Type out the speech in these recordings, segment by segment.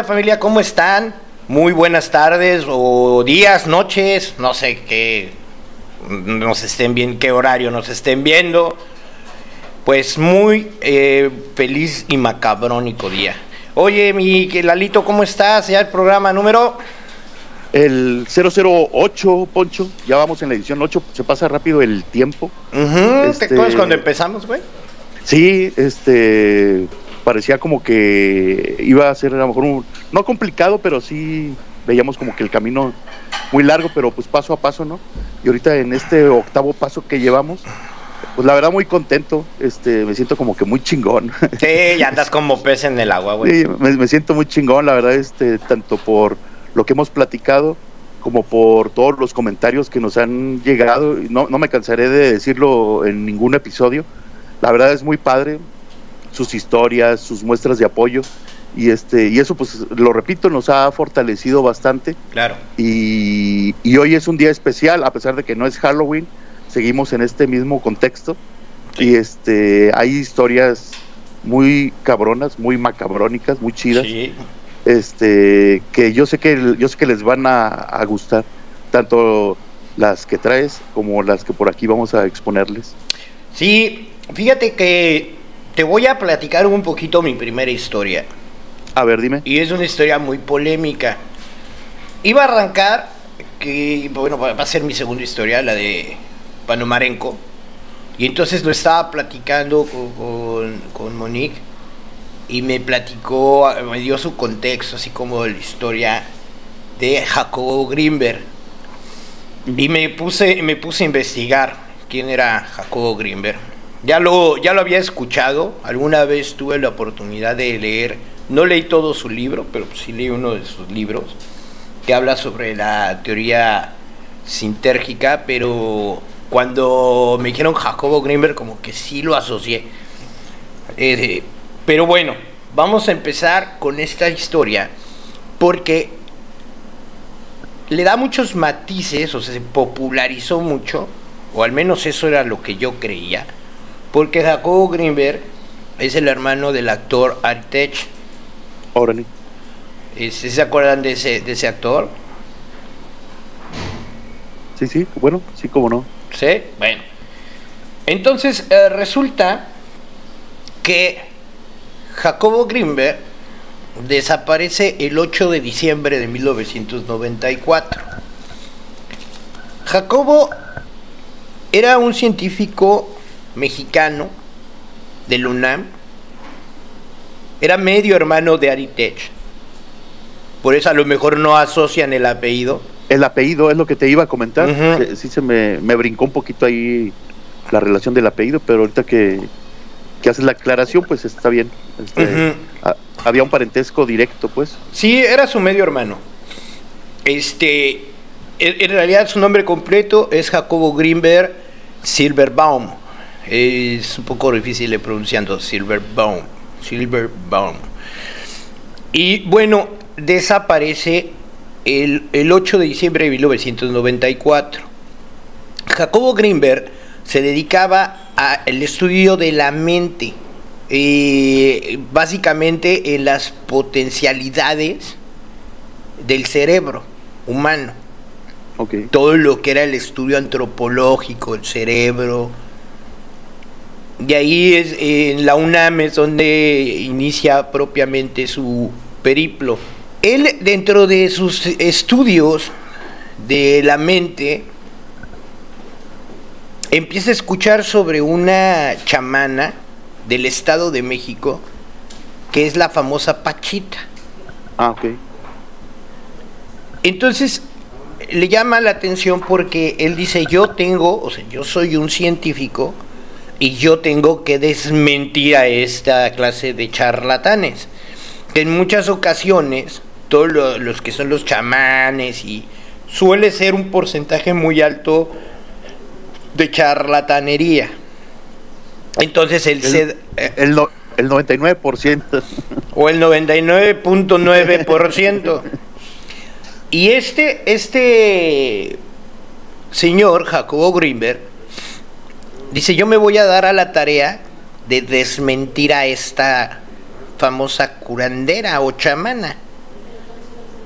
Hola familia, ¿cómo están? Muy buenas tardes o días, noches, no sé qué nos estén bien, qué horario nos estén viendo. Pues muy feliz y macabrónico día. Oye, mi Lalito, ¿cómo estás? Ya el programa número... El 008, Poncho, ya vamos en la edición 8, se pasa rápido el tiempo. ¿Te acuerdas cuando empezamos, güey? Sí, parecía como que iba a ser a lo mejor no complicado, pero sí veíamos como que el camino muy largo, pero pues paso a paso, ¿no? Y ahorita en este octavo paso que llevamos, pues la verdad muy contento, me siento como que muy chingón. Sí, ya andas como pez en el agua, güey. Sí, me siento muy chingón, la verdad, tanto por lo que hemos platicado, como por todos los comentarios que nos han llegado. No me cansaré de decirlo en ningún episodio. La verdad es muy padre, sus historias, sus muestras de apoyo, y eso, pues lo repito, nos ha fortalecido bastante. Claro. Y hoy es un día especial, a pesar de que no es Halloween, seguimos en este mismo contexto. Sí. Y hay historias muy cabronas, muy macabrónicas, muy chidas. Sí. Que yo sé que les van a gustar, tanto las que traes como las que por aquí vamos a exponerles. Sí, fíjate que te voy a platicar un poquito mi primera historia. A ver, dime. Y es una historia muy polémica. Iba a arrancar, que bueno, va a ser mi segunda historia, la de Panomarenko. Y entonces lo estaba platicando con Monique. Y me platicó, me dio su contexto, así como la historia de Jacobo Grinberg. Y me puse a investigar quién era Jacobo Grinberg. Ya lo había escuchado, alguna vez tuve la oportunidad de leer, no leí todo su libro, pero sí leí uno de sus libros, que habla sobre la teoría sintérgica, pero cuando me dijeron Jacobo Grinberg, como que sí lo asocié. Pero bueno, vamos a empezar con esta historia porque le da muchos matices, o sea, se popularizó mucho, o al menos eso era lo que yo creía, porque Jacobo Grinberg es el hermano del actor Artech. Órale. ¿Se acuerdan de ese actor? Sí, bueno, sí, cómo no. Sí, bueno. Entonces resulta que Jacobo Grinberg desaparece el 8 de diciembre de 1994. Jacobo era un científico mexicano del UNAM, era medio hermano de Aritech, por eso a lo mejor no asocian el apellido. El apellido es lo que te iba a comentar. Uh-huh. Sí, se me brincó un poquito ahí la relación del apellido, pero ahorita que haces la aclaración, pues está bien. Uh-huh. Había un parentesco directo, pues. Sí, era su medio hermano. En realidad su nombre completo es Jacobo Grinberg Silverbaum. Es un poco difícil de pronunciando, Silverbaum. Y bueno, desaparece el 8 de diciembre de 1994. Jacobo Grinberg se dedicaba al estudio de la mente, básicamente en las potencialidades del cerebro humano. Okay. Todo lo que era el estudio antropológico del cerebro. Y ahí en la UNAM es donde inicia propiamente su periplo. Él, dentro de sus estudios de la mente, empieza a escuchar sobre una chamana del Estado de México, que es la famosa Pachita. Ah, ok. Entonces le llama la atención porque él dice, yo soy un científico y yo tengo que desmentir a esta clase de charlatanes, que en muchas ocasiones todos los que son los chamanes, y suele ser un porcentaje muy alto de charlatanería. Entonces el 99% o el 99.9%. Y este señor Jacobo Grinberg dice, yo me voy a dar a la tarea de desmentir a esta famosa curandera o chamana.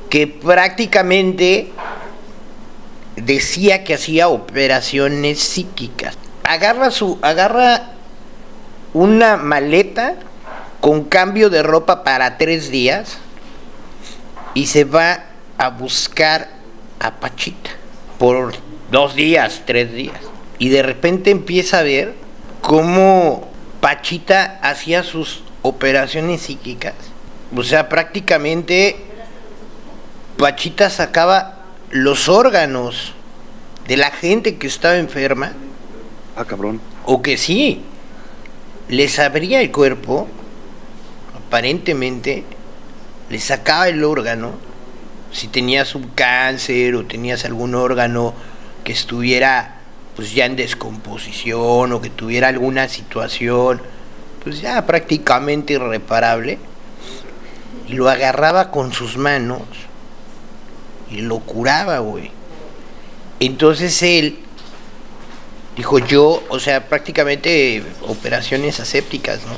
que prácticamente decía que hacía operaciones psíquicas. Agarra una maleta con cambio de ropa para 3 días y se va a buscar a Pachita por 2 días, 3 días. Y de repente empieza a ver cómo Pachita hacía sus operaciones psíquicas. O sea, prácticamente Pachita sacaba los órganos de la gente que estaba enferma. Ah, cabrón. O que sí, les abría el cuerpo, aparentemente, les sacaba el órgano, si tenías un cáncer o tenías algún órgano que estuviera pues ya en descomposición o que tuviera alguna situación pues ya prácticamente irreparable, y lo agarraba con sus manos y lo curaba, güey. Entonces él dijo, yo, o sea, prácticamente operaciones asépticas, ¿no?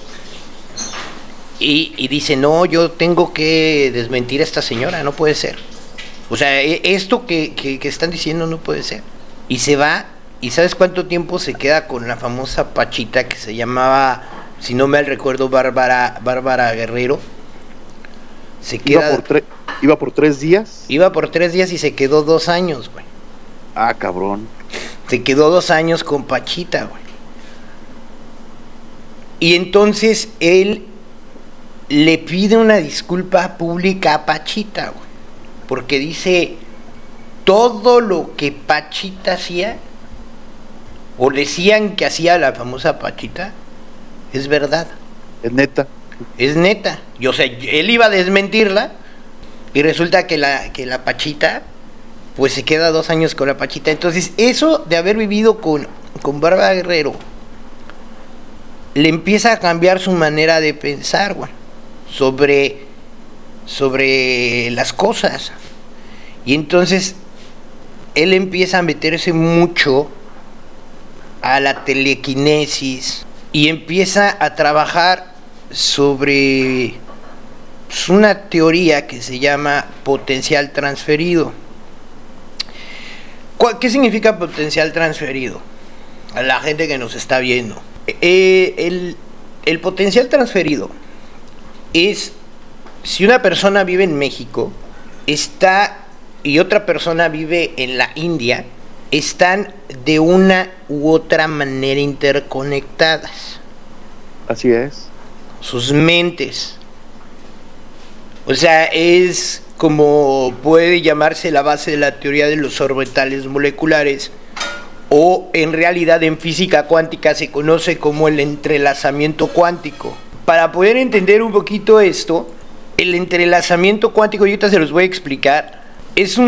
Y dice, no, yo tengo que desmentir a esta señora, no puede ser. O sea, esto que están diciendo no puede ser. Y se va, y ¿sabes cuánto tiempo se queda con la famosa Pachita que se llamaba, si no mal recuerdo, Bárbara Guerrero? Se queda... ¿Iba por 3 días? Iba por 3 días y se quedó 2 años, güey. Ah, cabrón. Se quedó 2 años con Pachita, güey. Y entonces él le pide una disculpa pública a Pachita, güey. Porque dice, todo lo que Pachita hacía, o decían que hacía la famosa Pachita, es verdad. Es neta. Es neta. Y, o sea, él iba a desmentirla, y resulta que la Pachita, pues se queda 2 años con la Pachita. Entonces, eso de haber vivido con Bárbara Guerrero, le empieza a cambiar su manera de pensar, güey, sobre las cosas. Y entonces él empieza a meterse mucho a la telequinesis y empieza a trabajar sobre una teoría que se llama potencial transferido. ¿Qué significa potencial transferido? A la gente que nos está viendo. El potencial transferido es si una persona vive en México y otra persona vive en la India, están de una u otra manera interconectadas. Así es. Sus mentes. O sea, es como puede llamarse la base de la teoría de los orbitales moleculares, o en realidad en física cuántica se conoce como el entrelazamiento cuántico. Para poder entender un poquito esto, el entrelazamiento cuántico, y ahorita se los voy a explicar, es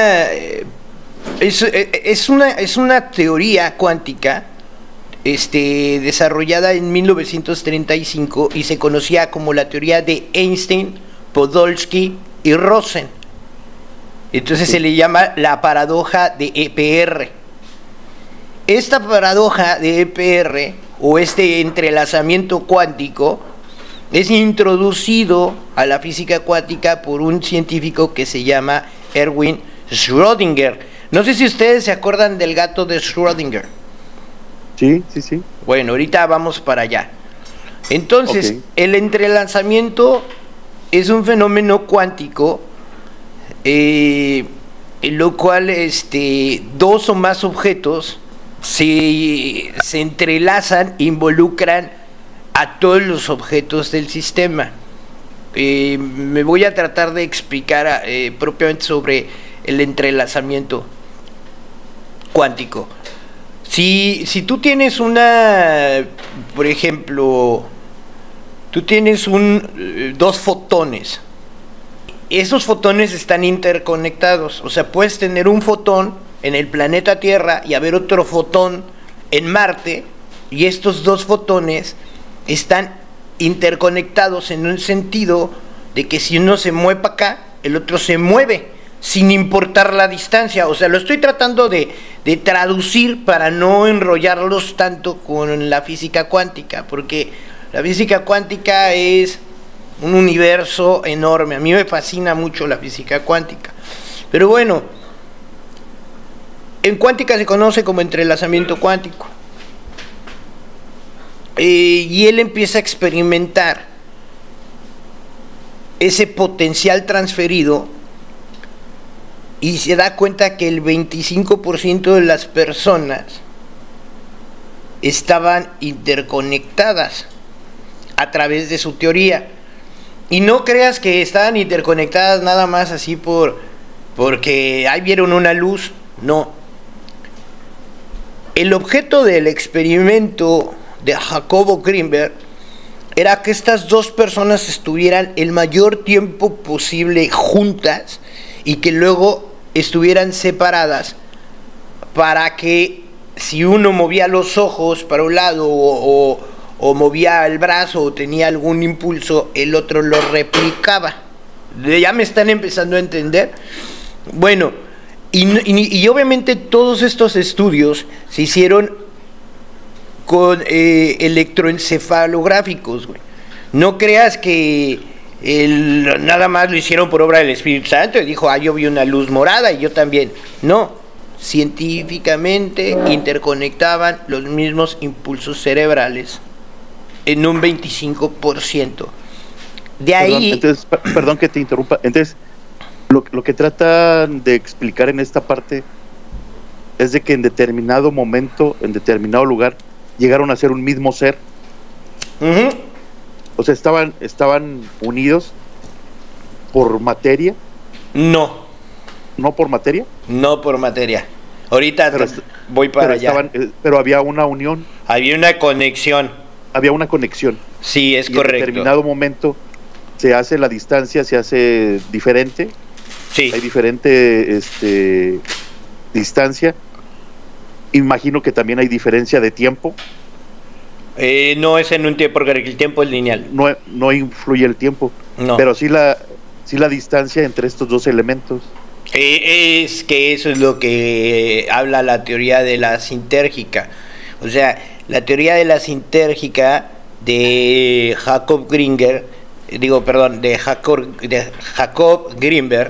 una teoría cuántica desarrollada en 1935 y se conocía como la teoría de Einstein, Podolsky y Rosen. Entonces se le llama la paradoja de EPR. Esta paradoja de EPR, o este entrelazamiento cuántico, es introducido a la física cuántica por un científico que se llama Erwin Schrödinger. No sé si ustedes se acuerdan del gato de Schrödinger. Sí. Bueno, ahorita vamos para allá. Entonces, okay. El entrelazamiento es un fenómeno cuántico en lo cual 2 o más objetos se entrelazan, involucran a todos los objetos del sistema. Me voy a tratar de explicar propiamente sobre el entrelazamiento cuántico. Si tú tienes por ejemplo, tú tienes 2 fotones, esos fotones están interconectados, o sea, puedes tener un fotón en el planeta Tierra y haber otro fotón en Marte, y estos 2 fotones están interconectados en un sentido de que si uno se mueve para acá, el otro se mueve, sin importar la distancia. O sea, lo estoy tratando de traducir para no enrollarlos tanto con la física cuántica, porque la física cuántica es un universo enorme. A mí me fascina mucho la física cuántica. Pero bueno, en cuántica se conoce como entrelazamiento cuántico. Y él empieza a experimentar ese potencial transferido y se da cuenta que el 25% de las personas estaban interconectadas a través de su teoría. Y no creas que estaban interconectadas nada más así porque ahí vieron una luz. No. El objeto del experimento de Jacobo Grinberg era que estas dos personas estuvieran el mayor tiempo posible juntas y que luego estuvieran separadas, para que si uno movía los ojos para un lado o movía el brazo o tenía algún impulso, el otro lo replicaba. ¿Ya me están empezando a entender? Bueno, y obviamente todos estos estudios se hicieron con electroencefalográficos, güey. No creas que nada más lo hicieron por obra del Espíritu Santo y dijo, yo vi una luz morada y yo también. No, científicamente interconectaban los mismos impulsos cerebrales en un 25%. De ahí... Entonces, perdón que te interrumpa. Entonces, lo que tratan de explicar en esta parte es de que en determinado momento, en determinado lugar, llegaron a ser un mismo ser. Uh-huh. O sea, estaban unidos por materia. No por materia. No por materia. Ahorita voy para allá. Pero había una unión. Había una conexión. Sí, es correcto. En determinado momento se hace la distancia, se hace diferente. Sí. Hay diferente distancia. Imagino que también hay diferencia de tiempo. No es en un tiempo, porque el tiempo es lineal. No influye el tiempo. No. Pero sí la distancia entre estos dos elementos. Es que eso es lo que habla la teoría de la sintérgica. O sea, la teoría de la sintérgica de Jacob Grinberg,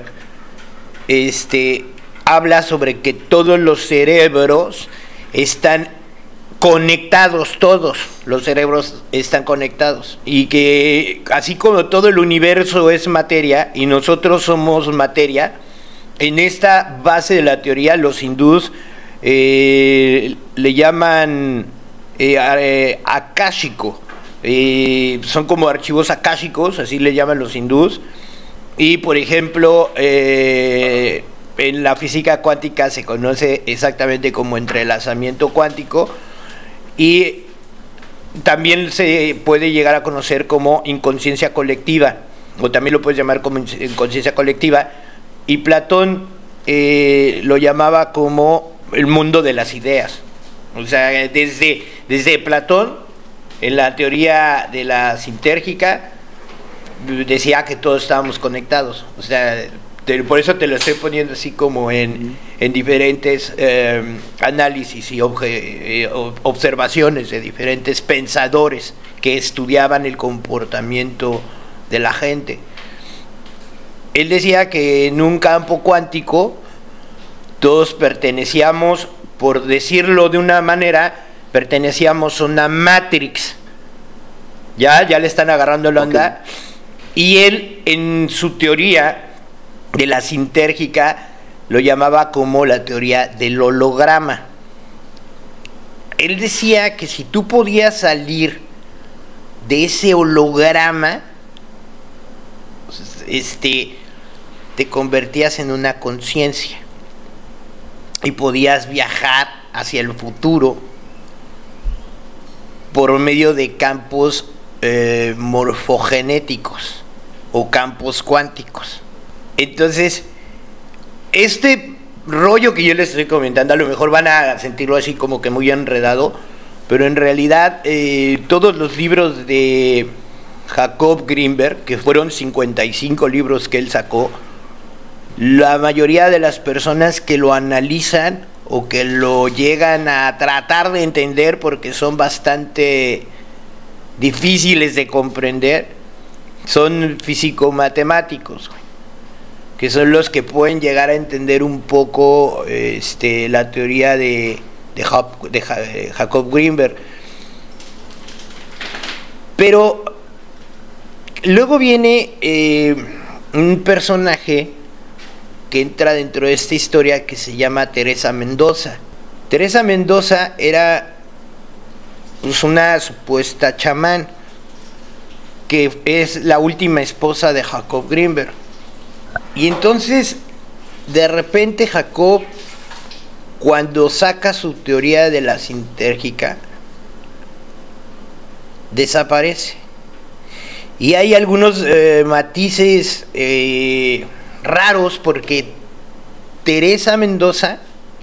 habla sobre que todos los cerebros están conectados, todos los cerebros están conectados, y que así como todo el universo es materia y nosotros somos materia, en esta base de la teoría los hindús le llaman akáshico, son como archivos akáshicos, así le llaman los hindús. Y por ejemplo, en la física cuántica se conoce exactamente como entrelazamiento cuántico, y también se puede llegar a conocer como inconsciencia colectiva, o también lo puedes llamar como inconsciencia colectiva, y Platón lo llamaba como el mundo de las ideas. O sea, desde Platón, en la teoría de la sintérgica, decía que todos estábamos conectados. O sea, por eso te lo estoy poniendo así como en diferentes análisis y observaciones de diferentes pensadores que estudiaban el comportamiento de la gente. Él decía que en un campo cuántico todos pertenecíamos, por decirlo de una manera, pertenecíamos a una matrix. Ya le están agarrando la onda. Okay. Y él, en su teoría de la sintérgica, lo llamaba como la teoría del holograma. Él decía que si tú podías salir de ese holograma, te convertías en una conciencia y podías viajar hacia el futuro por medio de campos morfogenéticos o campos cuánticos. Entonces, este rollo que yo les estoy comentando, a lo mejor van a sentirlo así como que muy enredado, pero en realidad todos los libros de Jacob Grinberg, que fueron 55 libros que él sacó, la mayoría de las personas que lo analizan o que lo llegan a tratar de entender, porque son bastante difíciles de comprender, son físico-matemáticos, que son los que pueden llegar a entender un poco la teoría de Jacob Greenberg. Pero luego viene un personaje que entra dentro de esta historia que se llama Teresa Mendoza. Teresa Mendoza era pues una supuesta chamán, que es la última esposa de Jacob Greenberg. Y entonces, de repente Jacob, cuando saca su teoría de la sintérgica, desaparece. Y hay algunos matices raros, porque Teresa Mendoza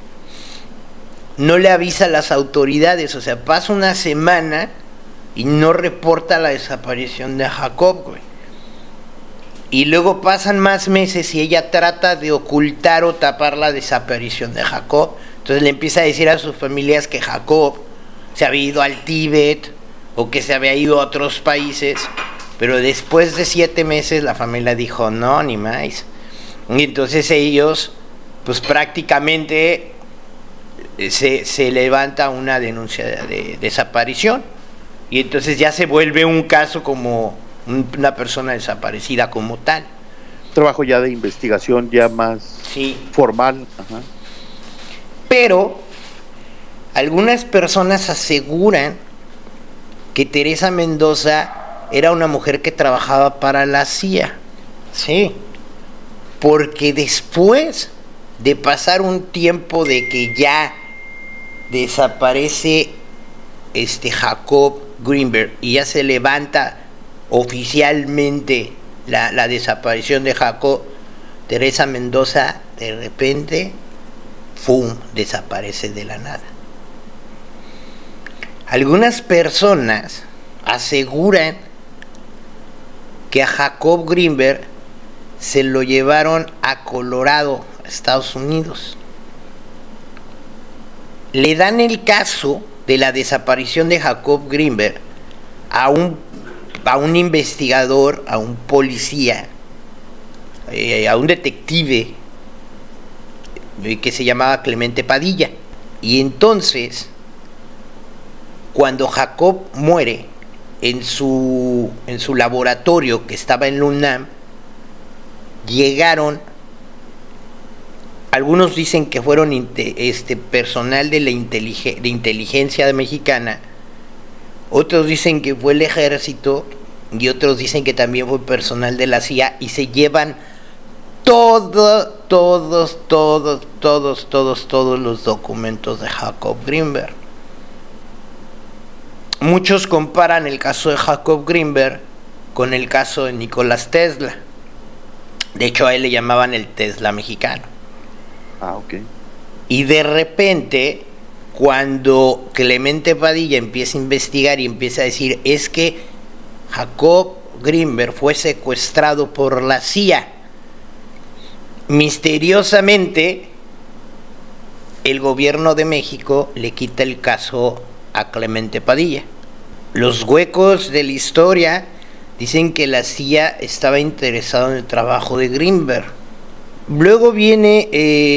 no le avisa a las autoridades, o sea, pasa una semana y no reporta la desaparición de Jacob, güey. Y luego pasan más meses y ella trata de ocultar o tapar la desaparición de Jacob. Entonces le empieza a decir a sus familias que Jacob se había ido al Tíbet o que se había ido a otros países, pero después de 7 meses la familia dijo no, ni más. Y entonces ellos, pues prácticamente se levanta una denuncia de desaparición, y entonces ya se vuelve un caso como una persona desaparecida como tal. Trabajo ya de investigación ya más formal. Ajá. Pero algunas personas aseguran que Teresa Mendoza era una mujer que trabajaba para la CIA. Sí, porque después de pasar un tiempo de que ya desaparece Jacob Greenberg y ya se levanta oficialmente la desaparición de Jacob, Teresa Mendoza de repente ¡fum!, desaparece de la nada. Algunas personas aseguran que a Jacob Greenberg se lo llevaron a Colorado, a Estados Unidos. Le dan el caso de la desaparición de Jacob Greenberg a un investigador, a un policía, a un detective que se llamaba Clemente Padilla. Y entonces, cuando Jacob muere en su laboratorio que estaba en la UNAM, llegaron, algunos dicen que fueron personal de inteligencia mexicana, otros dicen que fue el ejército y otros dicen que también fue personal de la CIA, y se llevan todos los documentos de Jacob Greenberg. Muchos comparan el caso de Jacob Greenberg con el caso de Nicolás Tesla. De hecho, a él le llamaban el Tesla mexicano. Ah, ok. Y de repente, cuando Clemente Padilla empieza a investigar y empieza a decir, es que Jacob Greenberg fue secuestrado por la CIA, misteriosamente el gobierno de México le quita el caso a Clemente Padilla. Los huecos de la historia dicen que la CIA estaba interesada en el trabajo de Greenberg. Luego viene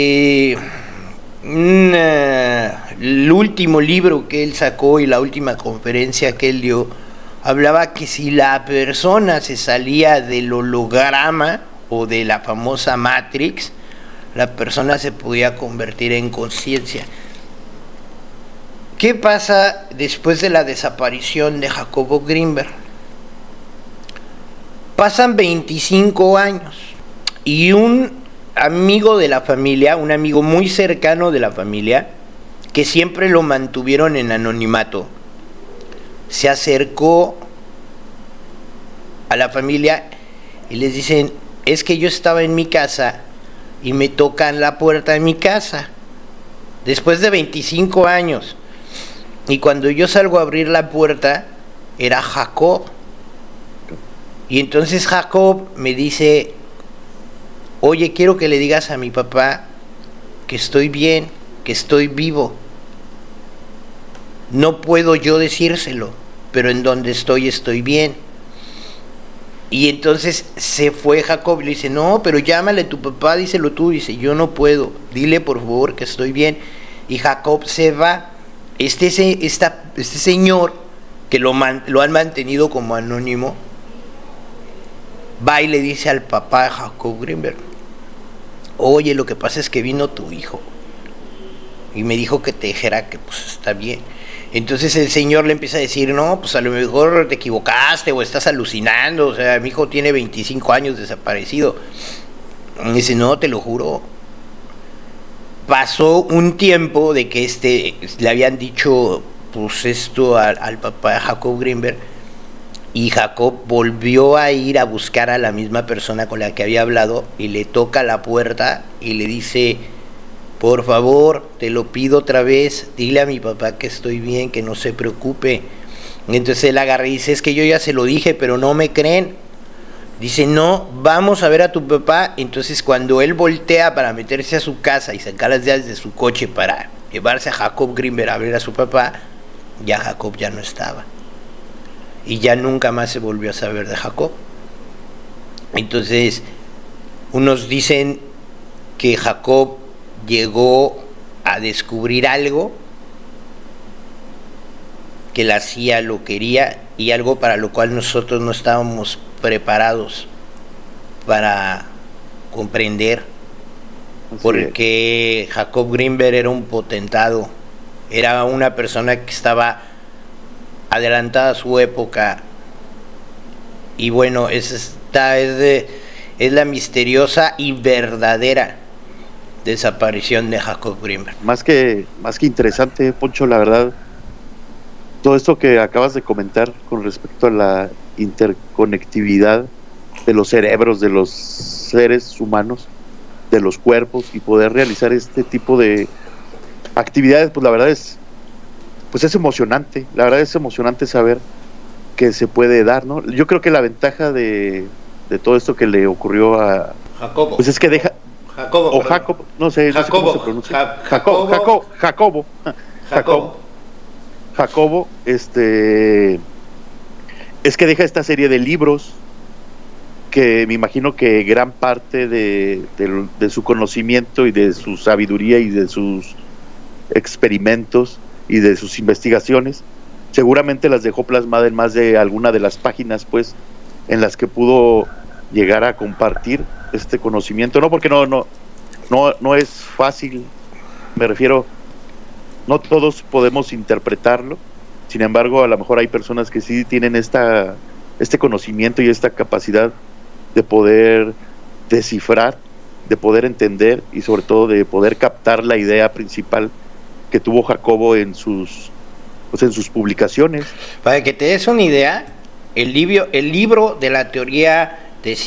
el último libro que él sacó y la última conferencia que él dio, hablaba que si la persona se salía del holograma o de la famosa Matrix, la persona se podía convertir en conciencia. ¿Qué pasa después de la desaparición de Jacobo Greenberg? Pasan 25 años y un amigo de la familia, un amigo muy cercano de la familia, que siempre lo mantuvieron en anonimato, se acercó a la familia y les dicen, es que yo estaba en mi casa y me tocan la puerta de mi casa después de 25 años, y cuando yo salgo a abrir la puerta era Jacob. Y entonces Jacob me dice, oye, quiero que le digas a mi papá que estoy bien, que estoy vivo. No puedo yo decírselo, pero en donde estoy bien. Y entonces se fue Jacob y le dice, no, pero llámale a tu papá, díselo tú. Dice, yo no puedo, dile por favor que estoy bien. Y Jacob se va. Este señor, que lo han mantenido como anónimo, va y le dice al papá de Jacob Greenberg, oye, lo que pasa es que vino tu hijo y me dijo que te dijera que pues está bien. Entonces el señor le empieza a decir, no, pues a lo mejor te equivocaste o estás alucinando, o sea, mi hijo tiene 25 años desaparecido. Y dice, no, te lo juro. Pasó un tiempo de que le habían dicho pues esto al papá de Jacob Greenberg, y Jacob volvió a ir a buscar a la misma persona con la que había hablado y le toca la puerta y le dice, por favor, te lo pido otra vez, dile a mi papá que estoy bien, que no se preocupe. Entonces él agarra y dice, es que yo ya se lo dije, pero no me creen. Dice, no, vamos a ver a tu papá. Entonces cuando él voltea para meterse a su casa y sacar las llaves de su coche para llevarse a Jacob Greenberg a ver a su papá, ya Jacob ya no estaba. Y ya nunca más se volvió a saber de Jacob. Entonces, unos dicen que Jacob llegó a descubrir algo, que la CIA lo quería, y algo para lo cual nosotros no estábamos preparados para comprender, porque Jacob Greenberg era un potentado, era una persona que estaba adelantada a su época. Y bueno, es la misteriosa y verdadera desaparición de Jacob Greenberg. Más que interesante, Poncho, la verdad, todo esto que acabas de comentar con respecto a la interconectividad de los cerebros de los seres humanos, de los cuerpos, y poder realizar este tipo de actividades, pues la verdad es emocionante. La verdad es emocionante saber que se puede dar, ¿no? Yo creo que la ventaja de todo esto que le ocurrió a Jacobo, pues es que deja Jacobo, o Jacob, no sé cómo se pronuncia. Jacobo, es que deja esta serie de libros que me imagino que gran parte de su conocimiento y de su sabiduría y de sus experimentos y de sus investigaciones seguramente las dejó plasmadas en más de alguna de las páginas, pues, en las que pudo llegar a compartir este conocimiento, ¿no? Porque no es fácil, me refiero, no todos podemos interpretarlo. Sin embargo, a lo mejor hay personas que sí tienen este conocimiento y esta capacidad de poder descifrar, de poder entender y sobre todo de poder captar la idea principal que tuvo Jacobo en sus publicaciones. Para que te des una idea, el libro de la teoría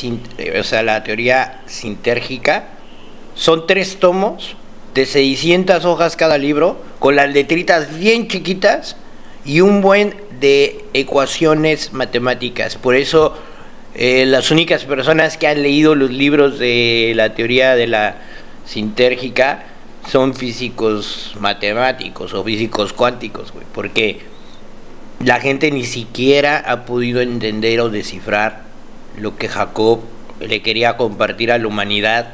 la teoría sintérgica son 3 tomos de 600 hojas cada libro, con las letritas bien chiquitas y un buen de ecuaciones matemáticas. Por eso las únicas personas que han leído los libros de la teoría de la sintérgica son físicos matemáticos o físicos cuánticos, güey, porque la gente ni siquiera ha podido entender o descifrar lo que Jacob le quería compartir a la humanidad.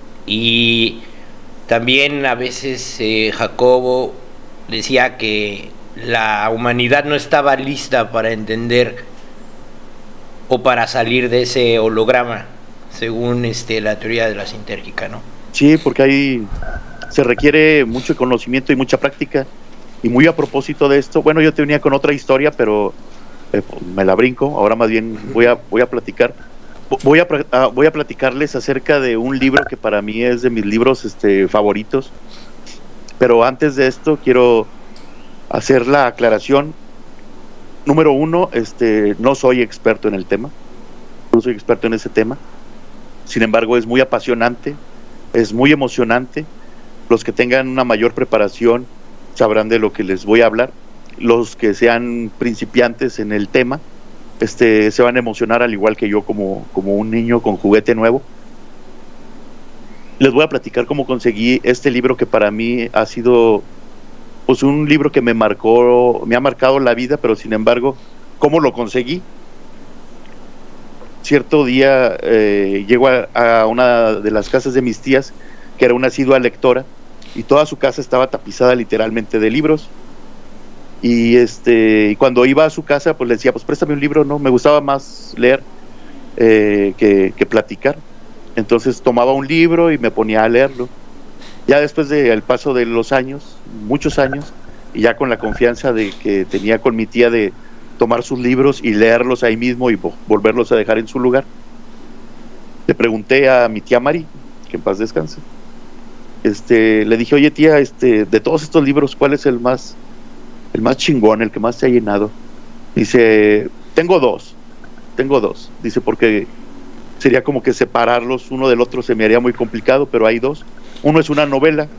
Y también a veces Jacobo decía que la humanidad no estaba lista para entender o para salir de ese holograma, según la teoría de la sintérgica, ¿no? Sí, porque ahí se requiere mucho conocimiento y mucha práctica. Y muy a propósito de esto, bueno, yo te venía con otra historia, pero me la brinco. Ahora más bien voy a platicar. Voy a platicarles acerca de un libro que para mí es de mis libros favoritos. Pero antes de esto quiero hacer la aclaración. Número 1, no soy experto en el tema. No soy experto en ese tema. Sin embargo, es muy apasionante, es muy emocionante. Los que tengan una mayor preparación sabrán de lo que les voy a hablar. Los que sean principiantes en el tema, se van a emocionar al igual que yo, como un niño con juguete nuevo. Les voy a platicar cómo conseguí este libro que para mí ha sido pues un libro que me ha marcado la vida, pero sin embargo, ¿cómo lo conseguí? cierto día llego a una de las casas de mis tías, que era una asidua lectora, y toda su casa estaba tapizada literalmente de libros. Y cuando iba a su casa, pues le decía, pues préstame un libro, ¿no? Me gustaba más leer que platicar. Entonces tomaba un libro y me ponía a leerlo. Ya después del paso de los años, muchos años, y ya con la confianza de que tenía con mi tía de tomar sus libros y leerlos ahí mismo y volverlos a dejar en su lugar, le pregunté a mi tía Mari, que en paz descanse, le dije, oye tía, de todos estos libros, ¿cuál es el más chingón, el que más te ha llenado? Dice, tengo dos, dice, porque sería como que separarlos uno del otro se me haría muy complicado, pero hay dos. Uno es una novela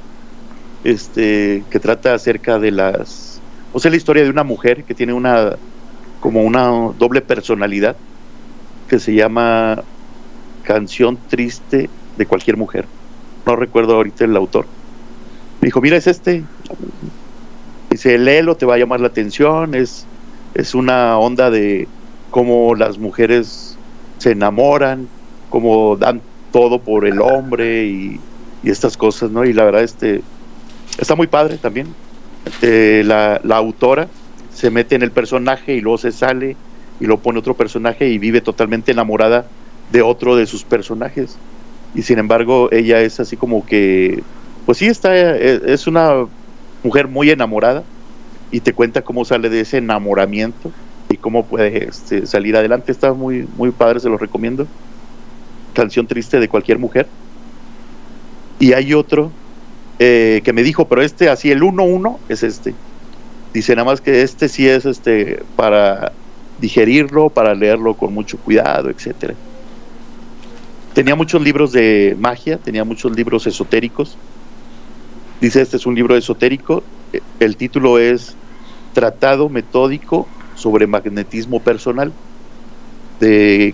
que trata acerca de la historia de una mujer que tiene como una doble personalidad, que se llama Canción Triste de Cualquier Mujer. No recuerdo ahorita el autor. Me dijo, mira, es dice, léelo, te va a llamar la atención. Es una onda de cómo las mujeres se enamoran, cómo dan todo por el hombre y estas cosas, ¿no? Y la verdad, está muy padre también. La autora se mete en el personaje y luego se sale y luego pone otro personaje y vive totalmente enamorada de otro de sus personajes. Y sin embargo, ella es así como que, pues sí, es una mujer muy enamorada y te cuenta cómo sale de ese enamoramiento y cómo puede salir adelante. Está muy, muy padre, se lo recomiendo. Canción Triste de Cualquier Mujer. Y hay otro que me dijo, pero así el 1-1 es dice, nada más que sí es para digerirlo, para leerlo con mucho cuidado, etcétera. Tenía muchos libros de magia, tenía muchos libros esotéricos. Dice, este es un libro esotérico, el título es Tratado Metódico sobre Magnetismo Personal, de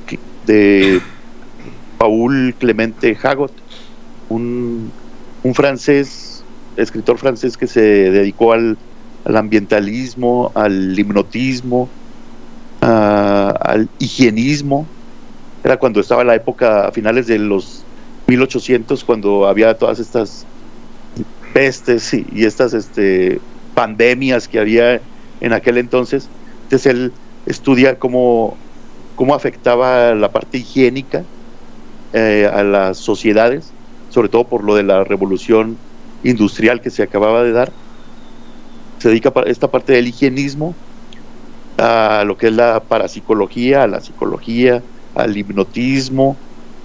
Paul Clemente Hagot, un francés, escritor francés que se dedicó al ambientalismo, al hipnotismo, al higienismo. Era cuando estaba la época, a finales de los 1800, cuando había todas estas pestes y estas pandemias que había en aquel entonces. Entonces él estudia cómo afectaba la parte higiénica a las sociedades, sobre todo por lo de la revolución industrial que se acababa de dar. Se dedica a esta parte del higienismo, a lo que es la parapsicología, a la psicología, al hipnotismo,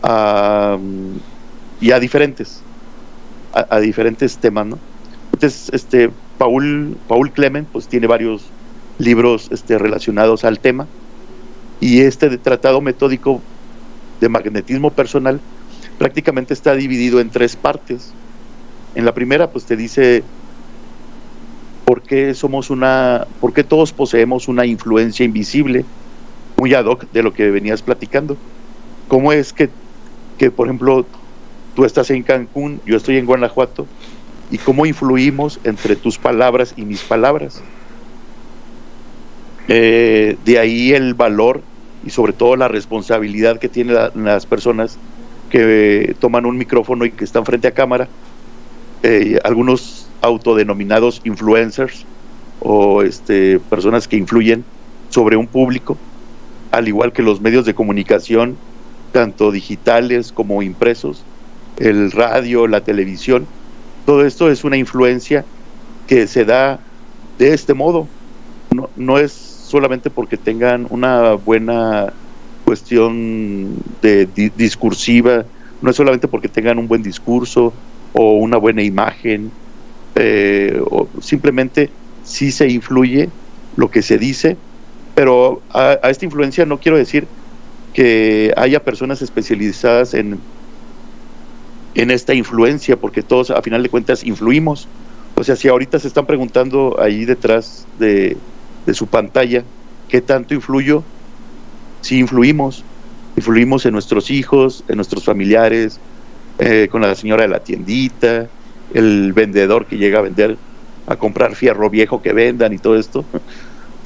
y a diferentes temas, ¿no? Entonces, Paul Clement, pues tiene varios libros relacionados al tema, y de Tratado Metódico de Magnetismo Personal prácticamente está dividido en 3 partes. En la primera, pues te dice por qué todos poseemos una influencia invisible, muy ad hoc de lo que venías platicando. ¿Cómo es que por ejemplo, tú estás en Cancún, yo estoy en Guanajuato, y cómo influimos entre tus palabras y mis palabras? De ahí el valor y sobre todo la responsabilidad que tienen las personas que toman un micrófono y que están frente a cámara, algunos autodenominados influencers o personas que influyen sobre un público, al igual que los medios de comunicación, tanto digitales como impresos, el radio, la televisión. Todo esto es una influencia que se da de este modo. No es solamente porque tengan una buena cuestión discursiva, no es solamente porque tengan un buen discurso o una buena imagen, o simplemente sí se influye lo que se dice, pero a esta influencia no quiero decir que haya personas especializadas en esta influencia, porque todos a final de cuentas influimos. O sea, si ahorita se están preguntando ahí detrás de su pantalla, ¿qué tanto influyo? Sí, influimos en nuestros hijos, en nuestros familiares, con la señora de la tiendita, el vendedor que llega a comprar fierro viejo que vendan y todo esto.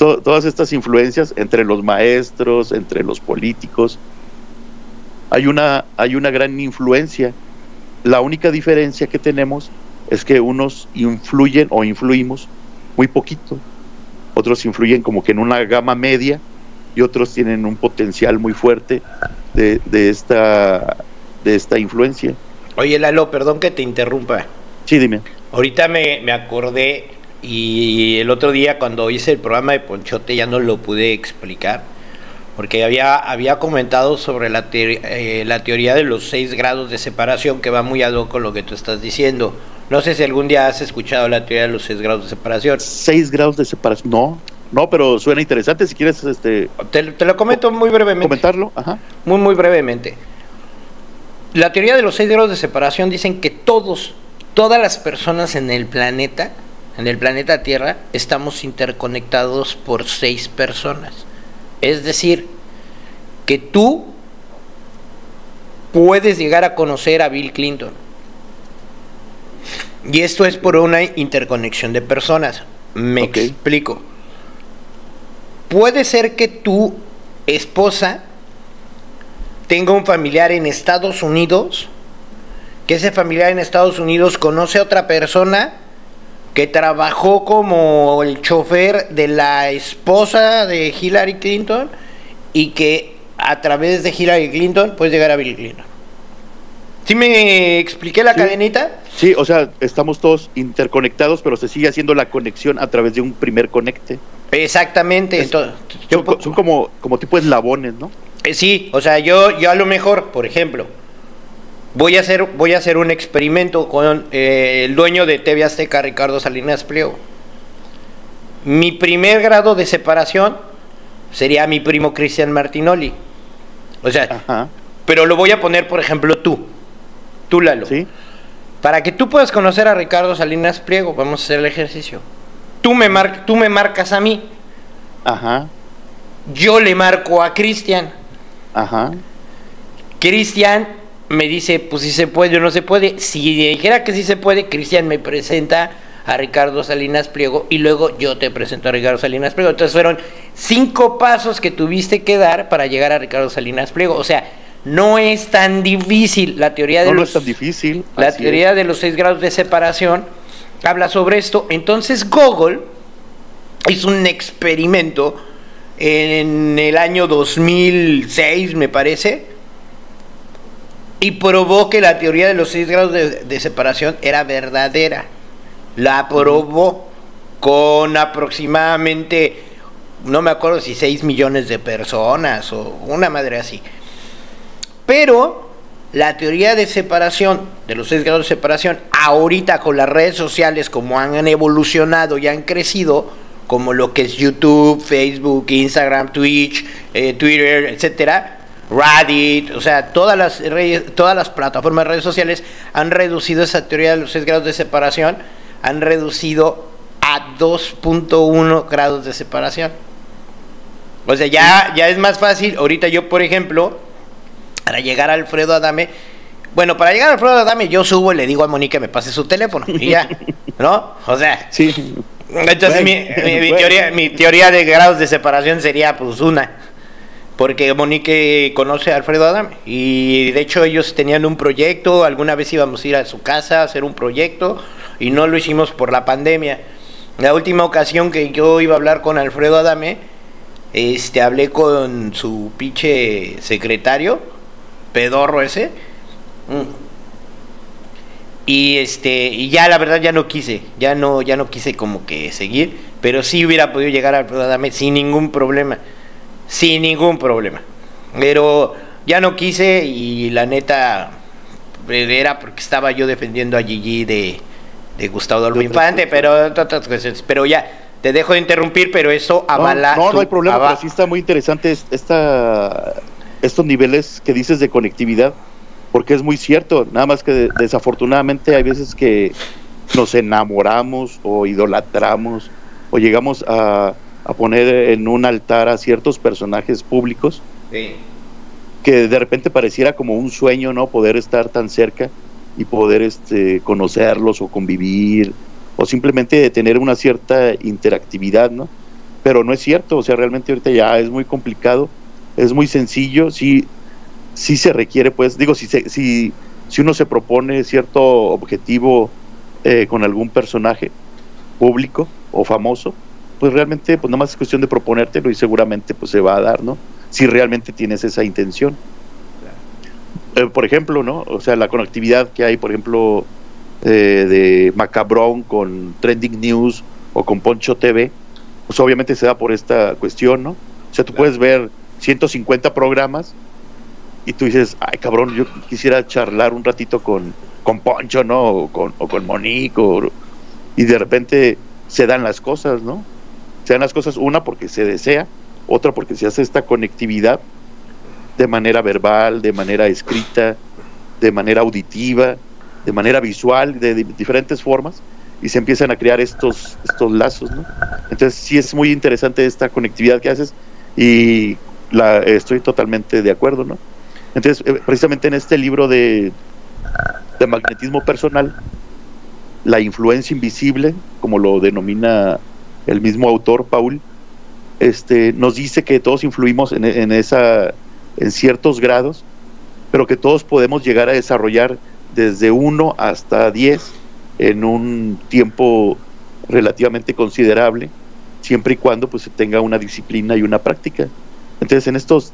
todas estas influencias entre los maestros, entre los políticos, hay una gran influencia. La única diferencia que tenemos es que unos influyen o influimos muy poquito, otros influyen como que en una gama media y otros tienen un potencial muy fuerte de esta influencia. Oye, Lalo, perdón que te interrumpa. Sí, dime. Ahorita me acordé, y el otro día cuando hice el programa de Ponchote ya no lo pude explicar, porque había comentado sobre la teoría de los 6 grados de separación, que va muy ad hoc con lo que tú estás diciendo. No sé si algún día has escuchado la teoría de los 6 grados de separación. 6 grados de separación, no, pero suena interesante. Si quieres, te lo comento muy brevemente. Comentarlo, ajá. Muy brevemente. La teoría de los 6 grados de separación dicen que todas las personas en el planeta Tierra, estamos interconectados por 6 personas. Es decir, que tú puedes llegar a conocer a Bill Clinton. Y esto es por una interconexión de personas. Me explico. Puede ser que tu esposa tenga un familiar en Estados Unidos, que ese familiar en Estados Unidos conoce a otra persona que trabajó como el chofer de la esposa de Hillary Clinton, y que a través de Hillary Clinton puedes llegar a Bill Clinton. ¿Sí me expliqué la cadenita? Sí, o sea, estamos todos interconectados, pero se sigue haciendo la conexión a través de un primer conecte. Exactamente. Entonces, son como tipo eslabones, ¿no? Sí, o sea, yo a lo mejor, por ejemplo, voy a hacer un experimento con el dueño de TV Azteca, Ricardo Salinas Pliego. Mi primer grado de separación sería mi primo Cristian Martinoli. O sea, ajá. Pero lo voy a poner, por ejemplo, tú, Lalo. ¿Sí? Para que tú puedas conocer a Ricardo Salinas Pliego, vamos a hacer el ejercicio. Tú me marcas a mí. Ajá. Yo le marco a Cristian. Ajá. Cristian me dice, pues si se puede o no se puede. Si dijera que sí se puede, Cristian me presenta a Ricardo Salinas Pliego y luego yo te presento a Ricardo Salinas Pliego. Entonces fueron 5 pasos que tuviste que dar para llegar a Ricardo Salinas Pliego. O sea, no es tan difícil. La teoría de no es tan difícil. La teoría de los 6 grados de separación habla sobre esto. Entonces Google hizo un experimento en el año 2006, me parece, y probó que la teoría de los 6 grados de separación era verdadera. La probó con aproximadamente, no me acuerdo si 6 millones de personas o una madre así. Pero la teoría de separación, de los 6 grados de separación, ahorita con las redes sociales, como han evolucionado y han crecido, como lo que es YouTube, Facebook, Instagram, Twitch, Twitter, etcétera, Reddit, o sea, todas las plataformas de redes sociales han reducido esa teoría de los 6 grados de separación, han reducido a 2.1 grados de separación. O sea, ya es más fácil. Ahorita yo, por ejemplo, para llegar a Alfredo Adame, yo subo y le digo a Mónica que me pase su teléfono y ya, ¿no? O sea, sí. Entonces mi teoría de grados de separación sería pues una, porque Monique conoce a Alfredo Adame y de hecho ellos tenían un proyecto, alguna vez íbamos a ir a su casa a hacer un proyecto y no lo hicimos por la pandemia. La última ocasión que yo iba a hablar con Alfredo Adame, hablé con su pinche secretario, pedorro ese, y ya la verdad ya no quise como que seguir, pero sí hubiera podido llegar a Alfredo Adame sin ningún problema, pero ya no quise, y la neta era porque estaba yo defendiendo a Gigi de Gustavo Adolfo Infante, pero ya te dejo de interrumpir, pero eso avala. No hay problema, pero sí está muy interesante estos niveles que dices de conectividad, porque es muy cierto, nada más que desafortunadamente hay veces que nos enamoramos o idolatramos o llegamos a poner en un altar a ciertos personajes públicos, sí, que de repente pareciera como un sueño, ¿no? Poder estar tan cerca y poder conocerlos o convivir o simplemente tener una cierta interactividad, ¿no? pero no es cierto, o sea, realmente ahorita ya es muy complicado, es muy sencillo, sí, sí se requiere, pues, digo, si uno se propone cierto objetivo con algún personaje público o famoso, pues realmente, pues nada más es cuestión de proponértelo y seguramente pues se va a dar, ¿no? Si realmente tienes esa intención. Por ejemplo, ¿no? O sea, la conectividad que hay, por ejemplo, de Macabrón con Trending News o con Poncho TV, pues obviamente se da por esta cuestión, ¿no? O sea, tú puedes ver 150 programas y tú dices, ay cabrón, yo quisiera charlar un ratito con Poncho, ¿no? O con Monique, y de repente se dan las cosas, ¿no? Se dan las cosas, una porque se desea, otra porque se hace esta conectividad de manera verbal, de manera escrita, de manera auditiva, de manera visual, de diferentes formas, y se empiezan a crear estos lazos, ¿no? Entonces sí es muy interesante esta conectividad que haces y estoy totalmente de acuerdo, ¿no? Entonces, precisamente en este libro de magnetismo personal, la influencia invisible, como lo denomina el mismo autor, Paul, nos dice que todos influimos en ciertos grados, pero que todos podemos llegar a desarrollar desde 1 hasta 10 en un tiempo relativamente considerable, siempre y cuando pues se tenga una disciplina y una práctica. Entonces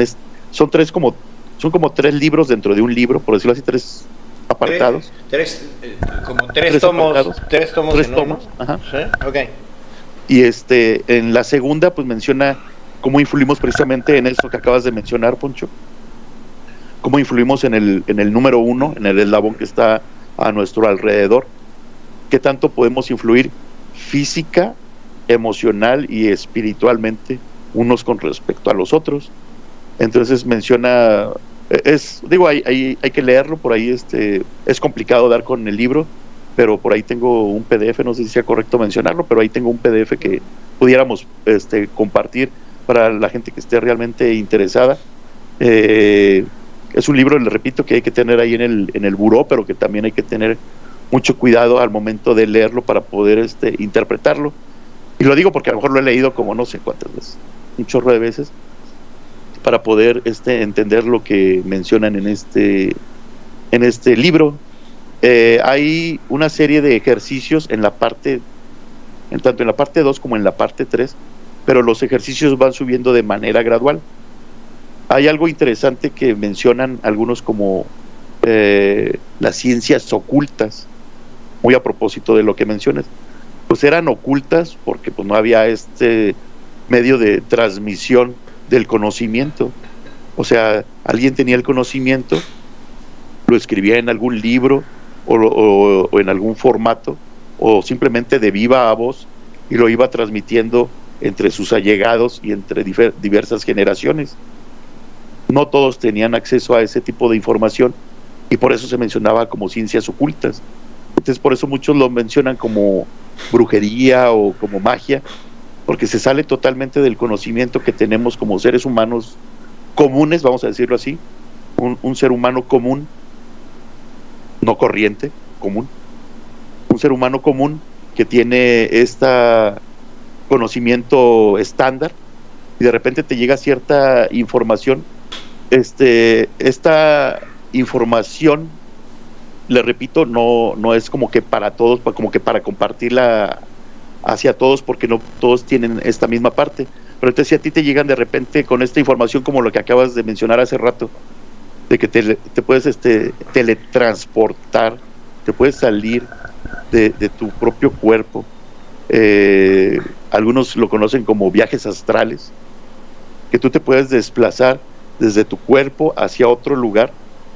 son como 3 libros dentro de un libro, por decirlo así, 3 apartados. Como tres tomos. Tres tomos. Ajá. ¿Sí? Okay. Y en la segunda pues menciona cómo influimos precisamente en eso que acabas de mencionar, Poncho. Cómo influimos en el número 1, en el eslabón que está a nuestro alrededor. Qué tanto podemos influir física, emocional y espiritualmente unos con respecto a los otros. Entonces menciona, hay que leerlo, por ahí es complicado dar con el libro, pero por ahí tengo un PDF, no sé si sea correcto mencionarlo, pero ahí tengo un PDF que pudiéramos compartir para la gente que esté realmente interesada. Es un libro, le repito, que hay que tener ahí en el buró, pero que también hay que tener mucho cuidado al momento de leerlo para poder interpretarlo. Y lo digo porque a lo mejor lo he leído como no sé cuántas veces, un chorro de veces, para poder entender lo que mencionan en este libro. Hay una serie de ejercicios tanto en la parte 2 como en la parte 3, pero los ejercicios van subiendo de manera gradual. Hay algo interesante que mencionan algunos como las ciencias ocultas, muy a propósito de lo que mencionas. Pues eran ocultas porque pues no había medio de transmisión del conocimiento. O sea, alguien tenía el conocimiento, lo escribía en algún libro o en algún formato, o simplemente de viva a voz, y lo iba transmitiendo entre sus allegados y entre diversas generaciones. No todos tenían acceso a ese tipo de información y por eso se mencionaba como ciencias ocultas. Entonces por eso muchos lo mencionan como brujería o como magia, porque se sale totalmente del conocimiento que tenemos como seres humanos comunes, vamos a decirlo así, un ser humano común, no corriente, común, un ser humano común que tiene conocimiento estándar, y de repente te llega cierta información. Esta información, le repito, no es como que para todos, como que para compartirla hacia todos, porque no todos tienen esta misma parte. Pero entonces si a ti te llegan de repente con esta información como lo que acabas de mencionar hace rato, de que te puedes teletransportar, te puedes salir de tu propio cuerpo. Algunos lo conocen como viajes astrales, que tú te puedes desplazar desde tu cuerpo hacia otro lugar.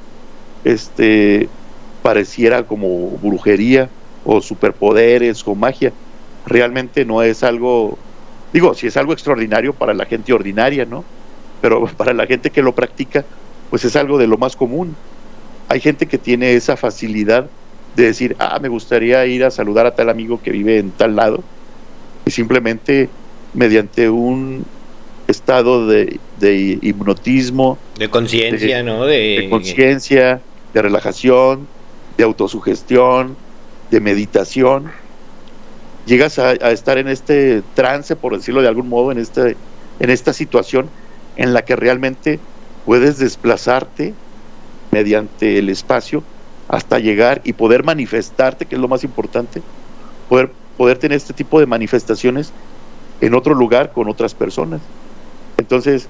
Pareciera como brujería o superpoderes o magia. Realmente no es algo, sí es algo extraordinario para la gente ordinaria, ¿no? Pero para la gente que lo practica, pues es algo de lo más común. Hay gente que tiene esa facilidad de decir, me gustaría ir a saludar a tal amigo que vive en tal lado, y simplemente mediante un estado de hipnotismo, de conciencia, ¿no? De conciencia, de relajación, de autosugestión, de meditación, llegas a estar en este trance, por decirlo de algún modo, en esta situación en la que realmente puedes desplazarte mediante el espacio hasta llegar y poder manifestarte, que es lo más importante, poder tener este tipo de manifestaciones en otro lugar con otras personas. Entonces,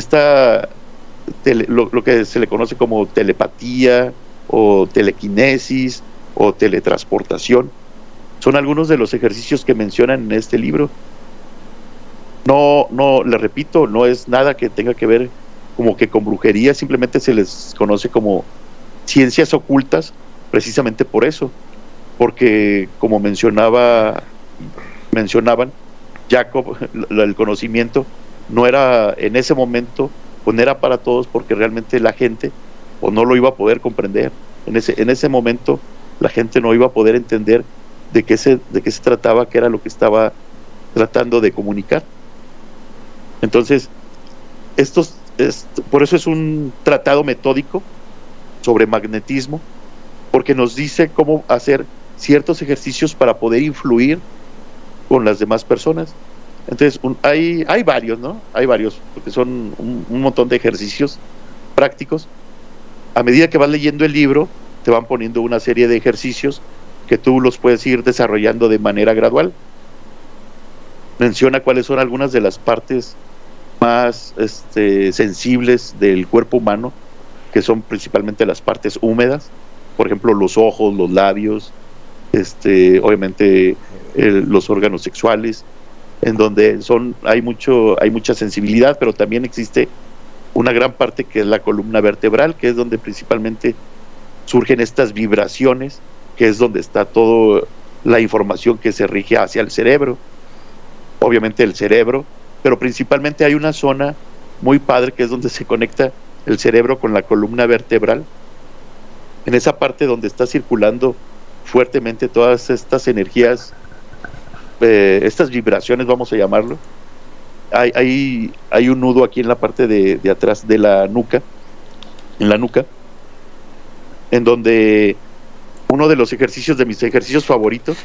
lo que se le conoce como telepatía o telequinesis o teletransportación son algunos de los ejercicios que mencionan en este libro. No, le repito, no es nada que tenga que ver como que con brujería, simplemente se les conoce como ciencias ocultas, precisamente por eso, porque como mencionaban, Jacob, el conocimiento no era en ese momento, pues no era para todos, porque realmente la gente o no lo iba a poder comprender. En ese momento la gente no iba a poder entender de qué se trataba, qué era lo que estaba tratando de comunicar. Entonces, por eso es un tratado metódico sobre magnetismo, porque nos dice cómo hacer ciertos ejercicios para poder influir con las demás personas. Entonces, hay varios, ¿no? Hay varios, porque son un montón de ejercicios prácticos. A medida que vas leyendo el libro, te van poniendo una serie de ejercicios que tú los puedes ir desarrollando de manera gradual. Menciona cuáles son algunas de las partes más sensibles del cuerpo humano, que son principalmente las partes húmedas, por ejemplo los ojos, los labios, obviamente los órganos sexuales, en donde hay mucha sensibilidad, pero también existe una gran parte que es la columna vertebral, que es donde principalmente surgen estas vibraciones, que es donde está toda la información que se rige hacia el cerebro. Obviamente el cerebro, pero principalmente hay una zona muy padre que es donde se conecta el cerebro con la columna vertebral. En esa parte donde está circulando fuertemente todas estas energías, estas vibraciones, vamos a llamarlo. Hay un nudo aquí en la parte de atrás de la nuca, en donde uno de los ejercicios, de mis ejercicios favoritos,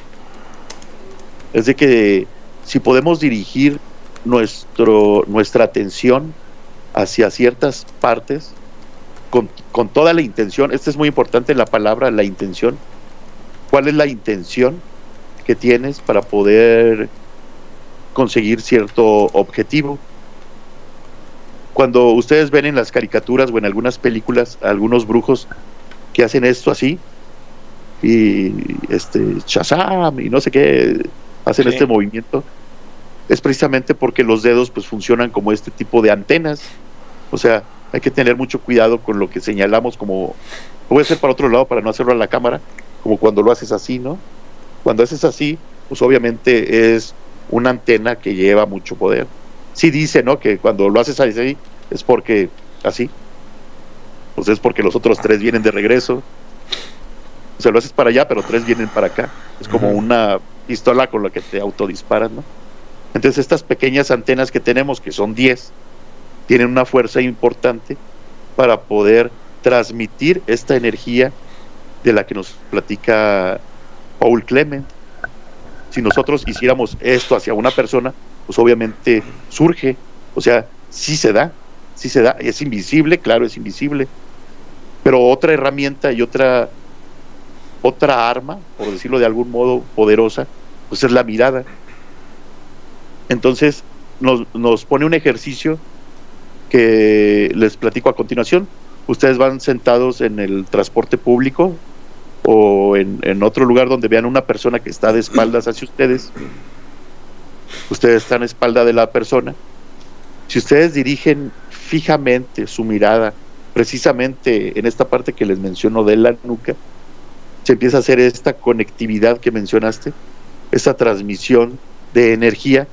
es de que si podemos dirigir nuestra atención hacia ciertas partes con toda la intención. Es muy importante la palabra, la intención. ¿Cuál es la intención que tienes para poder conseguir cierto objetivo? Cuando ustedes ven en las caricaturas o en algunas películas algunos brujos que hacen esto así y Shazam y no sé qué, hacen este movimiento, es precisamente porque los dedos pues funcionan como este tipo de antenas. O sea, hay que tener mucho cuidado con lo que señalamos, como lo voy a hacer para otro lado para no hacerlo a la cámara, como cuando lo haces así, ¿no? Cuando haces así, pues obviamente es una antena que lleva mucho poder. Sí dice, ¿no?, que cuando lo haces así es porque así, pues es porque los otros tres vienen de regreso. O sea, lo haces para allá, pero tres vienen para acá. Es como una pistola con la que te autodisparas, ¿no? Entonces estas pequeñas antenas que tenemos, que son 10, tienen una fuerza importante para poder transmitir esta energía de la que nos platica Paul Clement. Si nosotros hiciéramos esto hacia una persona, pues obviamente surge, o sea, sí se da, es invisible, claro, es invisible, pero otra herramienta y otra arma, por decirlo de algún modo, poderosa, pues es la mirada. Entonces nos pone un ejercicio que les platico a continuación. Ustedes van sentados en el transporte público o en otro lugar donde vean una persona que está de espaldas hacia ustedes. Ustedes están a espalda de la persona. Si ustedes dirigen fijamente su mirada precisamente en esta parte que les menciono de la nuca, se empieza a hacer esta conectividad que mencionaste, esta transmisión de energía,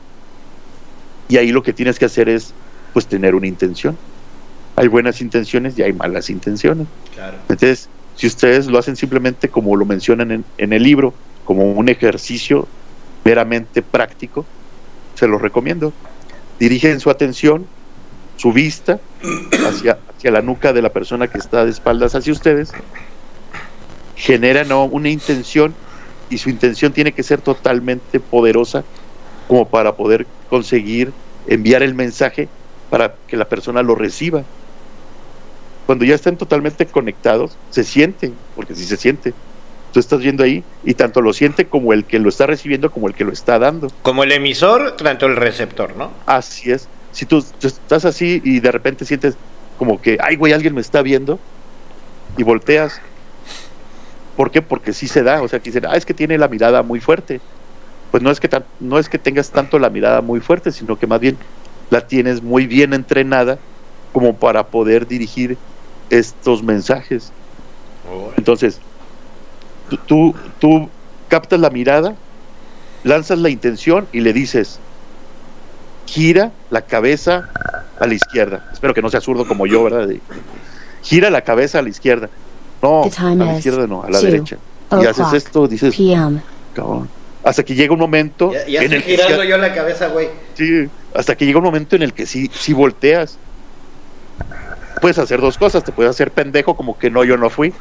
y ahí lo que tienes que hacer es pues tener una intención. Hay buenas intenciones y hay malas intenciones. Claro. Entonces, si ustedes lo hacen simplemente como lo mencionan en el libro, como un ejercicio meramente práctico, se los recomiendo. Dirigen su atención, su vista hacia la nuca de la persona que está de espaldas hacia ustedes, generan una intención y su intención tiene que ser totalmente poderosa como para poder conseguir enviar el mensaje para que la persona lo reciba. Cuando ya están totalmente conectados, se siente, porque sí se siente. Tú estás viendo ahí y tanto lo siente como el que lo está recibiendo como el que lo está dando. Como el emisor, tanto el receptor, ¿no? Así es. Si tú estás así y de repente sientes como que, ay, güey, alguien me está viendo, y volteas. ¿Por qué? Porque sí se da. O sea, que dicen, es que tiene la mirada muy fuerte. Pues no es que tengas tanto la mirada muy fuerte, sino que más bien la tienes muy bien entrenada como para poder dirigir estos mensajes. Entonces, tú captas la mirada, lanzas la intención y le dices, gira la cabeza a la izquierda. Espero que no sea zurdo como yo, ¿verdad? Gira la cabeza a la izquierda. No, a la izquierda no, a la derecha. Y haces esto, dices, cabrón. Hasta que llega un momento ya estoy girando yo la cabeza, güey. Sí, hasta que llega un momento en el que sí volteas. Puedes hacer dos cosas, te puedes hacer pendejo como que no, yo no fui.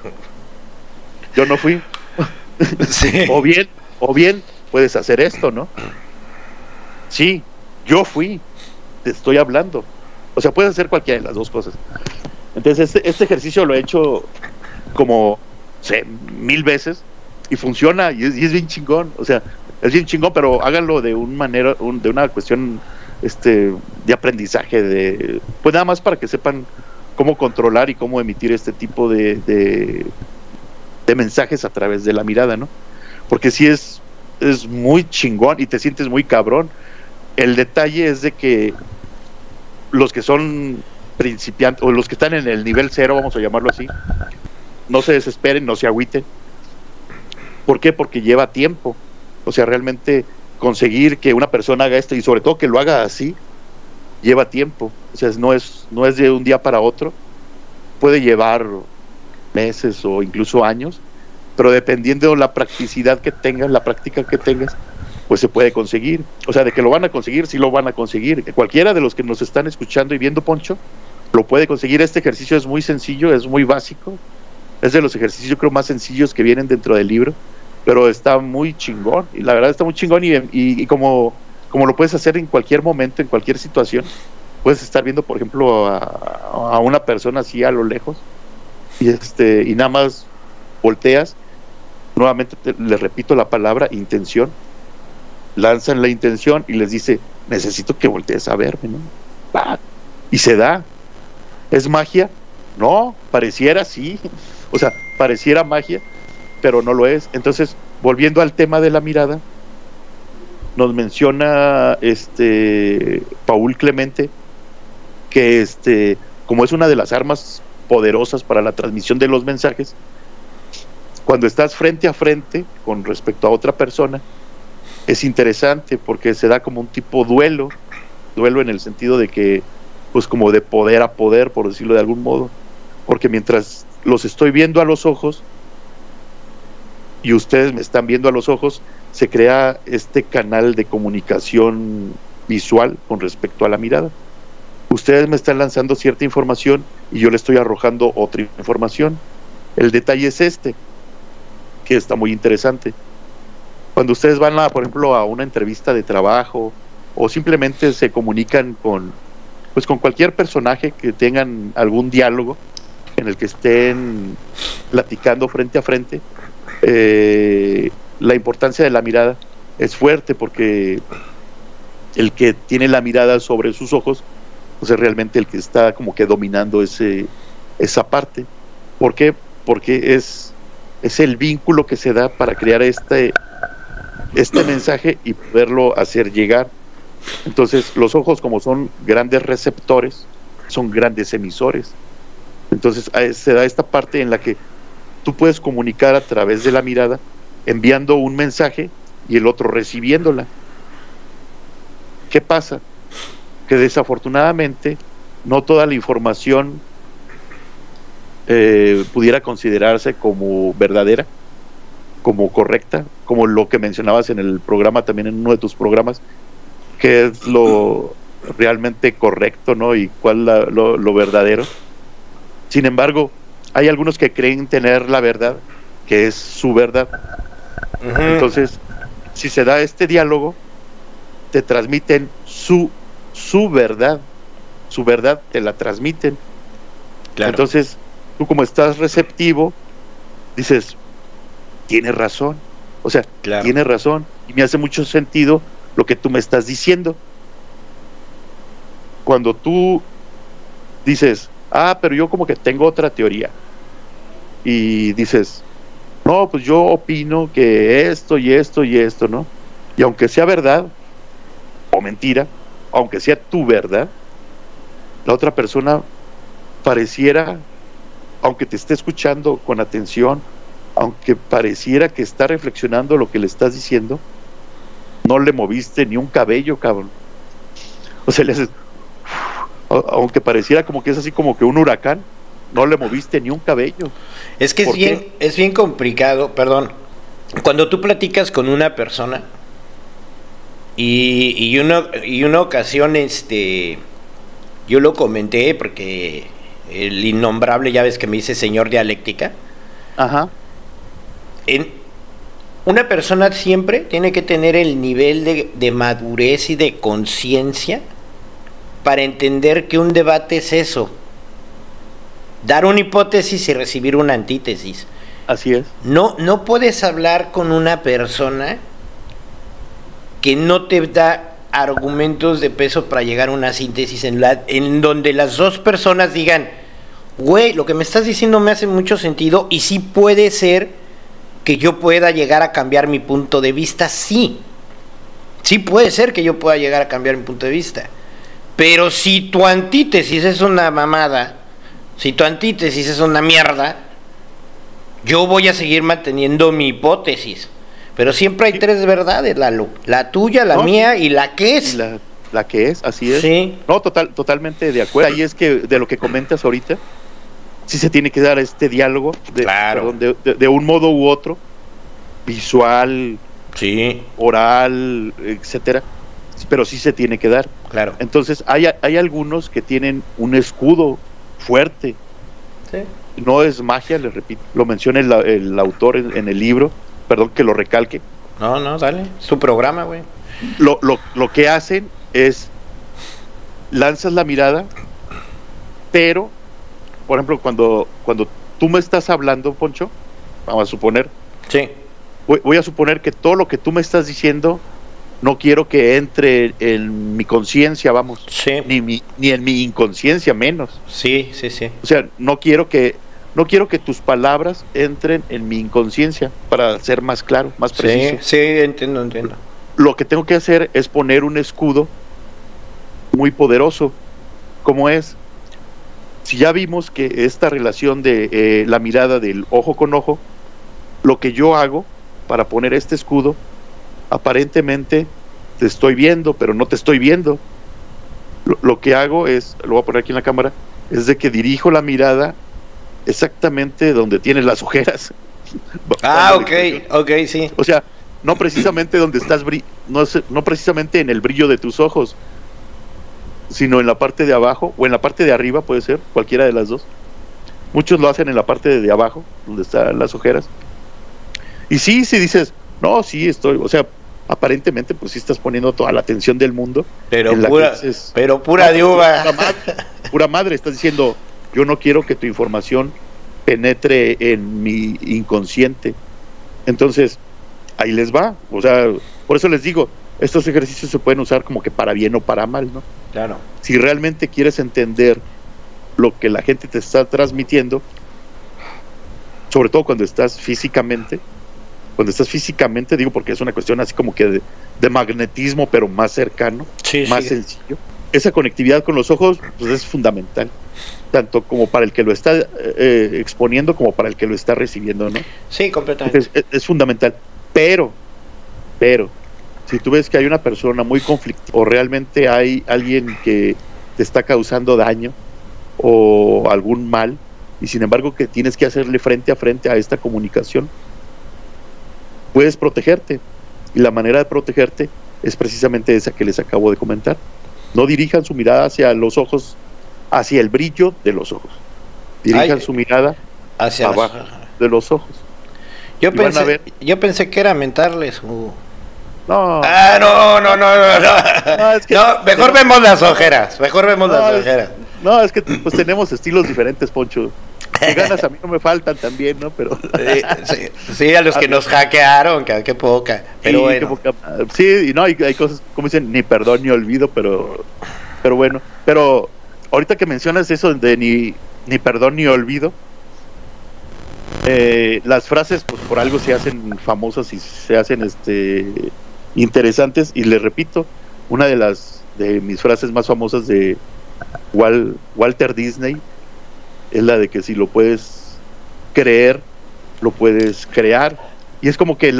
Sí. o bien puedes hacer esto, ¿no? Sí, yo fui, te estoy hablando. O sea, puedes hacer cualquiera de las dos cosas. Entonces este ejercicio lo he hecho como 1000 veces y funciona y es bien chingón. O sea, es bien chingón, pero háganlo de de una cuestión de aprendizaje, pues nada más para que sepan cómo controlar y cómo emitir este tipo de mensajes a través de la mirada, ¿no? Porque sí es muy chingón y te sientes muy cabrón. El detalle es de que los que son principiantes o los que están en el nivel 0, vamos a llamarlo así, no se desesperen, no se agüiten. ¿Por qué? Porque lleva tiempo. O sea, realmente conseguir que una persona haga esto y sobre todo que lo haga así lleva tiempo. O sea, no es de un día para otro. Puede llevar meses o incluso años, pero dependiendo de la practicidad que tengas, la práctica que tengas, pues se puede conseguir. O sea, de que lo van a conseguir, sí lo van a conseguir. Cualquiera de los que nos están escuchando y viendo, Poncho, lo puede conseguir. Este ejercicio es muy sencillo, es muy básico. Es de los ejercicios, yo creo, más sencillos que vienen dentro del libro, pero está muy chingón. Y la verdad está muy chingón y como lo puedes hacer en cualquier momento, en cualquier situación. Puedes estar viendo, por ejemplo, a una persona así a lo lejos y nada más volteas. Nuevamente les repito la palabra intención. Lanzan la intención y les dice, necesito que voltees a verme, ¿no? Y se da. ¿Es magia? No, pareciera sí. O sea, pareciera magia, pero no lo es. Entonces, volviendo al tema de la mirada, nos menciona Paul Clemente que como es una de las armas poderosas para la transmisión de los mensajes, cuando estás frente a frente con respecto a otra persona, es interesante porque se da como un tipo duelo en el sentido de que, pues como de poder a poder, por decirlo de algún modo, porque mientras los estoy viendo a los ojos y ustedes me están viendo a los ojos, se crea este canal de comunicación visual con respecto a la mirada. Ustedes me están lanzando cierta información y yo le estoy arrojando otra información. El detalle es que está muy interesante. Cuando ustedes van por ejemplo, a una entrevista de trabajo o simplemente se comunican con cualquier personaje que tengan algún diálogo en el que estén platicando frente a frente, la importancia de la mirada es fuerte porque el que tiene la mirada sobre sus ojos pues es realmente el que está como que dominando esa parte. ¿Por qué? Porque es el vínculo que se da para crear este mensaje y poderlo hacer llegar. Entonces los ojos, como son grandes receptores, son grandes emisores. Entonces se da esta parte en la que tú puedes comunicar a través de la mirada, enviando un mensaje y el otro recibiéndola. ¿Qué pasa? Que desafortunadamente no toda la información pudiera considerarse como verdadera, como correcta, como lo que mencionabas en el programa, también en uno de tus programas, que es lo realmente correcto, ¿no? Y cuál lo verdadero. Sin embargo, hay algunos que creen tener la verdad, que es su verdad, Entonces, si se da este diálogo, te transmiten su verdad, te la transmiten. Claro. Entonces, tú como estás receptivo, dices, tienes razón, o sea, Claro. tienes razón, y me hace mucho sentido lo que tú me estás diciendo. Cuando tú dices, pero yo como que tengo otra teoría, y dices, no, pues yo opino que esto y esto y esto, ¿no? Y aunque sea verdad o mentira, aunque sea tu verdad, la otra persona pareciera, aunque te esté escuchando con atención, aunque pareciera que está reflexionando lo que le estás diciendo, no le moviste ni un cabello, cabrón. O sea, le haces, aunque pareciera como que es así como que un huracán, no le moviste ni un cabello. Es que es bien complicado, perdón. Cuando tú platicas con una persona y una ocasión, yo lo comenté porque el innombrable, ya ves que me dice señor dialéctica. Ajá. Una persona siempre tiene que tener el nivel de madurez y de conciencia para entender que un debate es eso. Dar una hipótesis y recibir una antítesis. Así es. No puedes hablar con una persona que no te da argumentos de peso para llegar a una síntesis en donde las dos personas digan, güey, lo que me estás diciendo me hace mucho sentido y sí puede ser que yo pueda llegar a cambiar mi punto de vista, sí. Sí puede ser que yo pueda llegar a cambiar mi punto de vista. Pero si tu antítesis es una mamada, si tu antítesis es una mierda, yo voy a seguir manteniendo mi hipótesis. Pero siempre hay tres verdades, Lalo. La tuya, la mía y la que es. La que es, así es. Sí. No, totalmente de acuerdo. Ahí es que de lo que comentas ahorita, sí se tiene que dar este diálogo Claro. de un modo u otro, visual, Sí. oral, etcétera, pero sí se tiene que dar. Claro. Entonces hay algunos que tienen un escudo fuerte. Sí. No es magia, les repito, lo menciona el autor en el libro, perdón que lo recalque. No, dale, es tu programa, güey. Lo que hacen es lanzas la mirada, pero por ejemplo cuando tú me estás hablando, Poncho, vamos a suponer, Sí. voy a suponer que todo lo que tú me estás diciendo no quiero que entre en mi conciencia, vamos, Sí. ni en mi inconsciencia menos. Sí. O sea, no quiero que tus palabras entren en mi inconsciencia, para ser más claro, más preciso. Sí, entiendo. Lo que tengo que hacer es poner un escudo muy poderoso, como es, si ya vimos que esta relación de la mirada del ojo con ojo, lo que yo hago para poner este escudo, aparentemente te estoy viendo, pero no te estoy viendo. Lo que hago es, lo voy a poner aquí en la cámara, es de que dirijo la mirada exactamente donde tienes las ojeras. Ok, sí. O sea, no precisamente donde estás, no precisamente en el brillo de tus ojos, sino en la parte de abajo o en la parte de arriba, puede ser, cualquiera de las dos. Muchos lo hacen en la parte de abajo, donde están las ojeras. Y sí, si dices, no, sí estoy, o sea, aparentemente pues sí estás poniendo toda la atención del mundo. Pero dices, pura de uva. Pura madre, estás diciendo, yo no quiero que tu información penetre en mi inconsciente. Entonces, ahí les va. O sea, por eso les digo, estos ejercicios se pueden usar como que para bien o para mal, ¿no? Claro. Si realmente quieres entender lo que la gente te está transmitiendo, sobre todo cuando estás físicamente, digo porque es una cuestión así como que de magnetismo, pero más cercano, más sencillo. Esa conectividad con los ojos pues es fundamental, tanto como para el que lo está exponiendo como para el que lo está recibiendo, ¿no? Sí, completamente. Es fundamental, pero si tú ves que hay una persona muy conflictiva o realmente hay alguien que te está causando daño o algún mal, y sin embargo que tienes que hacerle frente a frente a esta comunicación, puedes protegerte, y la manera de protegerte es precisamente esa que les acabo de comentar. No dirijan su mirada hacia los ojos, hacia el brillo de los ojos, dirijan su mirada hacia abajo de los ojos. Yo y van a ver. yo pensé que era mentarles. No. Ah, no. No, es que No, mejor vemos las ojeras. Mejor vemos las ojeras. No, es que pues tenemos estilos diferentes, Poncho. Que ganas a mí no me faltan también, ¿no? Pero Sí, a los que nos hackearon, qué poca. Pero sí, bueno. Sí, y no, hay cosas, como dicen, ni perdón ni olvido, pero bueno. Pero ahorita que mencionas eso de ni perdón ni olvido, las frases, pues por algo se hacen famosas y se hacen interesantes. Y les repito, una de mis frases más famosas de Walter Disney es la de que si lo puedes creer, lo puedes crear. Y es como que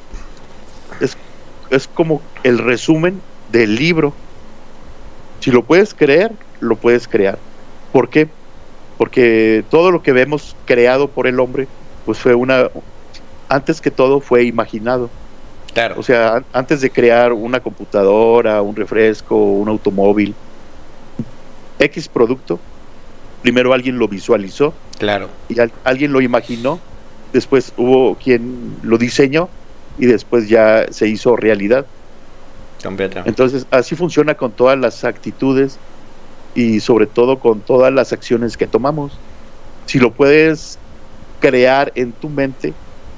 es como el resumen del libro. Si lo puedes creer, lo puedes crear. ¿Por qué? Porque todo lo que vemos creado por el hombre, pues antes que todo fue imaginado. Claro. O sea, antes de crear una computadora, un refresco, un automóvil, X producto, primero alguien lo visualizó. Claro. Y alguien lo imaginó, después hubo quien lo diseñó y después ya se hizo realidad. Completamente. Entonces, así funciona con todas las actitudes y sobre todo con todas las acciones que tomamos. Si lo puedes crear en tu mente,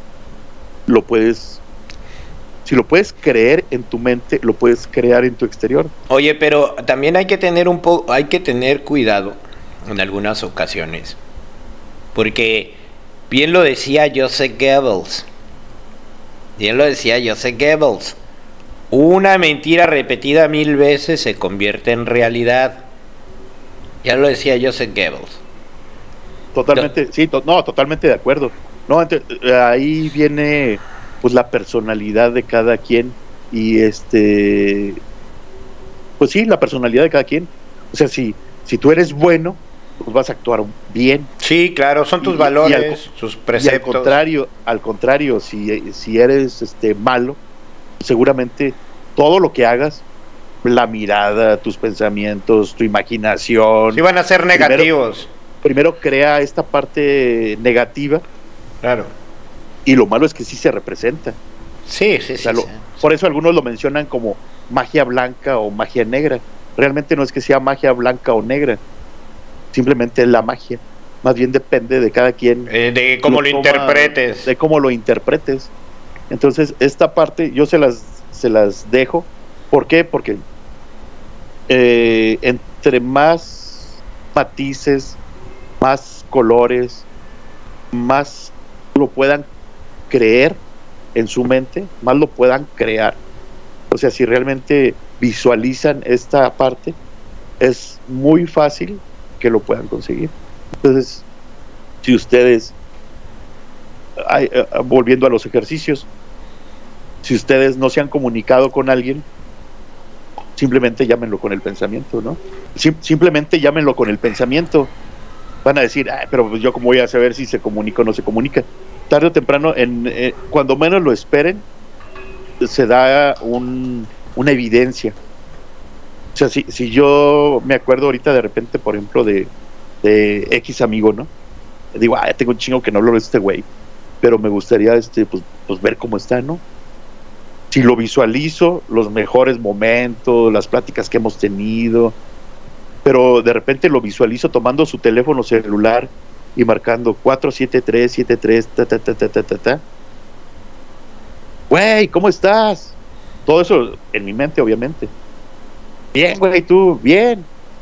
si lo puedes creer en tu mente, lo puedes crear en tu exterior. Oye, pero también hay que tener cuidado en algunas ocasiones, porque bien lo decía Joseph Goebbels, una mentira repetida 1000 veces se convierte en realidad. Ya lo decía Joseph Goebbels. Totalmente, sí, totalmente de acuerdo. No, ahí viene pues la personalidad de cada quien y pues sí, la personalidad de cada quien. O sea, si tú eres bueno, pues vas a actuar bien. Sí, claro, son tus valores, sus preceptos. Y al contrario, si eres malo, seguramente todo lo que hagas, la mirada, tus pensamientos, tu imaginación, sí van a ser negativos. Primero crea esta parte negativa. Claro. Y lo malo es que sí se representa. Sí. Por eso algunos lo mencionan como magia blanca o magia negra. Realmente no es que sea magia blanca o negra, simplemente es la magia. Más bien depende de cada quien, de cómo lo interpretes. De cómo lo interpretes. Entonces, esta parte yo se las dejo. ¿Por qué? Porque entre más matices, más colores, más lo puedan creer en su mente, más lo puedan crear. O sea, si realmente visualizan esta parte, es muy fácil que lo puedan conseguir. Entonces, si ustedes, volviendo a los ejercicios, si ustedes no se han comunicado con alguien, simplemente llámenlo con el pensamiento, ¿no? Simplemente llámenlo con el pensamiento. Van a decir, pero yo cómo voy a saber si se comunica o no se comunica. Tarde o temprano, cuando menos lo esperen, se da una evidencia. O sea, si yo me acuerdo ahorita de repente, por ejemplo, de X amigo, ¿no? Digo, tengo un chingo que no hablo de este güey, pero me gustaría pues ver cómo está, ¿no? Si lo visualizo, los mejores momentos, las pláticas que hemos tenido, pero de repente lo visualizo tomando su teléfono celular y marcando 47373 ta. Güey, ¿cómo estás? Todo eso en mi mente, obviamente. Bien, güey, tú, bien.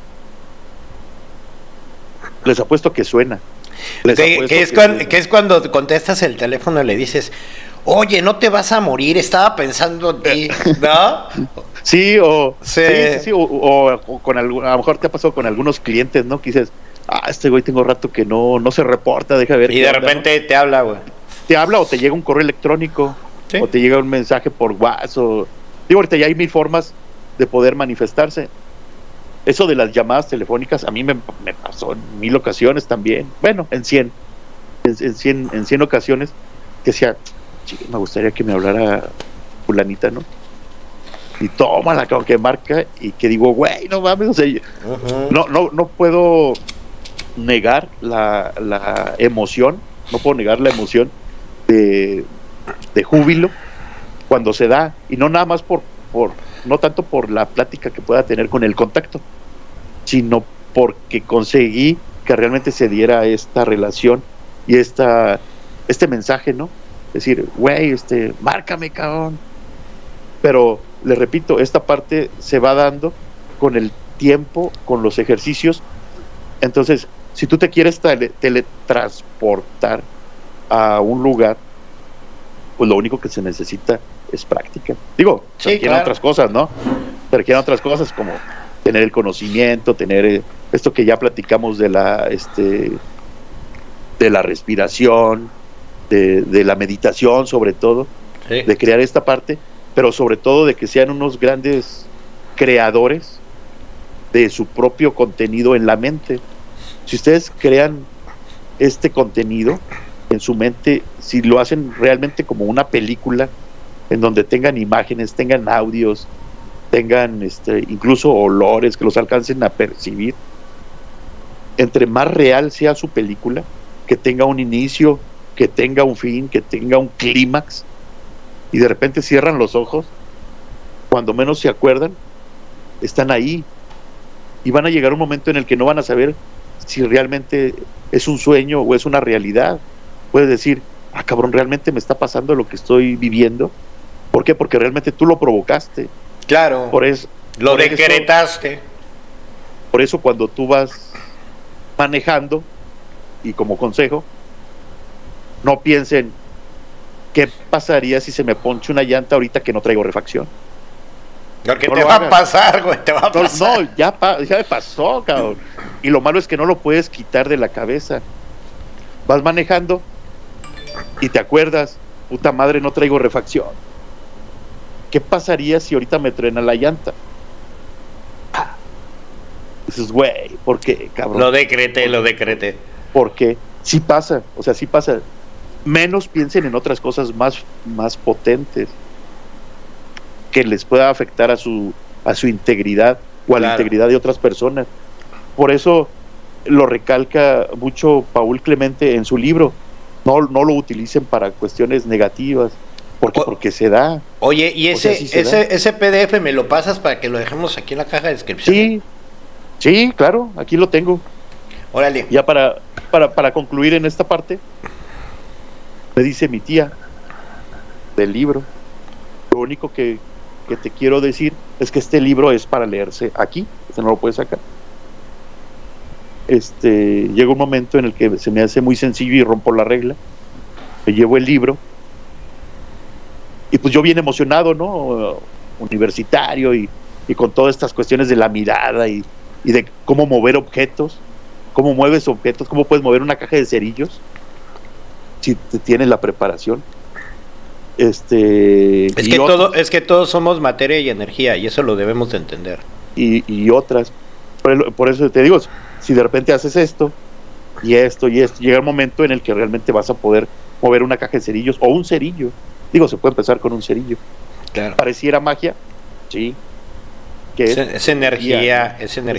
Les apuesto que suena. Que es cuando contestas el teléfono y le dices, oye, no te vas a morir, estaba pensando en ti, ¿no? Sí, sí. O con a lo mejor te ha pasado con algunos clientes, ¿no? Que dices, este güey tengo rato que no se reporta, deja ver. Y de repente, ¿no? Te habla, güey. Te habla o te llega un correo electrónico, ¿sí? O te llega un mensaje por WhatsApp. Digo, ahorita ya hay 1000 formas de poder manifestarse. Eso de las llamadas telefónicas a mí me pasó en 1000 ocasiones también. Bueno, en 100 ocasiones que decía, me gustaría que me hablara fulanita, ¿no? Y tómala, que marca y que digo, güey, no mames, o sea, no puedo negar la emoción, no puedo negar la emoción de, de júbilo cuando se da, y no nada más no tanto por la plática que pueda tener con el contacto, sino porque conseguí que realmente se diera esta relación y este mensaje, ¿no? Es decir, güey, márcame, cabrón. Pero, le repito, esta parte se va dando con el tiempo, con los ejercicios. Entonces, si tú te quieres teletransportar a un lugar, pues lo único que se necesita es práctica. Digo, sí, requieren claro. otras cosas, ¿no? Requieren otras cosas como tener el conocimiento, tener esto que ya platicamos de la respiración, de la meditación, sobre todo, Sí. de crear esta parte, pero sobre todo de que sean unos grandes creadores de su propio contenido en la mente. Si ustedes crean este contenido en su mente, si lo hacen realmente como una película, en donde tengan imágenes, tengan audios, tengan incluso olores que los alcancen a percibir, entre más real sea su película, que tenga un inicio, que tenga un fin, que tenga un clímax, y de repente cierran los ojos, cuando menos se acuerdan, están ahí, y van a llegar un momento en el que no van a saber si realmente es un sueño o es una realidad. Puedes decir, cabrón, realmente me está pasando lo que estoy viviendo. ¿Por qué? Porque realmente tú lo provocaste. Claro. Lo decretaste. Por eso cuando tú vas manejando, y como consejo, no piensen qué pasaría si se me ponche una llanta ahorita que no traigo refacción. Porque no te va a pasar, güey, te va a pasar. No, ya me pasó, cabrón. Y lo malo es que no lo puedes quitar de la cabeza. Vas manejando y te acuerdas, puta madre, no traigo refacción. ¿Qué pasaría si ahorita me truena la llanta? Dices, güey, ¿por qué, cabrón? Lo decreté. Porque sí pasa, o sea, sí pasa. Menos piensen en otras cosas más potentes que les pueda afectar a su integridad o a la integridad de otras personas. Por eso lo recalca mucho Paul Clemente en su libro. No lo utilicen para cuestiones negativas, porque se da. Oye, y ese PDF me lo pasas para que lo dejemos aquí en la caja de descripción. Sí, claro, aquí lo tengo. Órale. Ya para concluir en esta parte, me dice mi tía del libro, lo único que te quiero decir es que este libro es para leerse aquí, no lo puedes sacar. Llega un momento en el que se me hace muy sencillo y rompo la regla. Me llevo el libro y pues yo bien emocionado, ¿no? Universitario y con todas estas cuestiones de la mirada y de cómo mover objetos, cómo mueves objetos, cómo puedes mover una caja de cerillos si te tienes la preparación. Es que todos somos materia y energía, y eso lo debemos de entender. Y otras. Por eso te digo, si de repente haces esto, y esto, llega un momento en el que realmente vas a poder mover una caja de cerillos, o un cerillo. Digo, se puede empezar con un cerillo. Claro. Pareciera magia, sí. Es energía.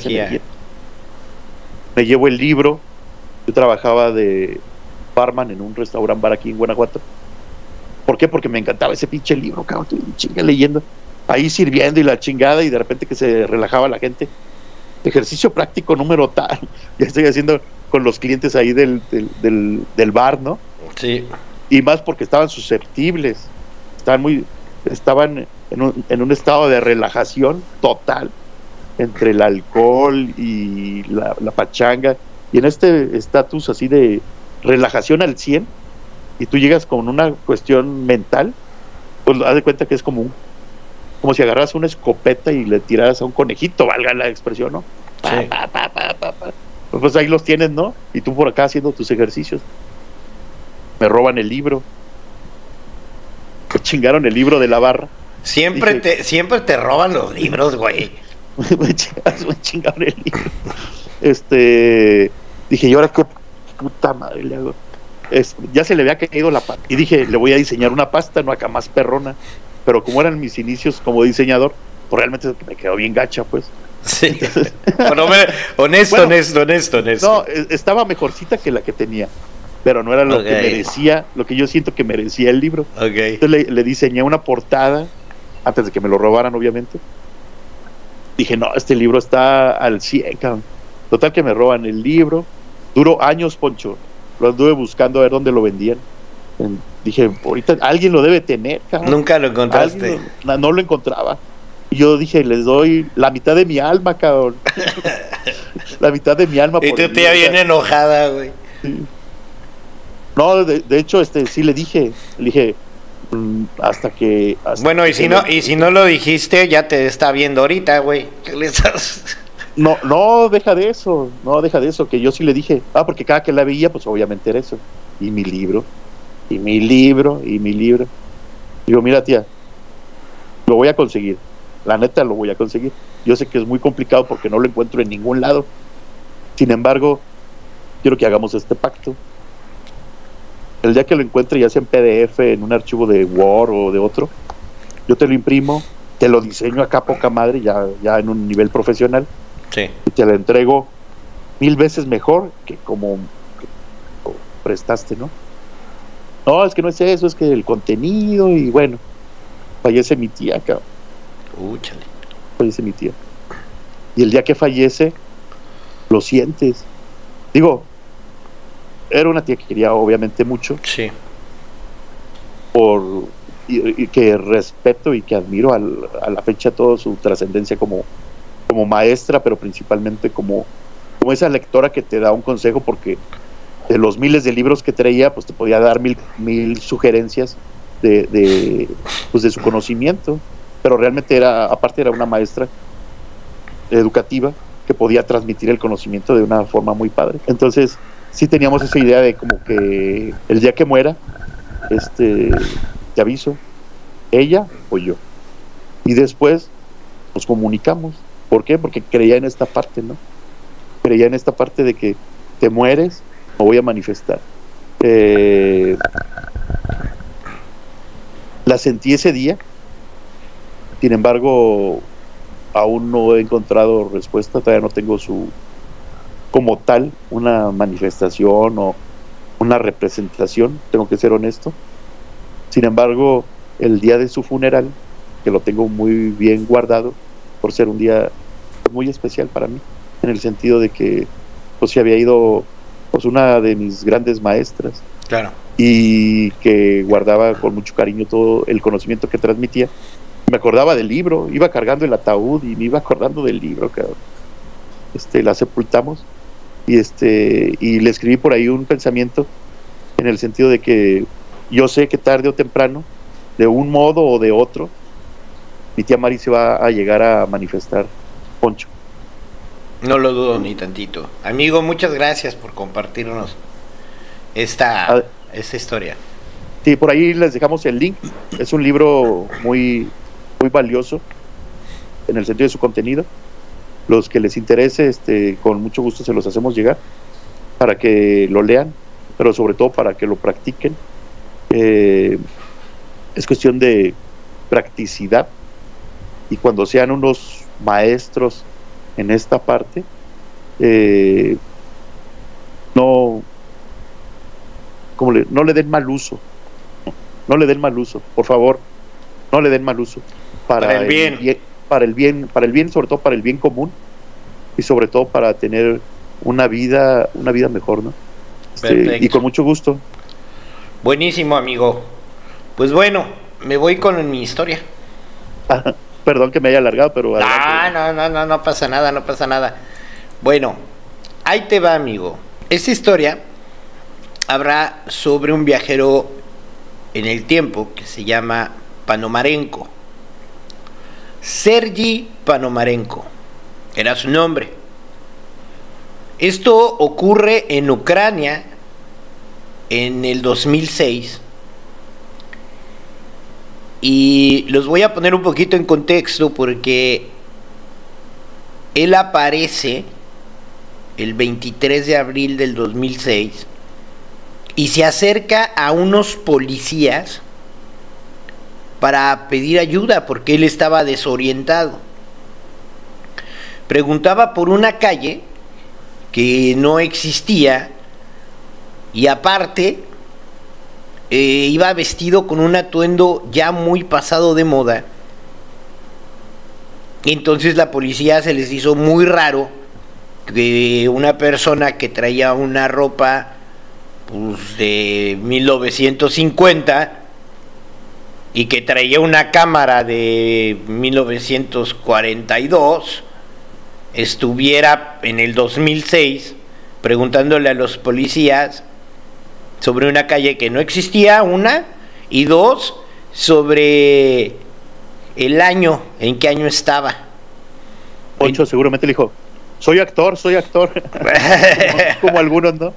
Me llevo el libro. Yo trabajaba de barman en un restaurant bar aquí en Guanajuato. ¿Por qué? Porque me encantaba ese pinche libro, cabrón, chinga leyendo, ahí sirviendo y la chingada, y de repente que se relajaba la gente. Ejercicio práctico número tal, ya estoy haciendo con los clientes ahí del bar, ¿no? Sí. Y más porque estaban susceptibles, estaban en un estado de relajación total entre el alcohol y la pachanga, y en este estatus así de relajación al 100, y tú llegas con una cuestión mental, pues haz de cuenta que es como si agarras una escopeta y le tiraras a un conejito, valga la expresión, ¿no? Sí. Pues ahí los tienes, ¿no? Y tú por acá haciendo tus ejercicios. Me roban el libro. Me chingaron el libro de la barra. Siempre te roban los libros, güey. Me chingaron el libro. Dije, ¿y ahora qué puta madre le hago? Ya se le había caído la pata. Y dije, le voy a diseñar una pasta, no acá más perrona. Pero como eran mis inicios como diseñador, pues realmente me quedó bien gacha, pues. Sí. Bueno, honesto. No, estaba mejorcita que la que tenía. pero no era lo que merecía, lo que yo siento que merecía el libro. Entonces le diseñé una portada, antes de que me lo robaran, obviamente. Dije, no, este libro está al 100, cabrón. Total que me roban el libro. Duró años, Poncho. Lo anduve buscando a ver dónde lo vendían. Dije, ahorita alguien lo debe tener, cabrón. Nunca lo encontraste. No lo encontraba. Y yo dije, les doy la mitad de mi alma, cabrón. La mitad de mi alma. Y tu tía bien enojada, güey. Sí. No, de hecho, sí le dije, hasta que... Bueno, y si no lo dijiste, ya te está viendo ahorita, güey. ¿Qué le estás...? No, deja de eso, que yo sí le dije, porque cada que la veía, pues obviamente era eso. Y mi libro. Digo, mira, tía, lo voy a conseguir. La neta, lo voy a conseguir. Yo sé que es muy complicado porque no lo encuentro en ningún lado. Sin embargo, quiero que hagamos este pacto. El día que lo encuentre, ya sea en PDF, en un archivo de Word o de otro, yo te lo imprimo, te lo diseño acá poca madre, ya en un nivel profesional. Sí. Y te lo entrego 1000 veces mejor que como prestaste, ¿no? No, es que no es eso, es que el contenido. Y bueno, fallece mi tía, cabrón. Chale. Fallece mi tía. Y el día que fallece, lo sientes. Digo, era una tía que quería obviamente mucho. Sí. Y que respeto y que admiro a la fecha toda su trascendencia como maestra, pero principalmente como esa lectora que te da un consejo, porque de los miles de libros que traía, pues te podía dar mil sugerencias de su conocimiento, pero realmente aparte era una maestra educativa que podía transmitir el conocimiento de una forma muy padre. Entonces sí teníamos esa idea de como que el día que muera, te aviso, ella o yo, y después nos comunicamos. ¿Por qué? Porque creía en esta parte, ¿no? Creía en esta parte de que te mueres, me voy a manifestar. La sentí ese día, sin embargo, aún no he encontrado respuesta, todavía no tengo como tal, una manifestación o una representación, tengo que ser honesto. Sin embargo, el día de su funeral, que lo tengo muy bien guardado, por ser un día muy especial para mí, en el sentido de que pues se había ido pues una de mis grandes maestras. Claro. Y que guardaba con mucho cariño todo el conocimiento que transmitía. Me acordaba del libro, iba cargando el ataúd y me iba acordando del libro, cabrón. La sepultamos y le escribí por ahí un pensamiento en el sentido de que yo sé que tarde o temprano, de un modo o de otro, mi tía Mari se va a llegar a manifestar, Poncho. No lo dudo ni tantito. Amigo, muchas gracias por compartirnos esta historia. Sí, por ahí les dejamos el link. Es un libro muy, muy valioso en el sentido de su contenido. Los que les interese, con mucho gusto se los hacemos llegar para que lo lean, pero sobre todo para que lo practiquen. Es cuestión de practicidad, y cuando sean unos maestros en esta parte, no le den mal uso, por favor, no le den mal uso para el bien, sobre todo para el bien común, y sobre todo para tener una vida mejor, ¿no? Y con mucho gusto. Buenísimo, amigo. Pues bueno, me voy con mi historia. Perdón que me haya alargado, pero... No pasa nada. Bueno, ahí te va, amigo. Esta historia habla sobre un viajero en el tiempo que se llama Panomarenko. Sergi Panomarenko era su nombre. Esto ocurre en Ucrania en el 2006. Y los voy a poner un poquito en contexto porque él aparece el 23 de abril del 2006 y se acerca a unos policías para pedir ayuda porque él estaba desorientado. Preguntaba por una calle que no existía y aparte iba vestido con un atuendo ya muy pasado de moda. Entonces la policía se les hizo muy raro que una persona que traía una ropa pues, de 1950 y que traía una cámara de 1942 estuviera en el 2006 preguntándole a los policías sobre una calle que no existía, una, y dos, sobre el año, en qué año estaba. Poncho seguramente le dijo, soy actor. como algunos, ¿no?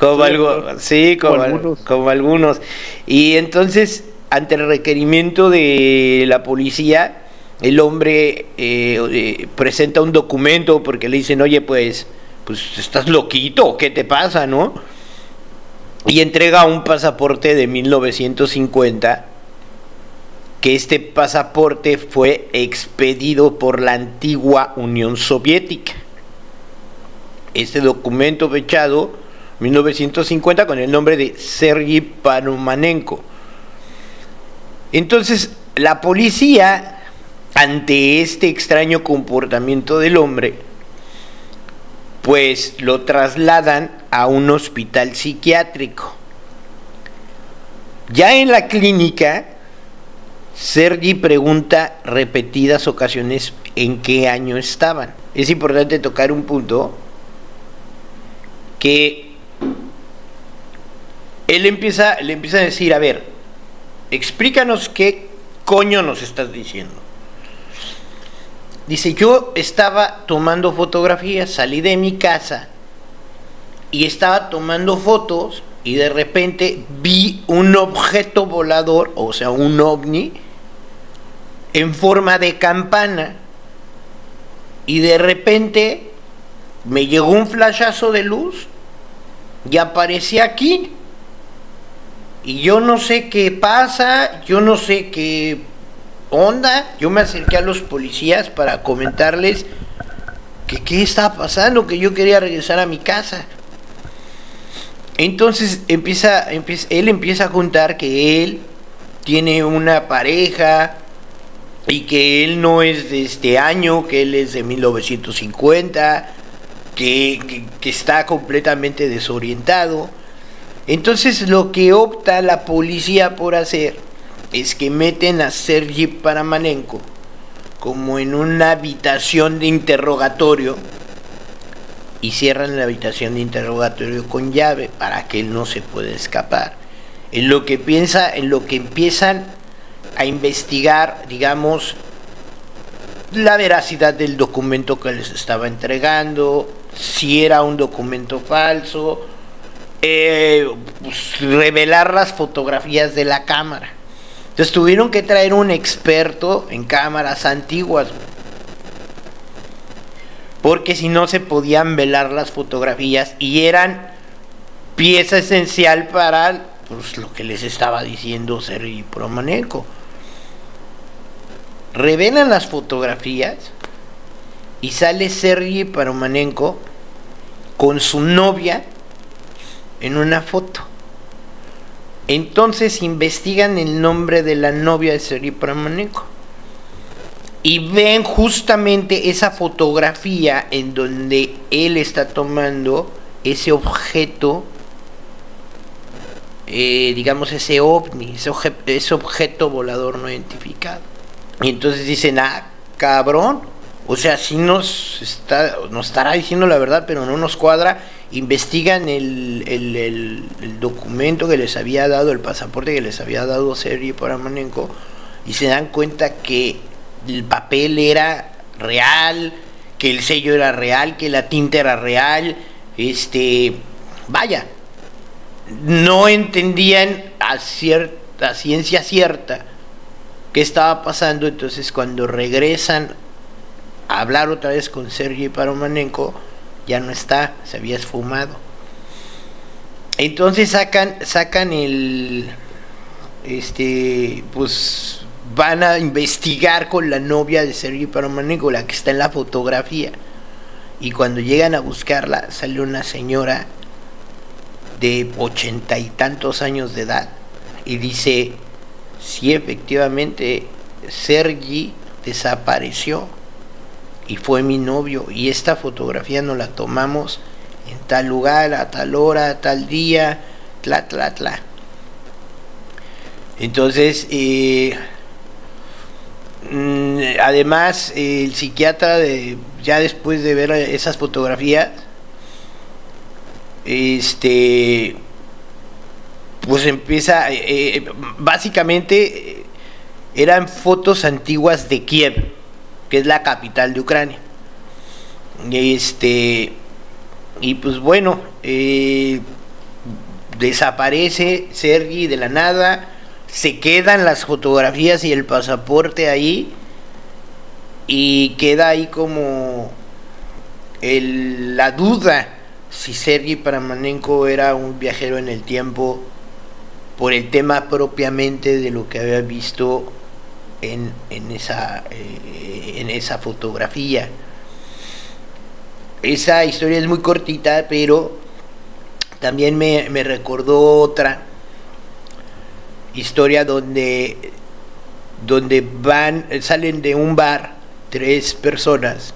Como algunos. Y entonces, ante el requerimiento de la policía, el hombre presenta un documento porque le dicen, oye, pues estás loquito, ¿qué te pasa, no? Y entrega un pasaporte de 1950, que este pasaporte fue expedido por la antigua Unión Soviética. Este documento fechado 1950 con el nombre de Sergei Panomanenko. Entonces, la policía, ante este extraño comportamiento del hombre, pues lo trasladan a un hospital psiquiátrico. Ya en la clínica, Sergei pregunta repetidas ocasiones en qué año estaban. Es importante tocar un punto que él le empieza a decir, a ver, explícanos qué coño nos estás diciendo. Dice, yo estaba tomando fotografías, salí de mi casa y estaba tomando fotos y de repente vi un objeto volador, o sea, un ovni, en forma de campana, y de repente me llegó un flashazo de luz y aparecí aquí. Y yo no sé qué pasa, yo no sé qué onda. Yo me acerqué a los policías para comentarles que qué estaba pasando, que yo quería regresar a mi casa. Entonces él empieza a contar que él tiene una pareja y que él no es de este año, que él es de 1950, que está completamente desorientado. Entonces lo que opta la policía por hacer es que meten a Sergei Panomanenko como en una habitación de interrogatorio y cierran la habitación de interrogatorio con llave para que él no se pueda escapar. En lo que empiezan a investigar, digamos, la veracidad del documento que les estaba entregando, si era un documento falso, revelar las fotografías de la cámara. Entonces tuvieron que traer un experto en cámaras antiguas, porque si no se podían velar las fotografías y eran pieza esencial para pues, lo que les estaba diciendo Sergei Panomanenko. Revelan las fotografías y sale Sergei Panomanenko con su novia en una foto. Entonces investigan el nombre de la novia de Sergei Panomanenko y ven justamente esa fotografía en donde él está tomando ese objeto, digamos ese ovni, ese objeto volador no identificado. Y entonces dicen, cabrón, o sea, sí nos estará diciendo la verdad, pero no nos cuadra. Investigan el documento que les había dado, el pasaporte que les había dado Sergei Panomanenko, y se dan cuenta que el papel era real, que el sello era real, que la tinta era real. Vaya, no entendían a ciencia cierta qué estaba pasando. Entonces cuando regresan a hablar otra vez con Sergei Panomanenko, ya no está, se había esfumado. Entonces sacan pues van a investigar con la novia de Sergei Panomanenko, la que está en la fotografía, y cuando llegan a buscarla sale una señora de 80 y tantos años de edad, y dice: sí, efectivamente, Sergi desapareció y fue mi novio, y esta fotografía nos la tomamos en tal lugar, a tal hora, a tal día, tla. Entonces, además, el psiquiatra, ya después de ver esas fotografías, pues empieza, básicamente eran fotos antiguas de Kiev, que es la capital de Ucrania. Y pues bueno, desaparece Sergi de la nada, se quedan las fotografías y el pasaporte ahí, y queda ahí como la duda si Sergi Paramanenko era un viajero en el tiempo, por el tema propiamente de lo que había visto en esa fotografía. Esa historia es muy cortita, pero también me recordó otra historia donde salen de un bar 3 personas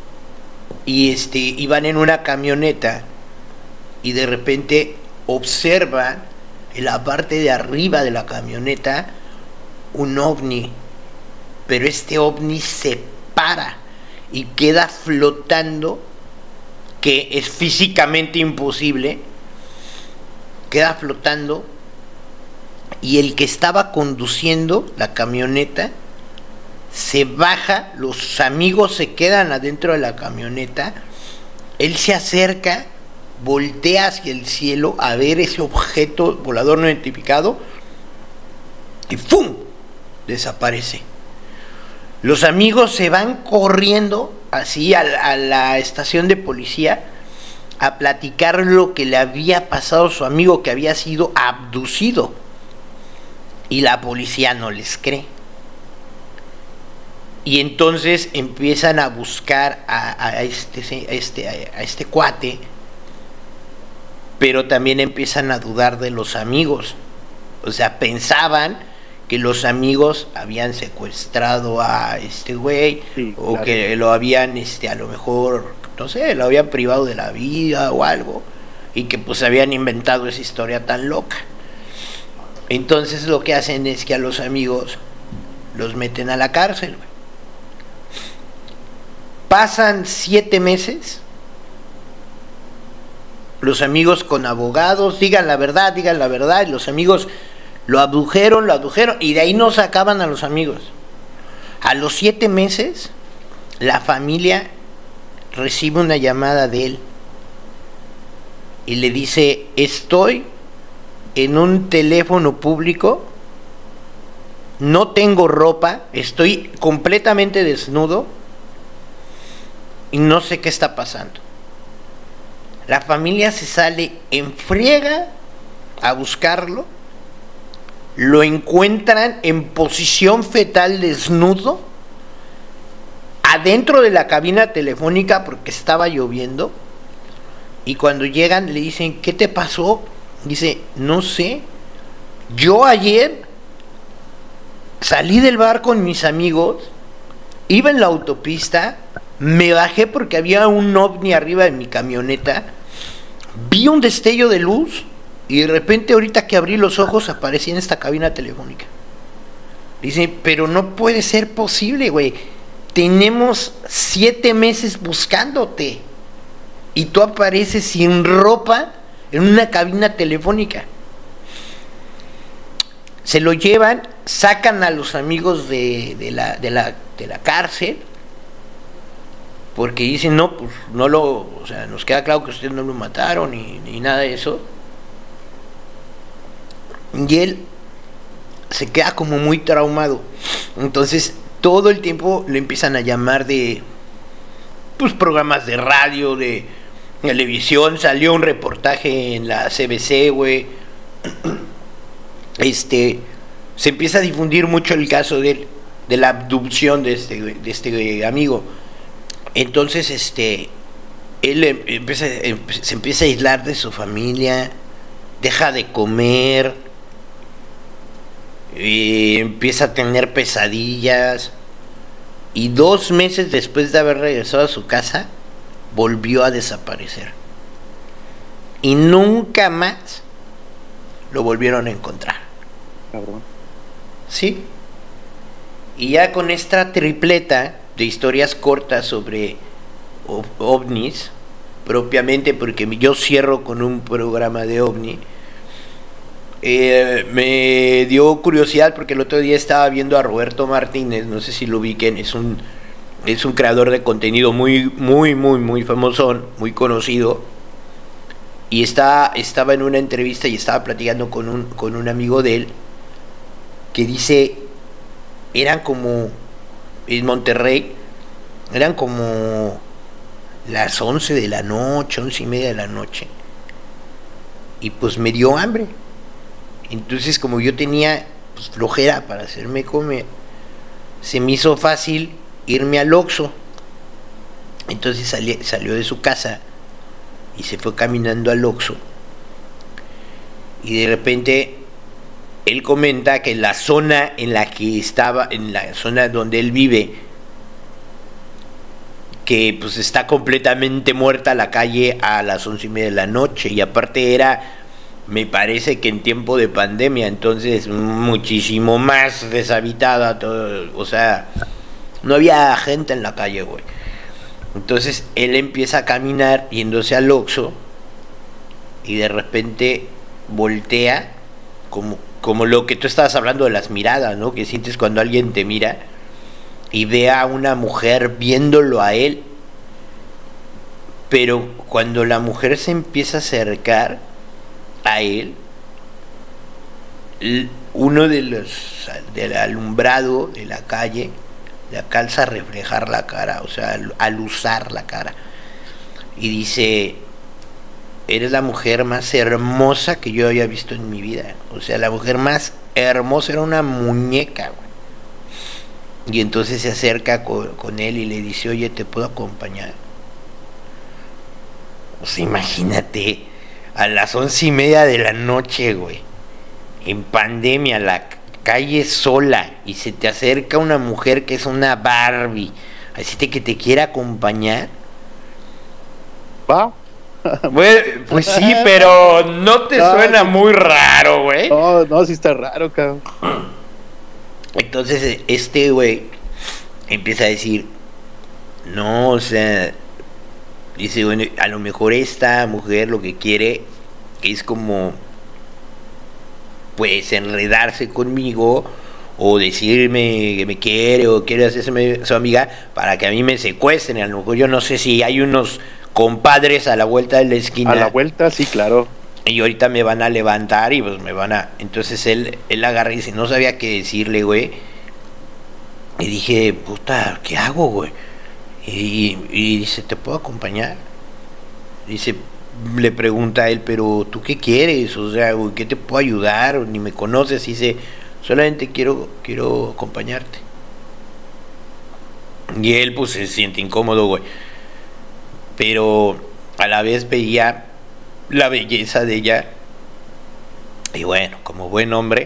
y van en una camioneta, y de repente observan en la parte de arriba de la camioneta un ovni, pero este ovni se para y queda flotando, que es físicamente imposible, queda flotando, y el que estaba conduciendo la camioneta se baja, los amigos se quedan adentro de la camioneta, él se acerca, voltea hacia el cielo a ver ese objeto volador no identificado, y ¡fum!, desaparece. Los amigos se van corriendo así a la estación de policía a platicar lo que le había pasado a su amigo, que había sido abducido, y la policía no les cree. Y entonces empiezan a buscar a este cuate, pero también empiezan a dudar de los amigos. O sea, pensaban que los amigos habían secuestrado a este güey, sí, o claro, que lo habían, a lo mejor, no sé, lo habían privado de la vida o algo, y que pues habían inventado esa historia tan loca. Entonces lo que hacen es que a los amigos los meten a la cárcel, güey. Pasan 7 meses, los amigos con abogados, digan la verdad, y los amigos lo abdujeron, y de ahí no sacaban a los amigos. A los 7 meses, la familia recibe una llamada de él, y le dice: estoy en un teléfono público, no tengo ropa, estoy completamente desnudo, y no sé qué está pasando. La familia se sale en friega a buscarlo, lo encuentran en posición fetal desnudo, adentro de la cabina telefónica porque estaba lloviendo, y cuando llegan le dicen: ¿qué te pasó? Dice: no sé, yo ayer salí del bar con mis amigos, iba en la autopista, me bajé porque había un ovni arriba de mi camioneta, vi un destello de luz, y de repente, ahorita que abrí los ojos, aparecí en esta cabina telefónica. Dice: pero no puede ser posible, güey, tenemos 7 meses buscándote y tú apareces sin ropa en una cabina telefónica. Se lo llevan, sacan a los amigos de la cárcel, porque dicen: no, pues no o sea, nos queda claro que ustedes no lo mataron ni nada de eso. Y él se queda como muy traumado. Entonces todo el tiempo le empiezan a llamar de pues programas de radio, de televisión. Salió un reportaje en la CBC, güey. Se empieza a difundir mucho el caso de la abducción de este amigo. Entonces él se empieza a aislar de su familia, deja de comer, empieza a tener pesadillas, y 2 meses después de haber regresado a su casa, volvió a desaparecer. Y nunca más lo volvieron a encontrar. Cabrón. Sí. Y ya con esta tripleta de historias cortas sobre ovnis, propiamente porque yo cierro con un programa de ovni, me dio curiosidad porque el otro día estaba viendo a Roberto Martínez, no sé si lo ubiquen, es un creador de contenido muy famosón, muy conocido, y estaba en una entrevista y estaba platicando con un amigo de él que dice, eran como en Monterrey, eran como las 11 de la noche, 11:30 de la noche, y pues me dio hambre. Entonces, como yo tenía pues flojera para hacerme comer, se me hizo fácil irme al Oxxo. Entonces salió de su casa y se fue caminando al Oxxo, y de repente él comenta que la zona en la que estaba, en la zona donde él vive, que pues está completamente muerta la calle a las 11:30 de la noche, y aparte me parece que en tiempo de pandemia, entonces muchísimo más deshabitada todo, o sea, no había gente en la calle, güey. Entonces él empieza a caminar yéndose al Oxxo, y de repente voltea, como lo que tú estabas hablando de las miradas, ¿no? Que sientes cuando alguien te mira, y ve a una mujer viéndolo a él, pero cuando la mujer se empieza a acercar a él, uno del alumbrado de la calle le alcanza a reflejar la cara, o sea, a luzar la cara, y dice, eres la mujer más hermosa que yo había visto en mi vida. O sea, la mujer más hermosa, era una muñeca, güey. Y entonces se acerca con él y le dice, oye, ¿te puedo acompañar? O sea, imagínate, a las 11:30 de la noche, güey, en pandemia, la calle sola, y se te acerca una mujer que es una Barbie, así que te quiere acompañar. ¿Va? Bueno, pues sí, pero ¿no te suena muy raro, güey? No, sí está raro, cabrón. Entonces este güey empieza a decir, no, o sea, dice, bueno, a lo mejor esta mujer lo que quiere es como, pues, enredarse conmigo, o decirme que me quiere, o quiere hacerse su amiga para que a mí me secuestren. A lo mejor, yo no sé si hay unos compadres a la vuelta de la esquina. A la vuelta, sí, claro. Y ahorita me van a levantar y pues me van a... Entonces él agarra y dice, no sabía qué decirle, güey. Y dije, puta, ¿qué hago, güey? Y dice, ¿te puedo acompañar? Dice, le pregunta a él, pero ¿tú qué quieres? O sea, güey, ¿qué te puedo ayudar? Ni me conoces. Y dice, solamente quiero acompañarte. Y él pues se siente incómodo, güey. Pero a la vez veía la belleza de ella, y bueno, como buen hombre,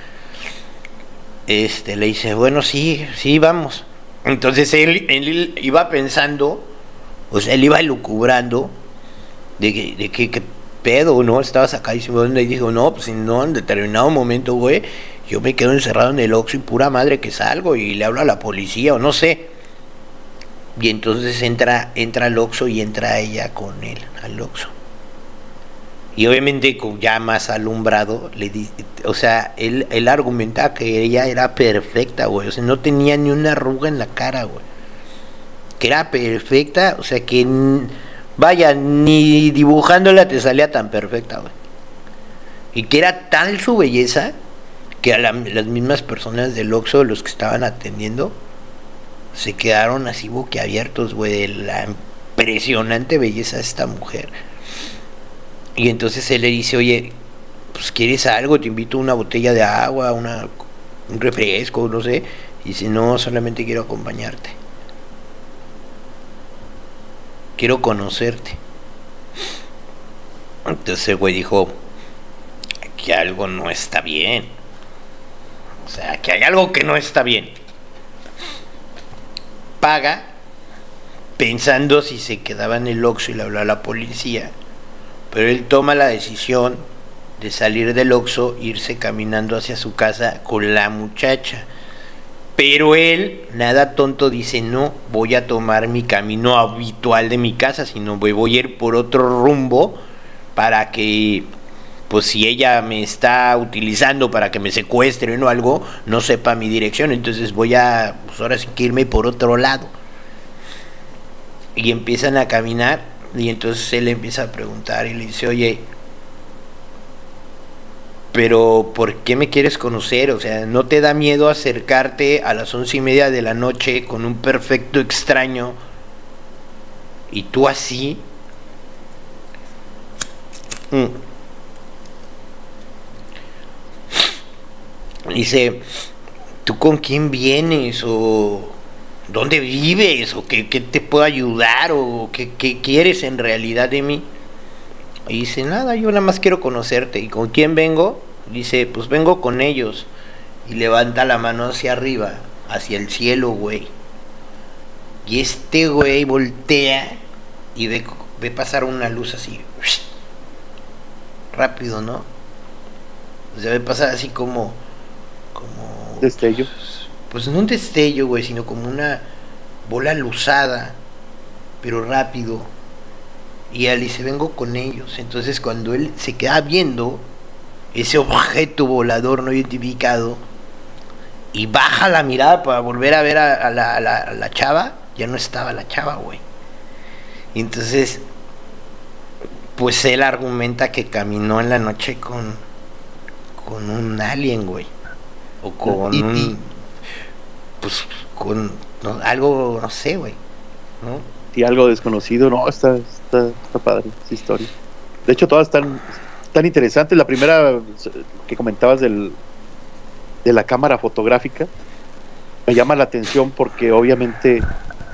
le dice, bueno, sí, vamos. Entonces él iba pensando, o sea, él iba elucubrando de qué pedo, ¿no? Estaba sacadísimo, y dijo, no, pues no, en determinado momento, güey, yo me quedo encerrado en el Oxxo y pura madre que salgo y le hablo a la policía, o no sé. Y entonces entra al Oxxo y entra ella con él al Oxxo. Y obviamente con ya más alumbrado, o sea, él argumentaba que ella era perfecta, güey. O sea, no tenía ni una arruga en la cara, güey. Que era perfecta, o sea, que vaya, ni dibujándola te salía tan perfecta, güey. Y que era tal su belleza que a las mismas personas del Oxxo, los que estaban atendiendo, se quedaron así boquiabiertos, güey, de la impresionante belleza de esta mujer. Y entonces él le dice, oye, pues ¿quieres algo? Te invito a una botella de agua, un refresco, no sé. Y dice, no, solamente quiero acompañarte. Quiero conocerte. Entonces el güey dijo, que algo no está bien. O sea, que hay algo que no está bien. Paga, pensando si se quedaba en el Oxxo y le habló a la policía. Pero él toma la decisión de salir del Oxxo, irse caminando hacia su casa con la muchacha. Pero él, nada tonto, dice: no voy a tomar mi camino habitual de mi casa, sino voy a ir por otro rumbo para que, pues si ella me está utilizando para que me secuestren o algo, no sepa mi dirección. Entonces voy a, pues ahora sí que irme por otro lado. Y empiezan a caminar, y entonces él empieza a preguntar y le dice: oye, pero ¿por qué me quieres conocer? O sea, ¿no te da miedo acercarte a las 11:30 de la noche con un perfecto extraño y tú así? Dice: ¿tú con quién vienes? ¿O dónde vives? ¿O qué te puedo ayudar? ¿O qué quieres en realidad de mí? Y dice: nada, yo nada más quiero conocerte. ¿Y con quién vengo? Dice: pues vengo con ellos. Y levanta la mano hacia arriba, hacia el cielo, güey. Y este güey voltea y ve pasar una luz así, rápido, ¿no? O sea, ve pasar así como destello. Pues no un destello, güey, sino como una bola luzada, pero rápido. Y él dice: vengo con ellos. Entonces cuando él se queda viendo ese objeto volador no identificado y baja la mirada para volver a ver a la chava, ya no estaba la chava, güey. Y entonces, pues él argumenta que caminó en la noche con un alien, güey. O con un... pues con algo, no sé, güey, ¿no? Y algo desconocido. No, está padre esa historia. De hecho, todas están interesantes. La primera que comentabas de la cámara fotográfica me llama la atención porque obviamente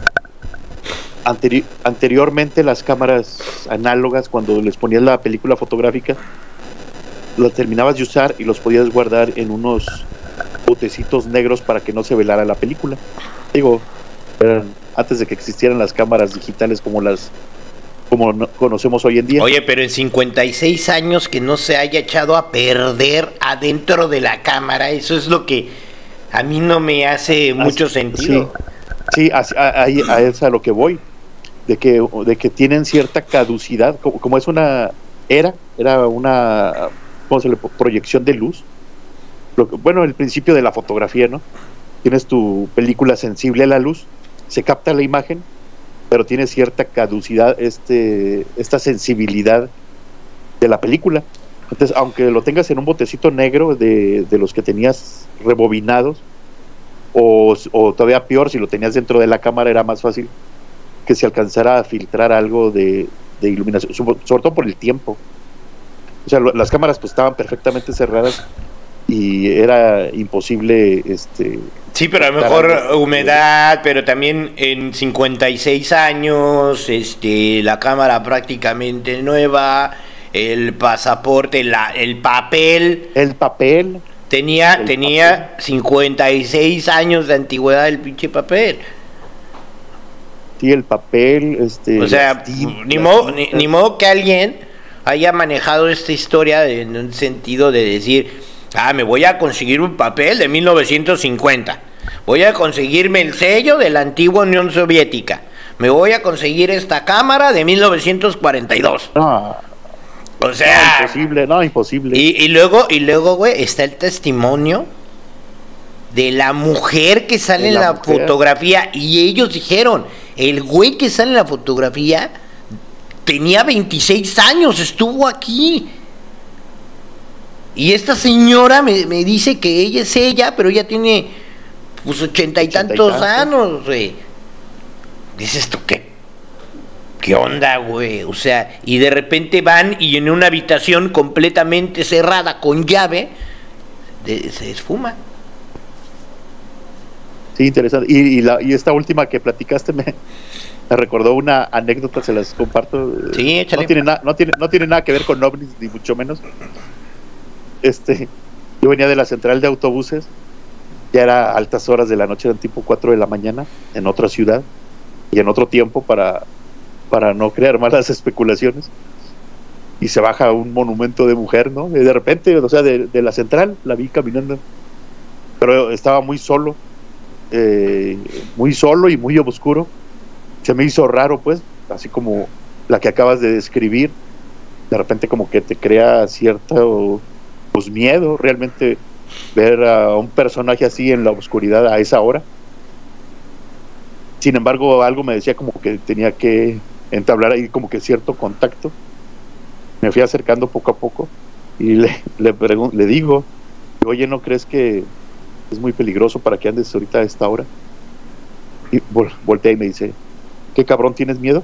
anteriormente las cámaras análogas, cuando les ponías la película fotográfica, las terminabas de usar y los podías guardar en unos botecitos negros para que no se velara la película. Digo, eran antes de que existieran las cámaras digitales como conocemos hoy en día. Oye, pero en 56 años que no se haya echado a perder adentro de la cámara, eso es lo que a mí no me hace mucho sentido. Sí, a eso a lo que voy, de que tienen cierta caducidad, como es era una, ¿cómo se le proyección de luz? Bueno, el principio de la fotografía, ¿no? Tienes tu película sensible a la luz, se capta la imagen, pero tiene cierta caducidad esta sensibilidad de la película. Entonces, aunque lo tengas en un botecito negro de los que tenías rebobinados, o todavía peor, si lo tenías dentro de la cámara, era más fácil que se alcanzara a filtrar algo de iluminación, sobre todo por el tiempo. O sea, las cámaras pues estaban perfectamente cerradas y era imposible sí, pero a lo mejor humedad, pero también en 56 años la cámara prácticamente nueva, el pasaporte, el papel tenía 56 años de antigüedad el pinche papel. Sí, el papel, o sea, ni modo que alguien haya manejado esta historia en un sentido de decir: me voy a conseguir un papel de 1950, voy a conseguirme el sello de la antigua Unión Soviética, me voy a conseguir esta cámara de 1942. O sea, imposible. Y luego, güey, está el testimonio de la mujer que sale en la fotografía, y ellos dijeron: el güey que sale en la fotografía tenía 26 años, estuvo aquí. Y esta señora me dice que ella es ella, pero ella tiene pues 80 y tantos años, güey. Dices tú, ¿qué onda, güey? O sea, y de repente van y en una habitación completamente cerrada con llave se esfuma. Sí, interesante. Y esta última que platicaste me recordó una anécdota, se las comparto. Sí, échale. No tiene nada que ver con ovnis, ni mucho menos. Yo venía de la central de autobuses, ya era altas horas de la noche, eran tipo 4 de la mañana, en otra ciudad y en otro tiempo para no crear malas especulaciones. Y se baja un monumento de mujer, ¿no? Y de repente, o sea, de la central, la vi caminando, pero estaba muy solo y muy oscuro. Se me hizo raro, pues, así como la que acabas de describir. De repente como que te crea cierto, pues, miedo realmente ver a un personaje así en la oscuridad a esa hora. Sin embargo, algo me decía como que tenía que entablar ahí como que cierto contacto. Me fui acercando poco a poco y le digo, oye, ¿no crees que es muy peligroso para que andes ahorita a esta hora? Y voltea y me dice, ¿qué cabrón, tienes miedo?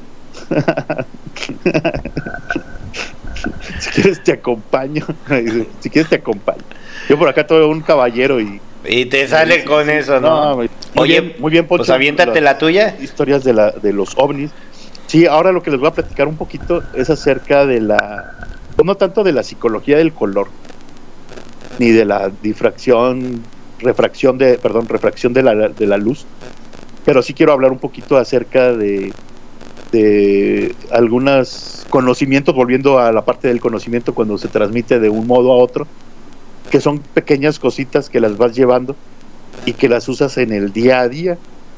Si quieres te acompaño. Si quieres te acompaño. Yo por acá todo un caballero y te sale con eso, ¿no? Oye, muy bien, Poncho, pues aviéntate la tuya. Historias de los ovnis. Sí, ahora lo que les voy a platicar un poquito es acerca de pues no tanto de la psicología del color, ni de la refracción de la luz, pero sí quiero hablar un poquito acerca de algunos conocimientos, volviendo a la parte del conocimiento cuando se transmite de un modo a otro, que son pequeñas cositas que las vas llevando y que las usas en el día a día.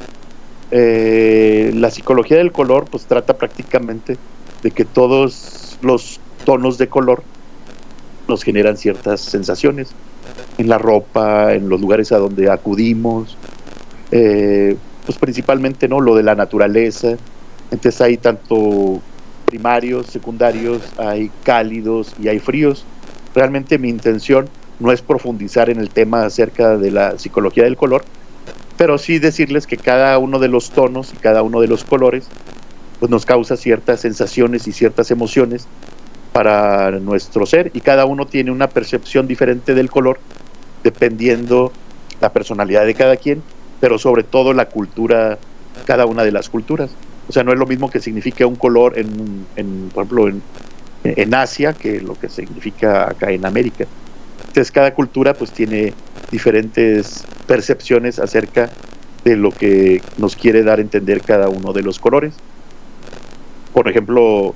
La psicología del color pues trata prácticamente de que todos los tonos de color nos generan ciertas sensaciones en la ropa, en los lugares a donde acudimos, pues principalmente, ¿no?, lo de la naturaleza. Entonces hay tanto primarios, secundarios, hay cálidos y hay fríos. Realmente mi intención no es profundizar en el tema acerca de la psicología del color, pero sí decirles que cada uno de los tonos y cada uno de los colores pues nos causa ciertas sensaciones y ciertas emociones para nuestro ser, y cada uno tiene una percepción diferente del color dependiendo la personalidad de cada quien, pero sobre todo la cultura, cada una de las culturas. O sea, no es lo mismo que signifique un color por ejemplo, en Asia que lo que significa acá en América. Entonces cada cultura pues tiene diferentes percepciones acerca de lo que nos quiere dar a entender cada uno de los colores. Por ejemplo,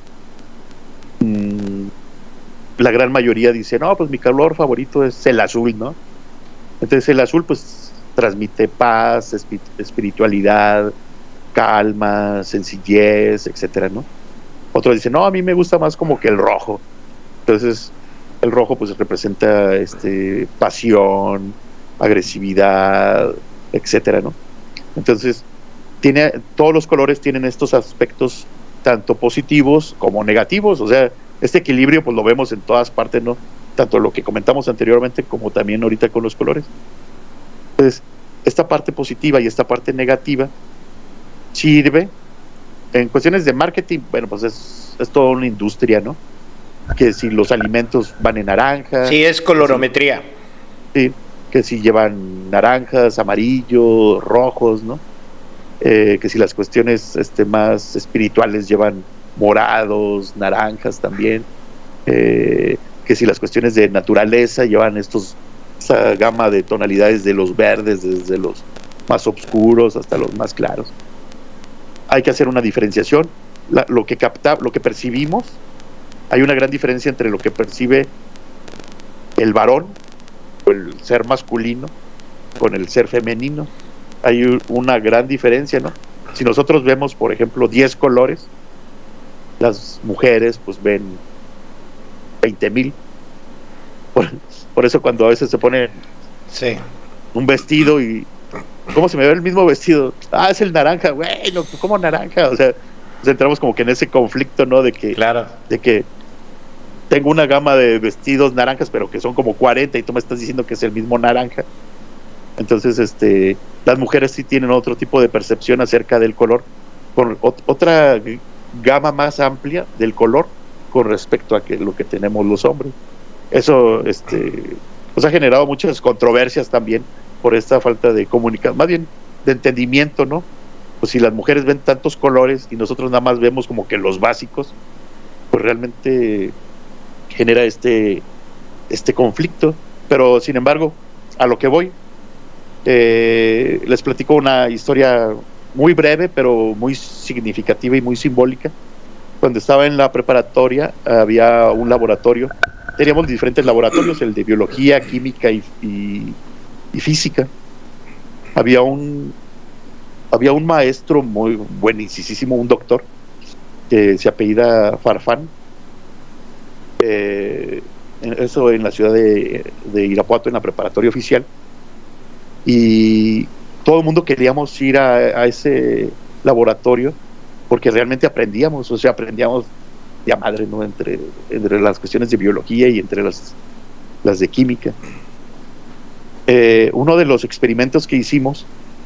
la gran mayoría dice, no, pues mi color favorito es el azul, ¿no? Entonces el azul pues transmite paz, espiritualidad, calma, sencillez, etcétera, ¿no? Otros dicen, no, a mí me gusta más como que el rojo. Entonces el rojo pues representa pasión, agresividad, etcétera, ¿no? Entonces todos los colores tienen estos aspectos tanto positivos como negativos. O sea, este equilibrio pues lo vemos en todas partes, ¿no? Tanto lo que comentamos anteriormente como también ahorita con los colores. Entonces, esta parte positiva y esta parte negativa sirve en cuestiones de marketing. Bueno, pues es toda una industria, ¿no? Que si los alimentos van en naranja. Sí, es colorometría. Sí, que si llevan naranjas, amarillos, rojos, ¿no? Que si las cuestiones más espirituales llevan morados, naranjas también. Que si las cuestiones de naturaleza llevan esa gama de tonalidades de los verdes, desde los más oscuros hasta los más claros. Hay que hacer una diferenciación. Lo que percibimos, hay una gran diferencia entre lo que percibe el varón o el ser masculino con el ser femenino. Hay una gran diferencia, ¿no? Si nosotros vemos, por ejemplo, 10 colores, las mujeres pues ven 20,000. Por eso cuando a veces se pone un vestido y ¿cómo se me ve el mismo vestido? Ah, es el naranja, güey, no, ¿cómo naranja? O sea, pues entramos como que en ese conflicto, ¿no? De que tengo una gama de vestidos naranjas, pero que son como 40 y tú me estás diciendo que es el mismo naranja. Entonces, las mujeres sí tienen otro tipo de percepción acerca del color, con otra gama más amplia del color con respecto a lo que tenemos los hombres. Eso, pues ha generado muchas controversias también por esta falta de comunicación, más bien de entendimiento, ¿no? Pues si las mujeres ven tantos colores y nosotros nada más vemos como que los básicos, pues realmente genera este conflicto. Pero sin embargo, a lo que voy, les platico una historia muy breve, pero muy significativa y muy simbólica. Cuando estaba en la preparatoria había un laboratorio, teníamos diferentes laboratorios, el de biología, química y física. Había un maestro muy buenísimo, un doctor, que se apellida Farfán, eso en la ciudad de Irapuato, en la preparatoria oficial, y todo el mundo queríamos ir a ese laboratorio porque realmente aprendíamos, de a madre, ¿no? Entre las cuestiones de biología y entre las de química. Uno de los experimentos que hicimos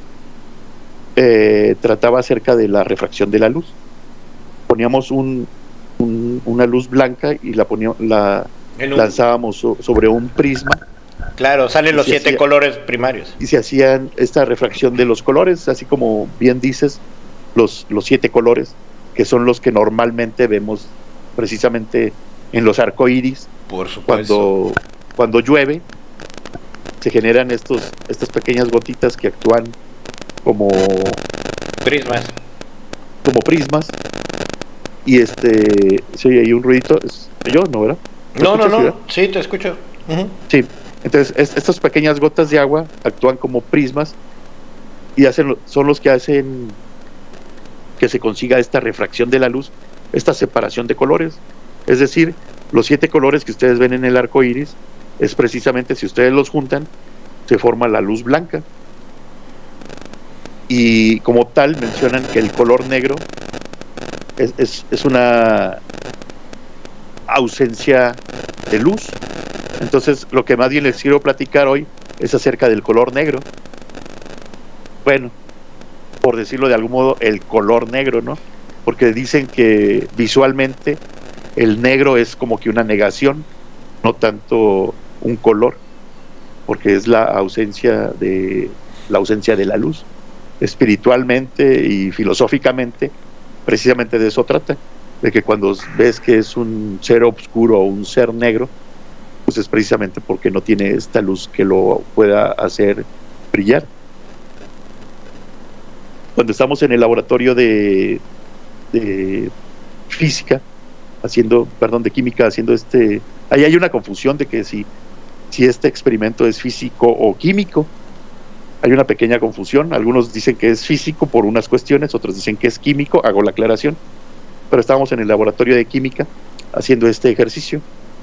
trataba acerca de la refracción de la luz. Poníamos una luz blanca y la lanzábamos sobre un prisma. Claro, salen los 7 colores primarios. Y se hacían esta refracción de los colores, así como bien dices, los 7 colores, que son los que normalmente vemos precisamente en los arcoíris. Por supuesto. Cuando llueve, se generan estas pequeñas gotitas que actúan como prismas. Y si oye ahí un ruidito, yo no, ¿verdad? No, sí, te escucho. Uh-huh. Sí, entonces estas pequeñas gotas de agua actúan como prismas y son los que hacen que se consiga esta refracción de la luz, esta separación de colores. Es decir, los 7 colores que ustedes ven en el arco iris es precisamente, si ustedes los juntan, se forma la luz blanca. Y como tal mencionan que el color negro es una ausencia de luz. Entonces lo que más bien les quiero platicar hoy es acerca del color negro. Bueno, por decirlo de algún modo, el color negro, ¿no? Porque dicen que visualmente el negro es como que una negación, no tanto un color, porque es la ausencia de la luz. Espiritualmente y filosóficamente, precisamente de eso trata, de que cuando ves que es un ser oscuro o un ser negro, pues es precisamente porque no tiene esta luz que lo pueda hacer brillar. Cuando estamos en el laboratorio de física, de química, ahí hay una confusión de que si este experimento es físico o químico. Hay una pequeña confusión, algunos dicen que es físico por unas cuestiones, otros dicen que es químico, hago la aclaración, pero estábamos en el laboratorio de química haciendo este ejercicio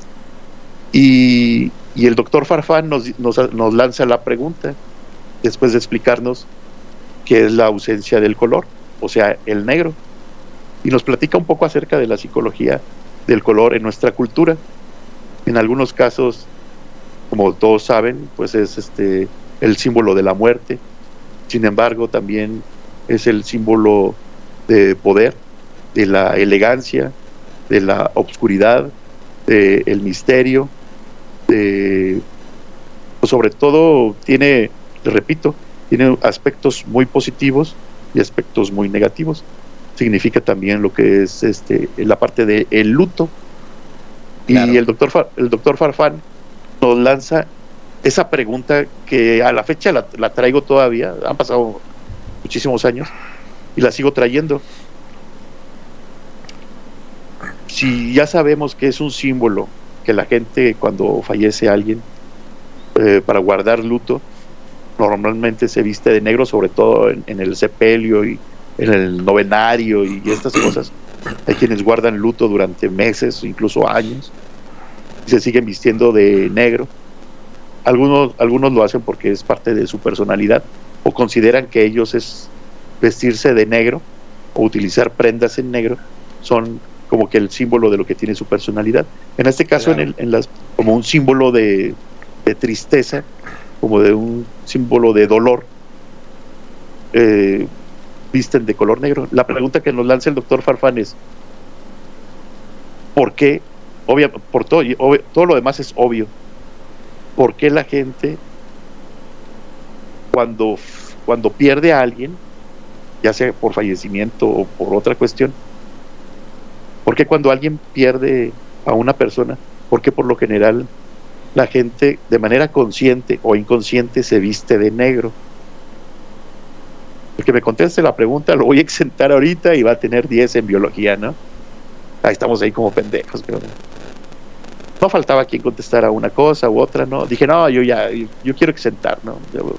y el doctor Farfán nos lanza la pregunta, después de explicarnos qué es la ausencia del color, o sea, el negro, y nos platica un poco acerca de la psicología del color en nuestra cultura. En algunos casos, como todos saben, pues es el símbolo de la muerte. Sin embargo, también es el símbolo de poder, de la elegancia, de la obscuridad, del misterio, pues sobre todo tiene, le repito, tiene aspectos muy positivos y aspectos muy negativos. Significa también lo que es la parte del luto. Claro. Y el doctor Farfán nos lanza esa pregunta que a la fecha la traigo todavía, han pasado muchísimos años y la sigo trayendo. Si ya sabemos que es un símbolo que la gente cuando fallece alguien, para guardar luto, normalmente se viste de negro, sobre todo en el sepelio y en el novenario y estas cosas. Hay quienes guardan luto durante meses, incluso años, y se siguen vistiendo de negro. Algunos lo hacen porque es parte de su personalidad, o consideran que ellos es vestirse de negro o utilizar prendas en negro son como que el símbolo de lo que tiene su personalidad. En este caso, claro, como un símbolo de tristeza, como de un símbolo de dolor, visten de color negro. La pregunta que nos lanza el doctor Farfán es: ¿por qué? Todo lo demás es obvio. ¿Por qué la gente cuando pierde a alguien, ya sea por fallecimiento o por otra cuestión, por qué cuando alguien pierde a una persona, por qué por lo general la gente de manera consciente o inconsciente se viste de negro? El que me conteste la pregunta lo voy a exentar ahorita y va a tener 10 en biología, ¿no? Ahí estamos ahí como pendejos, pero no faltaba quien contestara una cosa u otra, ¿no? Dije, no, yo quiero exentar, ¿no?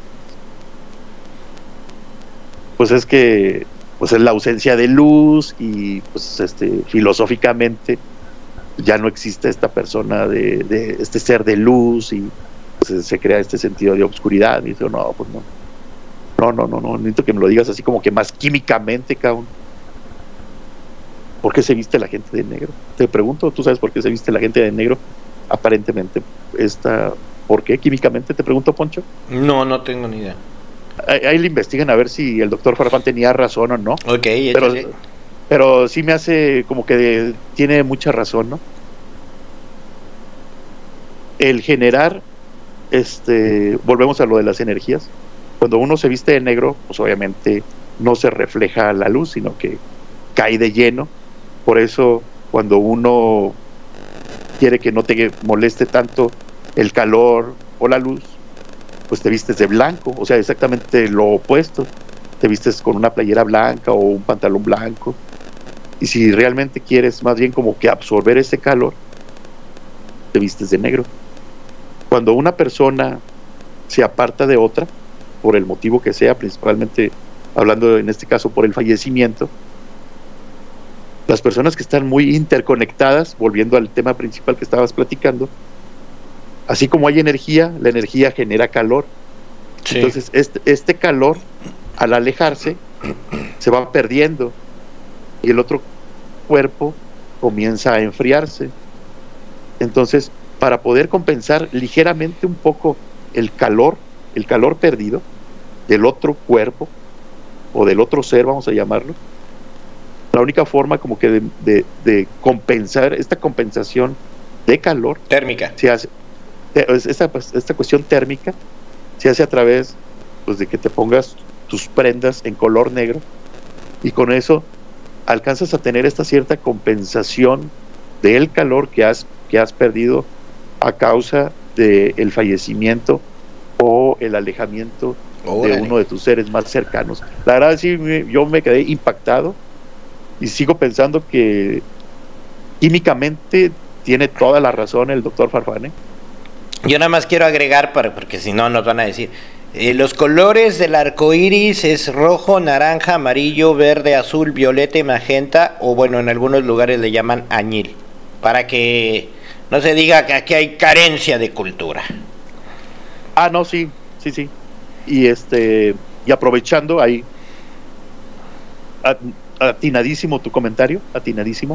Pues es que pues es la ausencia de luz y pues filosóficamente ya no existe esta persona de este ser de luz y pues se crea este sentido de obscuridad. Y dice, no, pues no, necesito que me lo digas así como que más químicamente, cabrón. ¿Por qué se viste la gente de negro? Te pregunto, ¿tú sabes por qué se viste la gente de negro? Aparentemente, ¿por qué químicamente? Te pregunto, Poncho. No tengo ni idea. Ahí le investigan a ver si el doctor Farfán tenía razón o no. Ok, pero sí me hace como que tiene mucha razón, ¿no? El generar, volvemos a lo de las energías. Cuando uno se viste de negro, pues obviamente no se refleja la luz, sino que cae de lleno. Por eso cuando uno quiere que no te moleste tanto el calor o la luz, pues te vistes de blanco, o sea, exactamente lo opuesto. Te vistes con una playera blanca o un pantalón blanco. Y si realmente quieres más bien como que absorber ese calor, te vistes de negro. Cuando una persona se aparta de otra, por el motivo que sea, principalmente hablando en este caso por el fallecimiento, las personas que están muy interconectadas, volviendo al tema principal que estabas platicando, así como hay energía, la energía genera calor. Sí. Entonces este calor, al alejarse, se va perdiendo y el otro cuerpo comienza a enfriarse. Entonces, para poder compensar ligeramente un poco el calor perdido del otro cuerpo o del otro ser, vamos a llamarlo, la única forma como que de compensar esta compensación de calor térmica se hace, esta cuestión térmica se hace a través pues de que te pongas tus prendas en color negro y con eso alcanzas a tener esta cierta compensación del calor que has perdido a causa del fallecimiento o el alejamiento de uno de tus seres más cercanos. La verdad sí, yo me quedé impactado y sigo pensando que químicamente tiene toda la razón el doctor Farfán. Yo nada más quiero agregar, porque si no nos van a decir, los colores del arco iris es rojo, naranja, amarillo, verde, azul, violeta y magenta, o bueno, en algunos lugares le llaman añil, para que no se diga que aquí hay carencia de cultura. Ah, no, sí. Y aprovechando ahí, atinadísimo tu comentario, atinadísimo.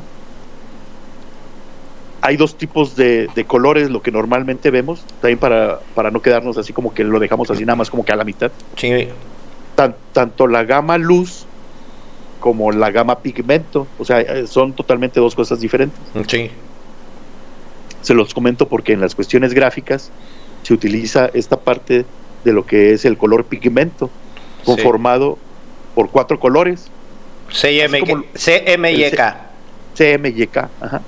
Hay dos tipos de colores, lo que normalmente vemos, también para no quedarnos así como que lo dejamos así nada más como que a la mitad. Sí. Tanto la gama luz como la gama pigmento, o sea, son totalmente dos cosas diferentes. Sí. Se los comento porque en las cuestiones gráficas se utiliza esta parte de lo que es el color pigmento, conformado por 4 colores. CMYK, ajá.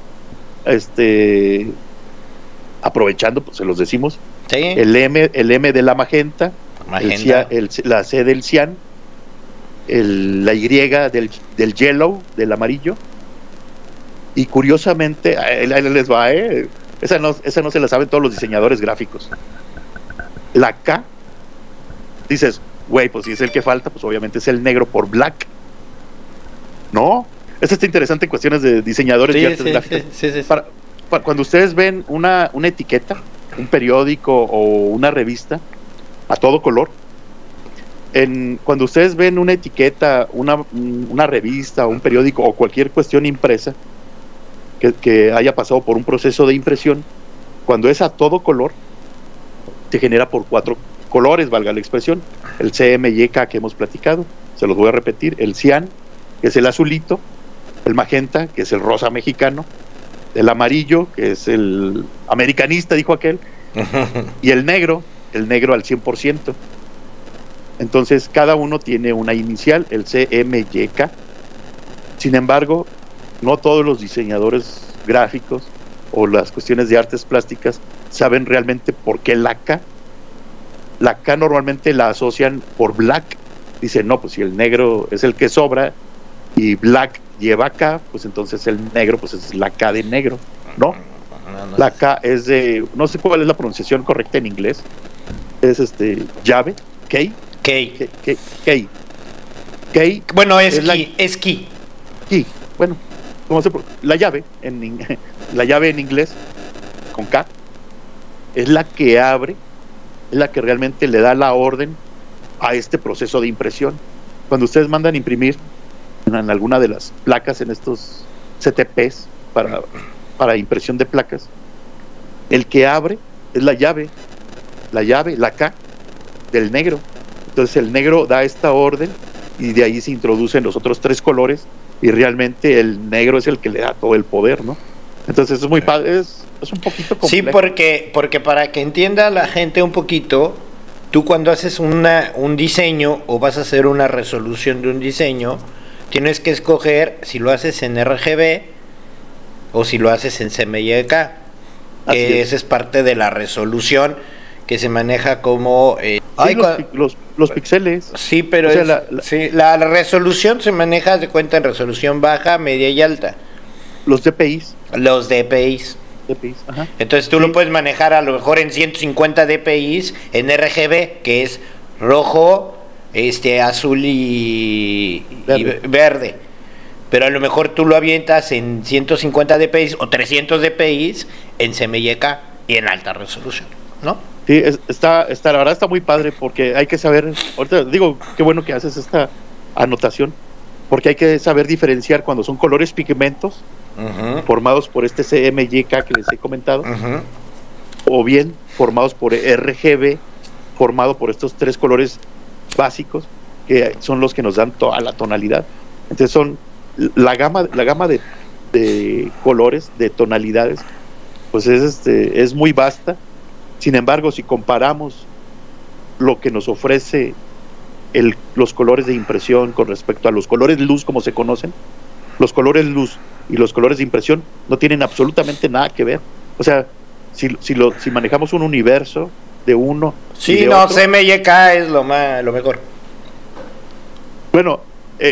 Aprovechando, pues se los decimos. Sí. El M de la magenta. La C del cian, la Y del yellow, del amarillo. Y curiosamente, ahí les va, esa no se la saben todos los diseñadores gráficos. La K, dices, güey, pues si es el que falta, pues obviamente es el negro por black. No, esto está interesante en cuestiones de diseñadores y artes gráficas. Sí. Para cuando ustedes ven una etiqueta, un periódico o una revista a todo color, cuando ustedes ven una etiqueta, una revista, un periódico o cualquier cuestión impresa que haya pasado por un proceso de impresión, cuando es a todo color, te genera por 4 colores, valga la expresión. El CMYK que hemos platicado, se los voy a repetir: el cian, que es el azulito; el magenta, que es el rosa mexicano; el amarillo, que es el americanista, dijo aquel, y el negro al 100%. Entonces cada uno tiene una inicial, el CMYK. Sin embargo, no todos los diseñadores gráficos o las cuestiones de artes plásticas saben realmente por qué la K. La K normalmente la asocian por black. Dicen, no, pues si el negro es el que sobra y black lleva K, pues entonces el negro pues es la K de negro, ¿no? La K es de, no sé cuál es la pronunciación correcta en inglés, es llave, key. Bueno, es key. Key, bueno, ¿cómo se la llave la llave en inglés con K es la que abre, es la que realmente le da la orden a este proceso de impresión. Cuando ustedes mandan imprimir en alguna de las placas, en estos CTPs para impresión de placas, el que abre es la llave, la K del negro. Entonces el negro da esta orden y de ahí se introducen los otros tres colores y realmente el negro es el que le da todo el poder, ¿no? Entonces es muy padre, es un poquito complejo. Sí, porque para que entienda la gente un poquito, tú cuando haces un diseño o vas a hacer una resolución de un diseño, tienes que escoger si lo haces en RGB o si lo haces en CMYK. Esa es parte de la resolución que se maneja como... los píxeles. Sí, pero o sea, la resolución se maneja, de cuenta, en resolución baja, media y alta. Los DPIs. Los DPIs. Ajá. Entonces tú lo puedes manejar a lo mejor en 150 DPIs en RGB, que es rojo, azul y verde. Pero a lo mejor tú lo avientas en 150 DPIs o 300 DPIs en CMYK y en alta resolución, ¿no? Sí, la verdad está muy padre, porque hay que saber, ahorita digo, qué bueno que haces esta anotación, porque hay que saber diferenciar cuando son colores pigmentos, formados por este CMYK que les he comentado, o bien formados por RGB, formado por estos tres colores básicos, que son los que nos dan toda la tonalidad. Entonces son la gama de colores, de tonalidades, pues es muy vasta. Sin embargo, si comparamos lo que nos ofrece los colores de impresión con respecto a los colores luz, como se conocen, los colores luz y los colores de impresión no tienen absolutamente nada que ver. O sea, si manejamos un universo de uno... Sí, no, otro, CMYK es lo mejor. Bueno,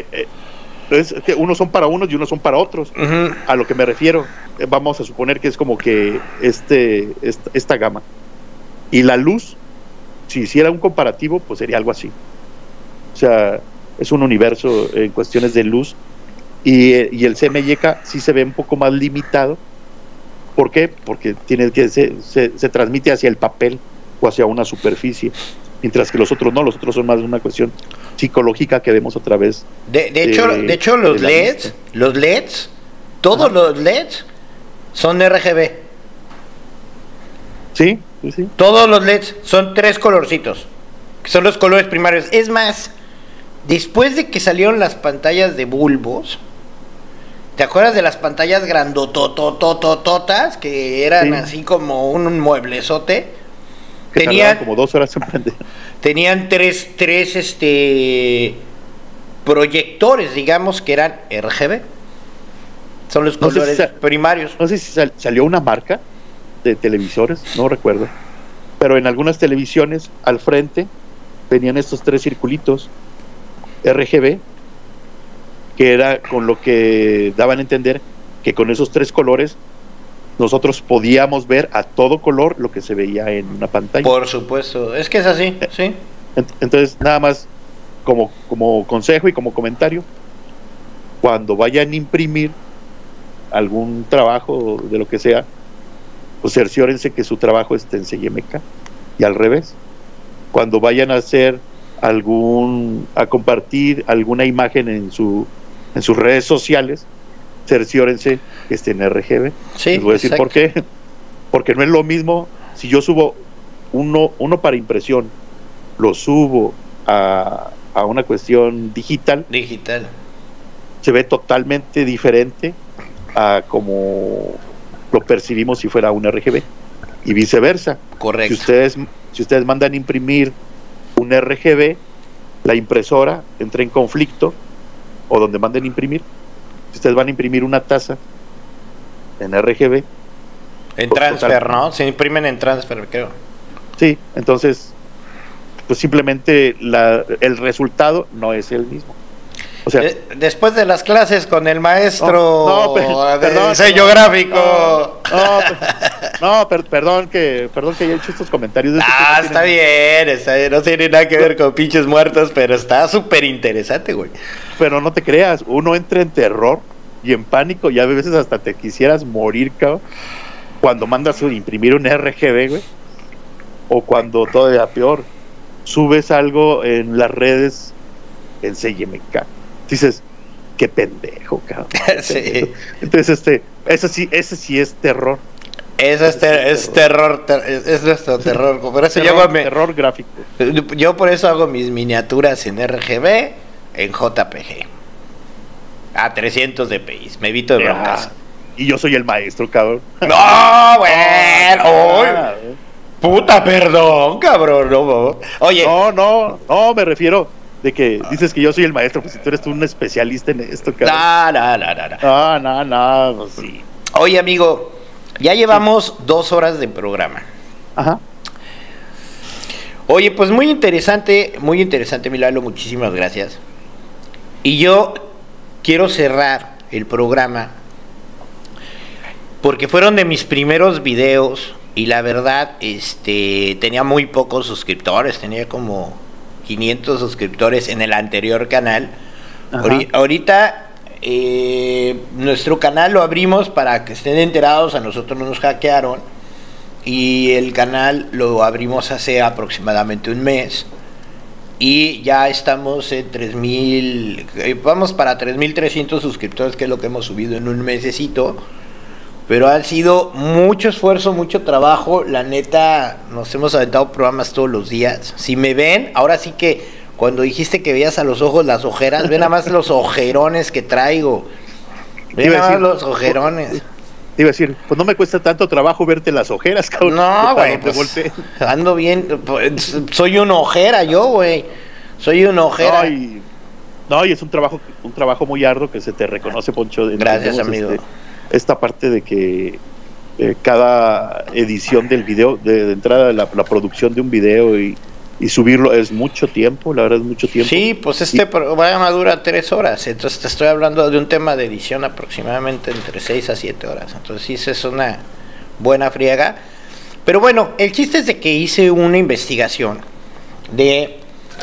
es que unos son para unos y unos son para otros. A lo que me refiero, vamos a suponer que es como que esta gama. Y la luz, si hiciera un comparativo, pues sería algo así. O sea, es un universo en cuestiones de luz, y el CMYK sí se ve un poco más limitado. ¿Por qué? Porque se transmite hacia el papel o hacia una superficie, mientras que los otros no, los otros son más una cuestión psicológica que vemos a través de hecho los LEDs, todos los LEDs son RGB. Sí. Todos los LEDs son 3 colorcitos, que son los colores primarios. Es más, después de que salieron las pantallas de bulbos, ¿te acuerdas de las pantallas grandotototototas que eran así como un mueblezote? Que tenían como 2 horas en prender. Tenían tres proyectores, digamos, que eran RGB. Son los colores primarios. No sé si salió una marca de televisores, no recuerdo, pero en algunas televisiones al frente venían estos 3 circulitos RGB, que era con lo que daban a entender que con esos 3 colores nosotros podíamos ver a todo color lo que se veía en una pantalla. Por supuesto, es que es así, sí. Entonces, nada más como consejo y como comentario, cuando vayan a imprimir algún trabajo de lo que sea, pues cerciórense que su trabajo esté en CMYK, y al revés, cuando vayan a hacer a compartir alguna imagen en sus redes sociales, cerciórense que esté en RGB. Sí, les voy a decir por qué. Porque no es lo mismo si yo subo uno para impresión, lo subo a una cuestión digital, se ve totalmente diferente a como lo percibimos si fuera un RGB, y viceversa. Correcto. Si ustedes mandan imprimir un RGB, la impresora entra en conflicto, o donde manden imprimir. Si ustedes van a imprimir una taza en RGB, En transfer, ¿no? Se imprimen en transfer, creo. Sí, entonces, pues simplemente el resultado no es el mismo. O sea, después de las clases con el maestro de diseño gráfico. Perdón que haya hecho estos comentarios. Está bien, no tiene nada que ver con pinches muertos, pero está súper interesante, güey. Pero no te creas, uno entra en terror y en pánico, y a veces hasta te quisieras morir, cabrón, cuando mandas a imprimir un RGB, güey, o cuando todavía peor, subes algo en las redes en CMYK. Dices, qué pendejo, cabrón. Sí. Entonces, ese sí es terror. Eso es terror, es nuestro terror. Por eso terror gráfico. Yo por eso hago mis miniaturas en RGB, en JPG. A 300 dpi. Me evito de broncas. Y yo soy el maestro, cabrón. No, bueno. Puta, perdón, cabrón. No. Oye. No, me refiero de que dices que yo soy el maestro, pues si tú eres un especialista en esto, cabrón. No, pues sí. Oye, amigo, ya llevamos 2 horas de programa. Ajá. Oye, pues muy interesante, mi Lalo, muchísimas gracias. Y yo quiero cerrar el programa porque fueron de mis primeros videos y la verdad, tenía muy pocos suscriptores, tenía como 500 suscriptores en el anterior canal. Ahorita nuestro canal lo abrimos para que estén enterados. A nosotros no nos hackearon y el canal lo abrimos hace aproximadamente un mes y ya estamos en 3000, vamos para 3300 suscriptores, que es lo que hemos subido en un mesecito. Pero ha sido mucho esfuerzo, mucho trabajo. La neta, nos hemos aventado programas todos los días. Si me ven, ahora sí que cuando dijiste que veías a los ojos las ojeras, ven nada más los ojerones que traigo. Ven nada más los ojerones. Te iba a decir, pues no me cuesta tanto trabajo verte las ojeras, cabrón. No, güey, pues ando bien. Pues, soy una ojera yo, güey. Soy una ojera. No, y es un trabajo muy arduo que se te reconoce, Poncho. Gracias, amigo. Esta parte de que cada edición del video, de entrada la producción de un video y subirlo es mucho tiempo, la verdad es mucho tiempo. Sí, pues programa dura 3 horas, entonces te estoy hablando de un tema de edición aproximadamente entre 6 a 7 horas, entonces sí, es una buena friega. Pero bueno, el chiste es de que hice una investigación de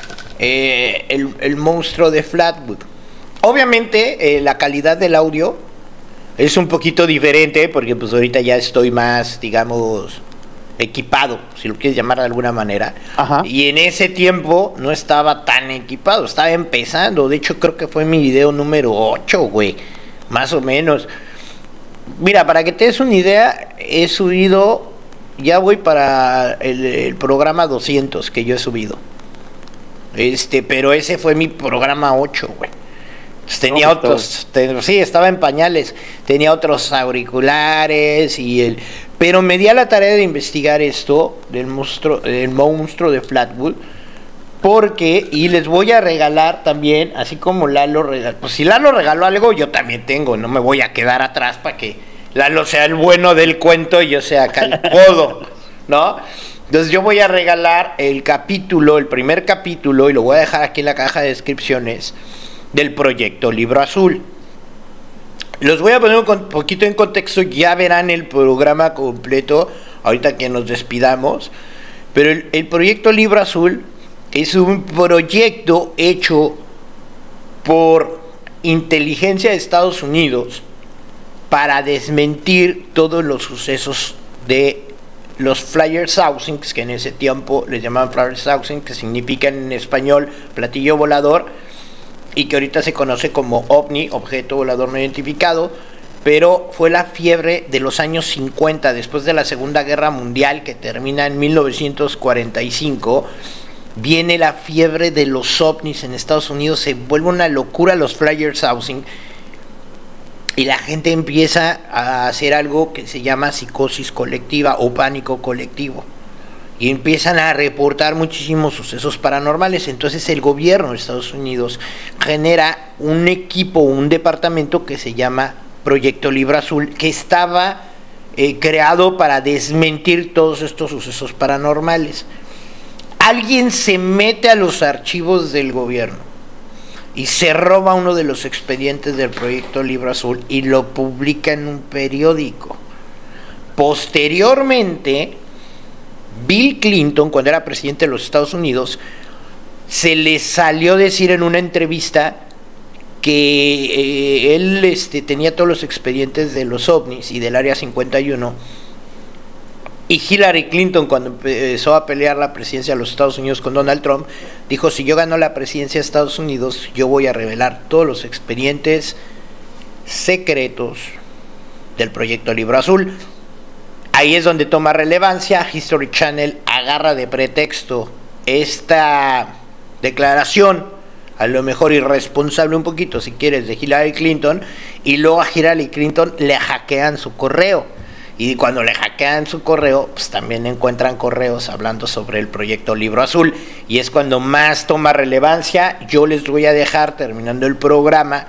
el monstruo de Flatwood. Obviamente la calidad del audio es un poquito diferente porque pues ahorita ya estoy más, digamos, equipado, si lo quieres llamar de alguna manera. Ajá. Y en ese tiempo no estaba tan equipado, estaba empezando. De hecho, creo que fue mi video número 8, güey, más o menos. Mira, para que te des una idea, he subido, ya voy para el programa 200 que yo he subido. Pero ese fue mi programa 8, güey. Tenía otros, sí, estaba en pañales, tenía otros auriculares pero me di a la tarea de investigar esto del monstruo de Flatwood, y les voy a regalar también, así como Lalo regaló, pues si Lalo regaló algo, yo también tengo, no me voy a quedar atrás para que Lalo sea el bueno del cuento y yo sea acá el codo, ¿no? Entonces yo voy a regalar el primer capítulo, y lo voy a dejar aquí en la caja de descripciones, del proyecto Libro Azul. Los voy a poner un poquito en contexto, ya verán el programa completo ahorita que nos despidamos, pero el proyecto Libro Azul es un proyecto hecho por inteligencia de Estados Unidos para desmentir todos los sucesos de los Flyer Saucings, que en ese tiempo les llamaban Flyer Saucings, que significan en español platillo volador, y que ahorita se conoce como OVNI, objeto volador no identificado, pero fue la fiebre de los años 50, después de la Segunda Guerra Mundial, que termina en 1945, viene la fiebre de los OVNIs en Estados Unidos, se vuelve una locura los Flyer Saucings, y la gente empieza a hacer algo que se llama psicosis colectiva o pánico colectivo. Y empiezan a reportar muchísimos sucesos paranormales. Entonces el gobierno de Estados Unidos genera un equipo, un departamento que se llama Proyecto Libro Azul, que estaba creado para desmentir todos estos sucesos paranormales. Alguien se mete a los archivos del gobierno y se roba uno de los expedientes del proyecto Libro Azul y lo publica en un periódico. Posteriormente, Bill Clinton, cuando era presidente de los Estados Unidos, se le salió decir en una entrevista que él tenía todos los expedientes de los ovnis y del Área 51, y Hillary Clinton, cuando empezó a pelear la presidencia de los Estados Unidos con Donald Trump, dijo: si yo gano la presidencia de Estados Unidos, yo voy a revelar todos los expedientes secretos del proyecto Libro Azul. Ahí es donde toma relevancia. History Channel agarra de pretexto esta declaración, a lo mejor irresponsable un poquito, si quieres, de Hillary Clinton, y luego a Hillary Clinton le hackean su correo. Y cuando le hackean su correo, pues también encuentran correos hablando sobre el proyecto Libro Azul, y es cuando más toma relevancia. Yo les voy a dejar, terminando el programa,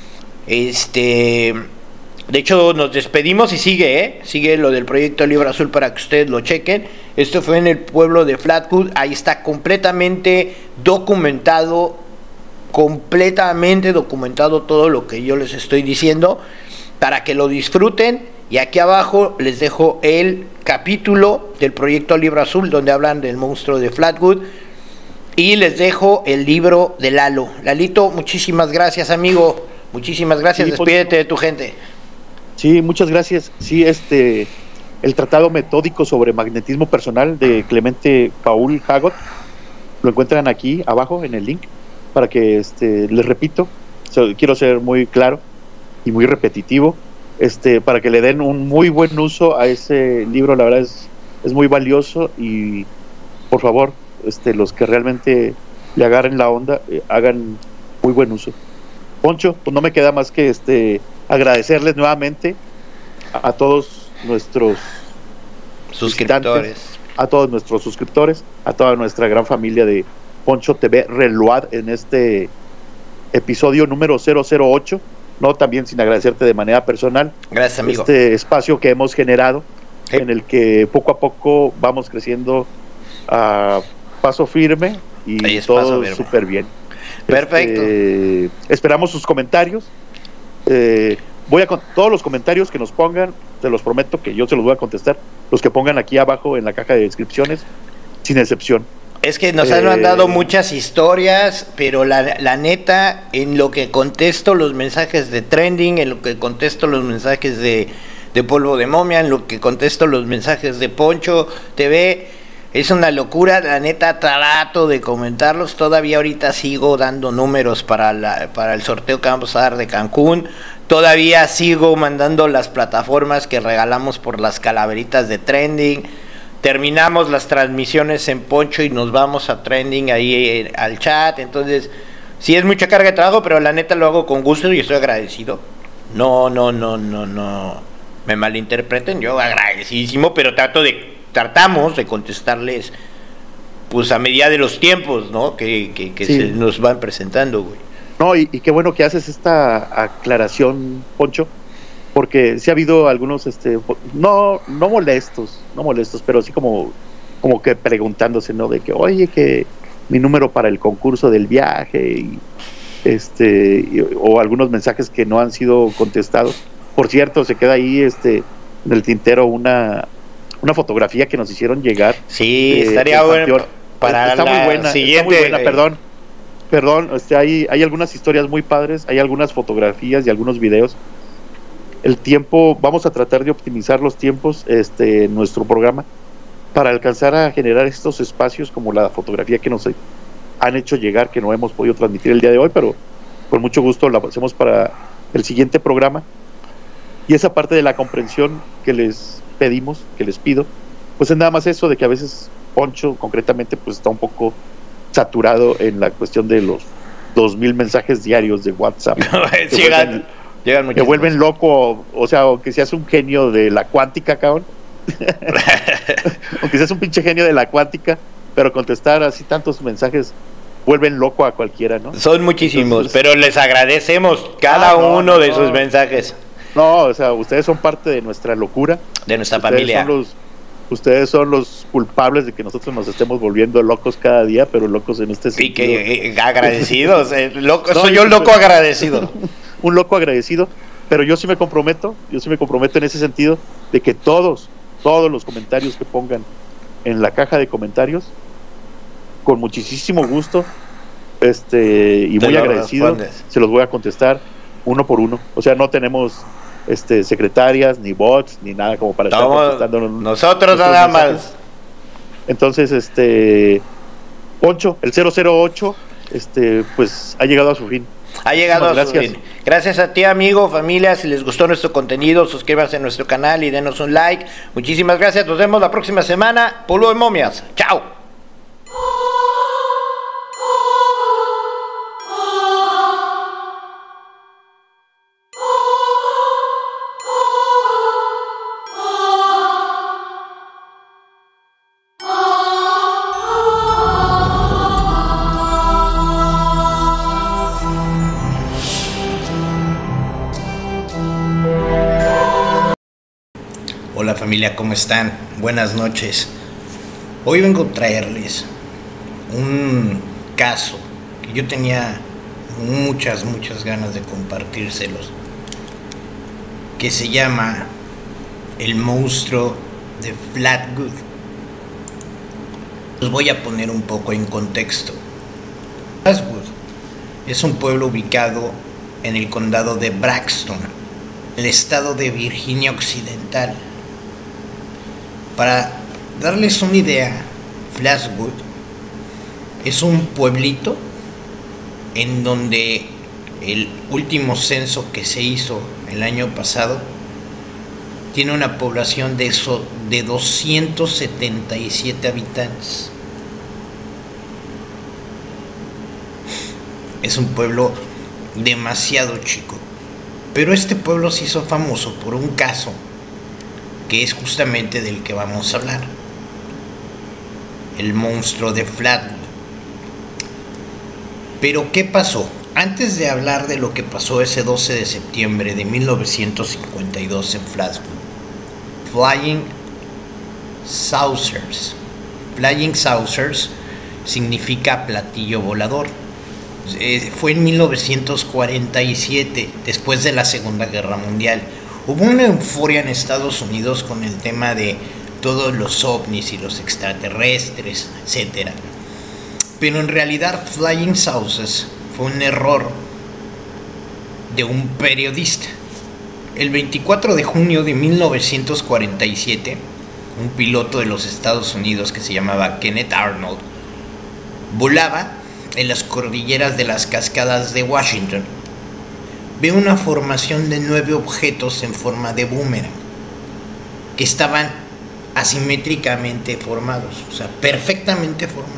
de hecho nos despedimos y sigue lo del proyecto Libro Azul para que ustedes lo chequen. Esto fue en el pueblo de Flatwood, ahí está completamente documentado todo lo que yo les estoy diciendo, para que lo disfruten. Y aquí abajo les dejo el capítulo del proyecto Libro Azul, donde hablan del monstruo de Flatwood, y les dejo el libro de Lalo. Lalito, muchísimas gracias, amigo, muchísimas gracias. Sí, despídete de tu gente. Sí, muchas gracias. Sí, el tratado metódico sobre magnetismo personal de Clemente Paul Hagot, lo encuentran aquí abajo en el link, para que les repito, quiero ser muy claro y muy repetitivo, para que le den un muy buen uso a ese libro. La verdad es muy valioso, y por favor, los que realmente le agarren la onda, hagan muy buen uso. Poncho, pues no me queda más que agradecerles nuevamente a todos nuestros suscriptores, a todos nuestros suscriptores, a toda nuestra gran familia de Poncho TV Reload en este episodio número 008. No, también sin agradecerte de manera personal. Gracias, amigo. Este espacio que hemos generado, en el que poco a poco vamos creciendo a paso firme y todo súper bien. Perfecto. Esperamos sus comentarios. Todos los comentarios que nos pongan, te los prometo que yo se los voy a contestar. Los que pongan aquí abajo en la caja de descripciones, sin excepción. Es que nos han mandado muchas historias, pero la neta, en lo que contesto los mensajes de Trending, en lo que contesto los mensajes de Polvo de Momia, en lo que contesto los mensajes de Poncho TV, es una locura. La neta, trato de comentarlos. Todavía ahorita sigo dando números para el sorteo que vamos a dar de Cancún. Todavía sigo mandando las plataformas que regalamos por las calaveritas de Trending. Terminamos las transmisiones en Poncho y nos vamos a Trending ahí al chat. Entonces, sí es mucha carga de trabajo, pero la neta lo hago con gusto y estoy agradecido. No me malinterpreten, yo agradecidísimo, pero tratamos de contestarles pues a medida de los tiempos, ¿no? Que sí, se nos van presentando, güey. No, y qué bueno que haces esta aclaración, Poncho, porque sí ha habido algunos, no molestos, pero sí como que preguntándose, ¿no? De que, oye, que mi número para el concurso del viaje, o algunos mensajes que no han sido contestados. Por cierto, se queda ahí, en el tintero una fotografía que nos hicieron llegar. Sí, estaría bueno para está la muy buena, siguiente. Está muy buena, perdón, hay algunas historias muy padres, hay algunas fotografías y algunos videos. El tiempo, vamos a tratar de optimizar los tiempos en nuestro programa para alcanzar a generar estos espacios como la fotografía que nos han hecho llegar, que no hemos podido transmitir el día de hoy, pero con mucho gusto la hacemos para el siguiente programa. Y esa parte de la comprensión que les pedimos, que les pido, pues es nada más eso, de que a veces Poncho concretamente pues está un poco saturado en la cuestión de los 2,000 mensajes diarios de WhatsApp. Llegan me vuelven loco, o sea, aunque seas un genio de la cuántica, cabrón. Aunque seas un pinche genio de la cuántica, pero contestar así tantos mensajes vuelven loco a cualquiera, ¿no? Son muchísimos. Entonces, pero les agradecemos cada uno de sus mensajes. No, o sea, ustedes son parte de nuestra locura. de nuestra familia. Ustedes son los culpables de que nosotros nos estemos volviendo locos cada día, pero locos en este sentido. Y que agradecidos, soy yo loco agradecido. Un loco agradecido, pero yo sí me comprometo en ese sentido de que todos los comentarios que pongan en la caja de comentarios, con muchísimo gusto, y muy agradecido, se los voy a contestar uno por uno. O sea, no tenemos secretarias, ni bots, ni nada como para estar contestando nosotros nada más. Entonces, Poncho, el 008, pues ha llegado a su fin. Ha llegado a su fin. Gracias a ti, amigo, familia. Si les gustó nuestro contenido, suscríbanse a nuestro canal y denos un like. Muchísimas gracias. Nos vemos la próxima semana. Polvo de momias. Chao. Hola familia, ¿cómo están? Buenas noches. Hoy vengo a traerles un caso que yo tenía muchas ganas de compartírselos, que se llama el monstruo de Flatwood. Los voy a poner un poco en contexto. Flatwood es un pueblo ubicado en el condado de Braxton, el estado de Virginia Occidental. Para darles una idea, Flatwood es un pueblito en donde el último censo que se hizo el año pasado tiene una población de 277 habitantes. Es un pueblo demasiado chico, pero este pueblo se hizo famoso por un caso que es justamente del que vamos a hablar: el monstruo de Flatwood. Pero ¿qué pasó? Antes de hablar de lo que pasó ese 12 de septiembre de 1952 en Flatwood, Flying Saucers. Flying Saucers significa platillo volador. Fue en 1947, después de la Segunda Guerra Mundial. Hubo una euforia en Estados Unidos con el tema de todos los ovnis y los extraterrestres, etc. Pero en realidad Flying Saucers fue un error de un periodista. El 24 de junio de 1947, un piloto de los Estados Unidos que se llamaba Kenneth Arnold volaba en las cordilleras de las Cascadas de Washington. Ve una formación de 9 objetos en forma de boomerang que estaban asimétricamente formados, o sea, perfectamente formados.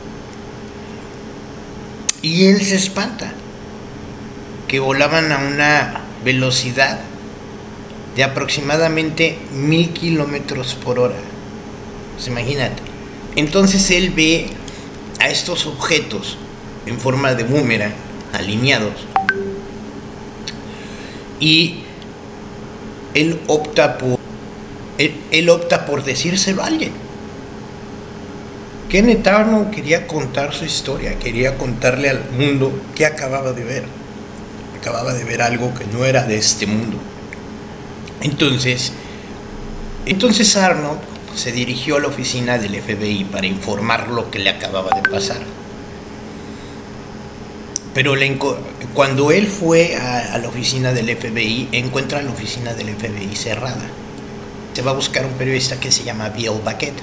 Y él se espanta, que volaban a una velocidad de aproximadamente 1000 kilómetros por hora. Pues imagínate. Entonces él ve a estos objetos en forma de boomerang alineados, y él opta por decírselo a alguien. Kenneth Arnold quería contar su historia, quería contarle al mundo que acababa de ver. Acababa de ver algo que no era de este mundo. Entonces Arnold se dirigió a la oficina del FBI para informar lo que le acababa de pasar. Pero cuando él fue a la oficina del FBI, encuentra la oficina del FBI cerrada. Se va a buscar un periodista que se llama Bill Baquet.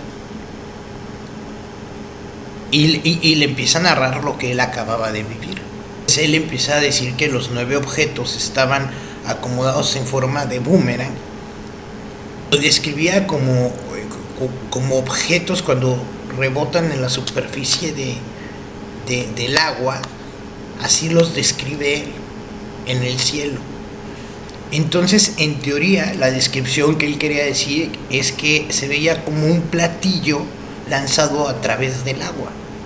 Y le empieza a narrar lo que él acababa de vivir. Entonces él empieza a decir que los 9 objetos estaban acomodados en forma de boomerang. Lo describía como objetos cuando rebotan en la superficie del agua. Así los describe él en el cielo. Entonces, en teoría, la descripción que él quería decir es que se veía como un platillo lanzado a través del agua.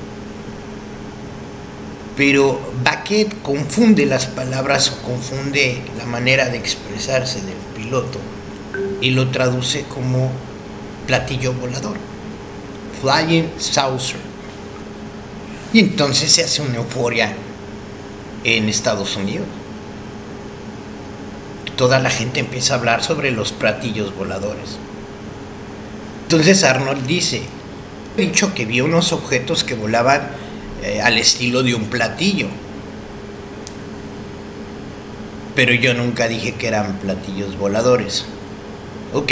Pero Baquet confunde las palabras o confunde la manera de expresarse del piloto y lo traduce como platillo volador, Flying Saucer. Y entonces se hace una euforia en Estados Unidos. Toda la gente empieza a hablar sobre los platillos voladores. Entonces Arnold dice, he dicho que vio unos objetos que volaban al estilo de un platillo, pero yo nunca dije que eran platillos voladores. Ok.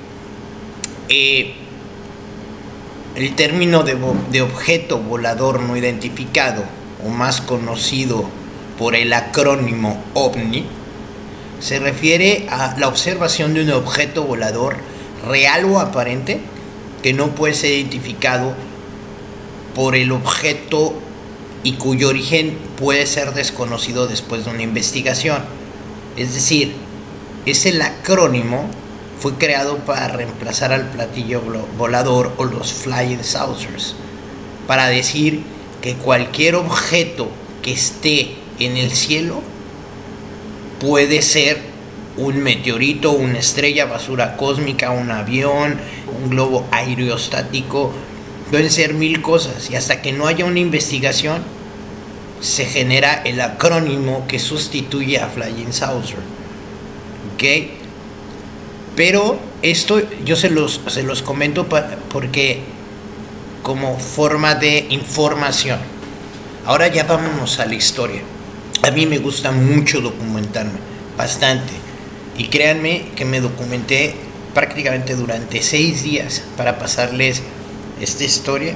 El término de objeto volador no identificado, o más conocido por el acrónimo OVNI, se refiere a la observación de un objeto volador real o aparente que no puede ser identificado por el objeto y cuyo origen puede ser desconocido después de una investigación. Es decir, el acrónimo fue creado para reemplazar al platillo volador o los flying saucers, para decir que cualquier objeto que esté en el cielo puede ser un meteorito, una estrella, basura cósmica, un avión, un globo aerostático, pueden ser mil cosas, y hasta que no haya una investigación se genera el acrónimo que sustituye a Flying Saucer. ¿Ok? Pero esto yo se los comento porque como forma de información. Ahora ya vámonos a la historia. A mí me gusta mucho documentarme, bastante. Y créanme que me documenté prácticamente durante 6 días para pasarles esta historia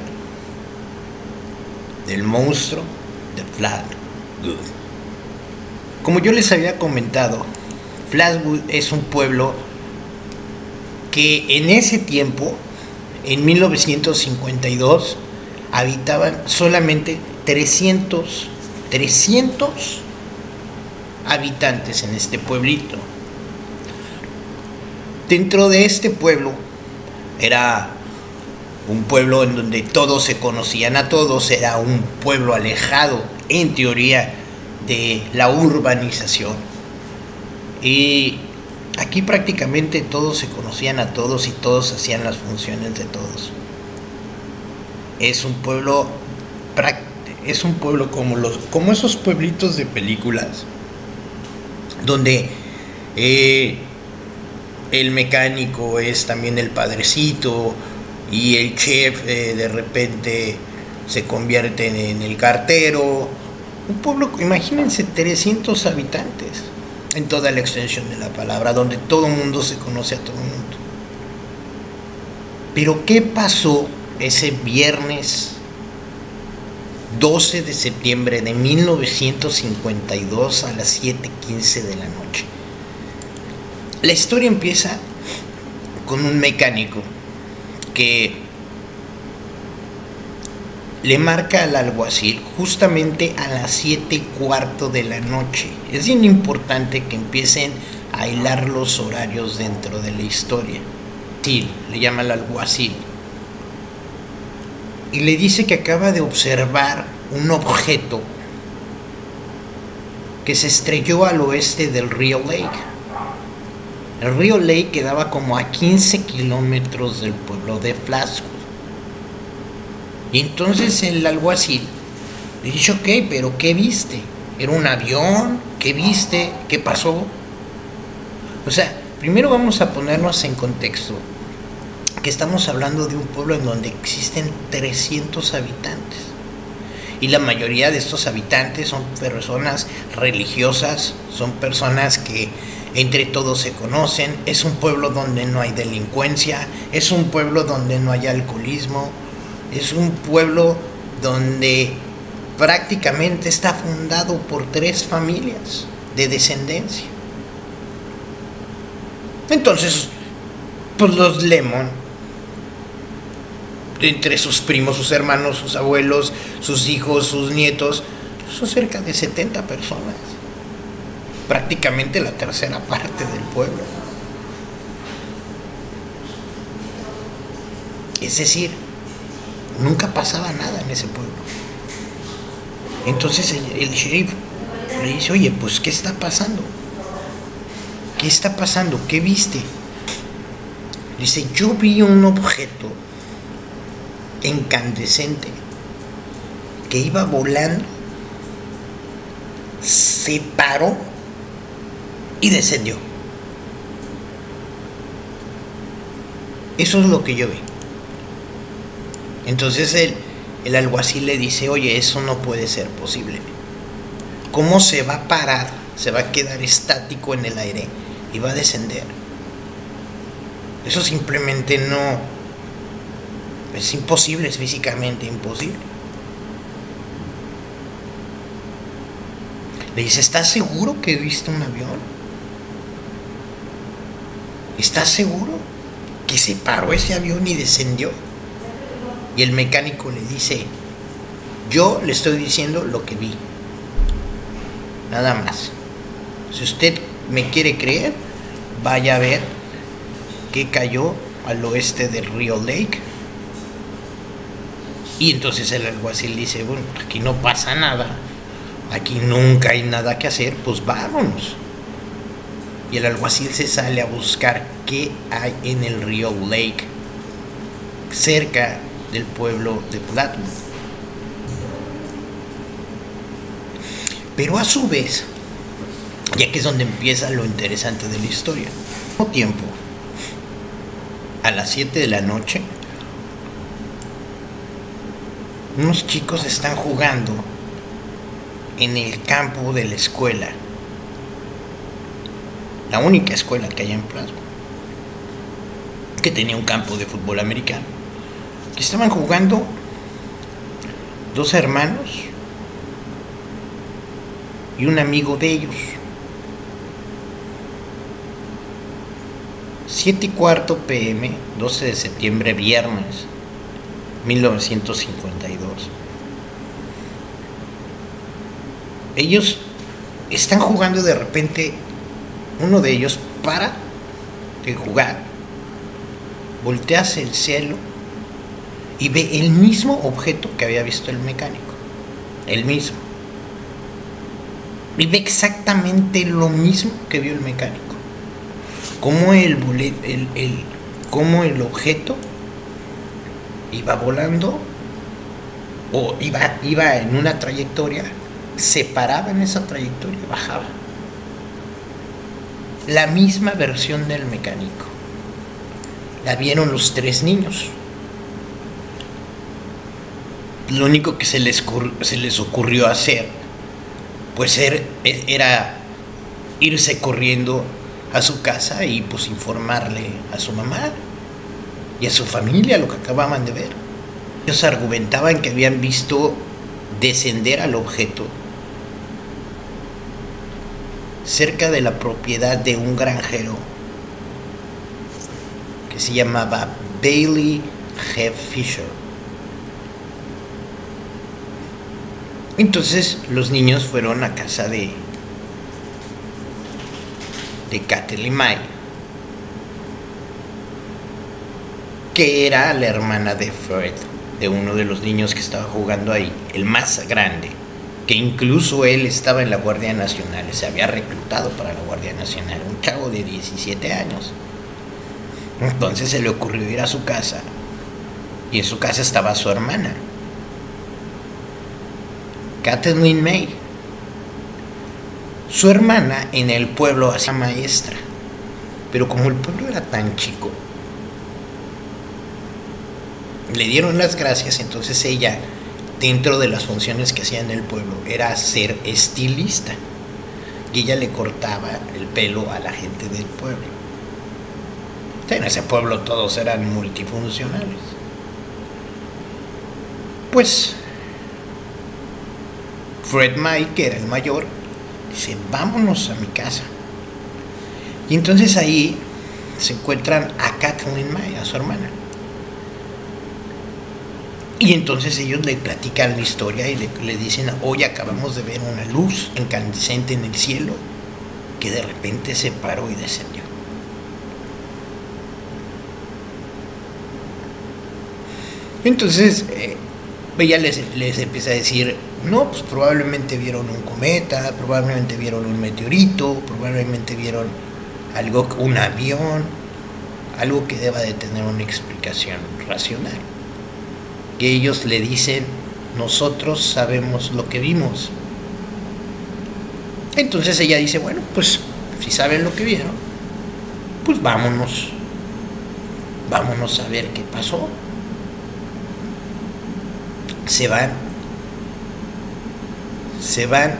del monstruo de Flatwood. Como yo les había comentado, Flatwood es un pueblo que en ese tiempo, en 1952, habitaban solamente 300 habitantes en este pueblito. Dentro de este pueblo era un pueblo en donde todos se conocían a todos, era un pueblo alejado, en teoría, de la urbanización. Y aquí prácticamente todos se conocían a todos y todos hacían las funciones de todos. Es un pueblo como esos pueblitos de películas, donde el mecánico es también el padrecito y el chef de repente se convierte en el cartero. Un pueblo, imagínense, 300 habitantes en toda la extensión de la palabra, donde todo el mundo se conoce a todo el mundo. Pero ¿qué pasó ese viernes 12 de septiembre de 1952 a las 7:15 de la noche? La historia empieza con un mecánico que le marca al alguacil justamente a las 7:15 de la noche. Es bien importante que empiecen a hilar los horarios dentro de la historia. Sí, le llama al alguacil y le dice que acaba de observar un objeto que se estrelló al oeste del río Lake. El río Lake quedaba como a 15 kilómetros del pueblo de Flatwood. Y entonces el alguacil le dice, ok, pero ¿qué viste? ¿Era un avión? ¿Qué viste? ¿Qué pasó? O sea, primero vamos a ponernos en contexto que estamos hablando de un pueblo en donde existen 300 habitantes. Y la mayoría de estos habitantes son personas religiosas, son personas que entre todos se conocen. Es un pueblo donde no hay delincuencia, es un pueblo donde no hay alcoholismo, es un pueblo donde prácticamente está fundado por 3 familias de descendencia. Entonces, pues los Lemon, entre sus primos, sus hermanos, sus abuelos, sus hijos, sus nietos, son cerca de 70 personas, prácticamente la tercera parte del pueblo. Es decir, nunca pasaba nada en ese pueblo. Entonces el sheriff le dice, oye, pues ¿qué está pasando? ¿Qué está pasando? ¿Qué viste? Dice, yo vi un objeto incandescente que iba volando, se paró y descendió. Eso es lo que yo vi. Entonces el alguacil le dice, oye, eso no puede ser posible. ¿Cómo se va a parar? Se va a quedar estático en el aire y va a descender. Eso simplemente no... Es imposible, es físicamente imposible. Le dice, ¿estás seguro que viste un avión? ¿Estás seguro que se paró ese avión y descendió? Y el mecánico le dice, yo le estoy diciendo lo que vi. Nada más. Si usted me quiere creer, vaya a ver que cayó al oeste del río Lake. Y entonces el alguacil dice, bueno, aquí no pasa nada, aquí nunca hay nada que hacer, pues vámonos. Y el alguacil se sale a buscar qué hay en el río Lake, cerca del pueblo de Flatwood. Pero a su vez, ya que es donde empieza lo interesante de la historia, al mismo tiempo, a las 7 de la noche, unos chicos están jugando en el campo de la escuela, la única escuela que hay en Plattsburgh, que tenía un campo de fútbol americano, que estaban jugando dos hermanos y un amigo de ellos. 7:15 p.m., 12 de septiembre, viernes 1952. Ellos están jugando y de repente uno de ellos para de jugar, voltea hacia el cielo y ve el mismo objeto que había visto el mecánico. El mismo. Y ve exactamente lo mismo que vio el mecánico. Como el objeto iba volando o iba en una trayectoria, se paraba en esa trayectoria y bajaba. La misma versión del mecánico. La vieron los tres niños. Lo único que se les ocurrió hacer, pues era irse corriendo a su casa y pues informarle a su mamá y a su familia lo que acababan de ver. Ellos argumentaban que habían visto descender al objeto cerca de la propiedad de un granjero que se llamaba Bailey G. Fisher. Entonces los niños fueron a casa de Kathleen May, que era la hermana de Fred, de uno de los niños que estaba jugando ahí, el más grande, que incluso él estaba en la Guardia Nacional, se había reclutado para la Guardia Nacional, un chavo de 17 años. Entonces se le ocurrió ir a su casa, y en su casa estaba su hermana, Kathleen May. Su hermana en el pueblo hacía maestra, pero como el pueblo era tan chico, le dieron las gracias. Entonces ella, dentro de las funciones que hacía en el pueblo, era ser estilista, y ella le cortaba el pelo a la gente del pueblo. En ese pueblo todos eran multifuncionales. Pues Fred May, que era el mayor, dice, vámonos a mi casa. Y entonces ahí se encuentran a Kathleen May, a su hermana. Y entonces ellos le platican la historia y le dicen, hoy acabamos de ver una luz incandescente en el cielo que de repente se paró y descendió. Entonces ella les empieza a decir, no, pues probablemente vieron un cometa, probablemente vieron un meteorito, probablemente vieron algo, un avión. algo que deba de tener una explicación racional. Que ellos le dicen, nosotros sabemos lo que vimos. Entonces ella dice, bueno, pues si saben lo que vieron, pues vámonos a ver qué pasó. Se van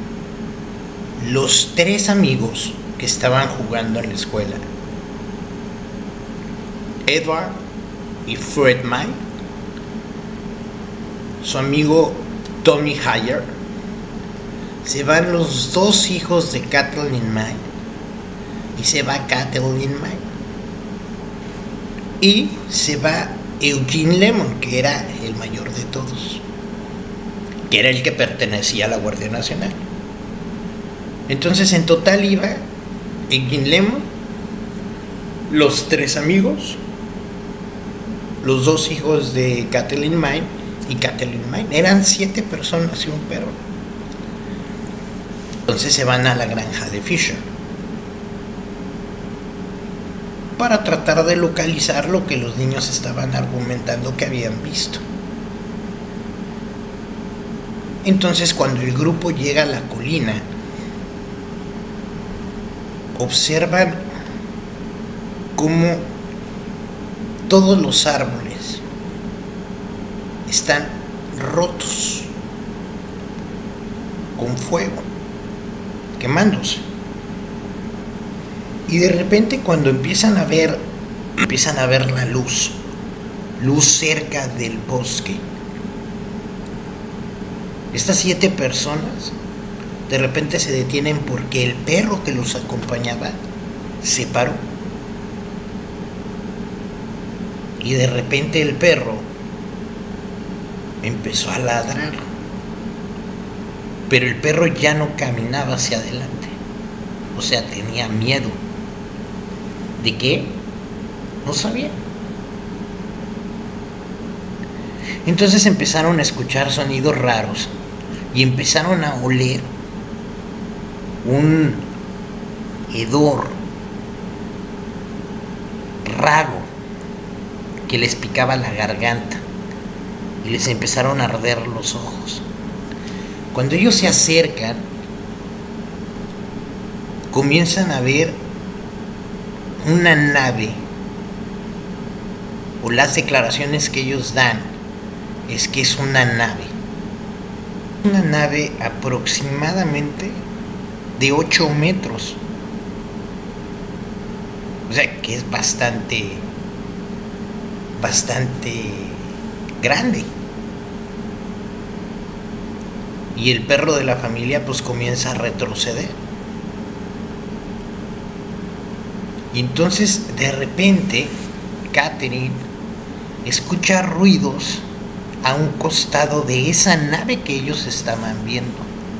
los 3 amigos que estaban jugando en la escuela, Edward y Fred May, su amigo Tommy Hyer, se van los 2 hijos de Kathleen May, y se va Kathleen May, y se va Eugene Lemon, que era el mayor de todos, que era el que pertenecía a la Guardia Nacional. Entonces en total iba Eugene Lemon, los 3 amigos, los 2 hijos de Kathleen May y Kathleen May. Eran 7 personas y un perro. Entonces se van a la granja de Fisher para tratar de localizar lo que los niños estaban argumentando que habían visto. Entonces cuando el grupo llega a la colina, observan cómo todos los árboles están rotos, con fuego, quemándose. Y de repente cuando empiezan a ver la luz cerca del bosque, estas 7 personas de repente se detienen porque el perro que los acompañaba se paró. Y de repente el perro empezó a ladrar. Pero el perro ya no caminaba hacia adelante. O sea, tenía miedo. ¿De qué? No sabía. Entonces empezaron a escuchar sonidos raros y empezaron a oler un hedor raro que les picaba la garganta y les empezaron a arder los ojos. Cuando ellos se acercan, comienzan a ver una nave, o las declaraciones que ellos dan es que es una nave aproximadamente de 8 metros, o sea que es bastante grande. Y el perro de la familia pues comienza a retroceder. Y entonces de repente Catherine escucha ruidos a un costado de esa nave que ellos estaban viendo.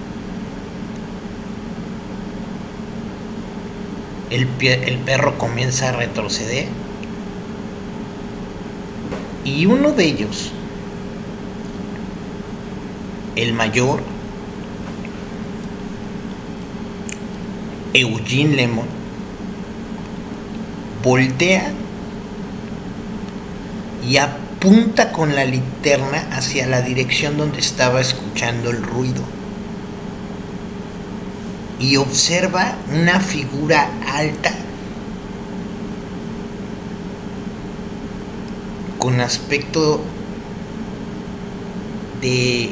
El perro comienza a retroceder y uno de ellos, el mayor, Eugene Lemon, voltea y apunta con la linterna hacia la dirección donde estaba escuchando el ruido y observa una figura alta con aspecto de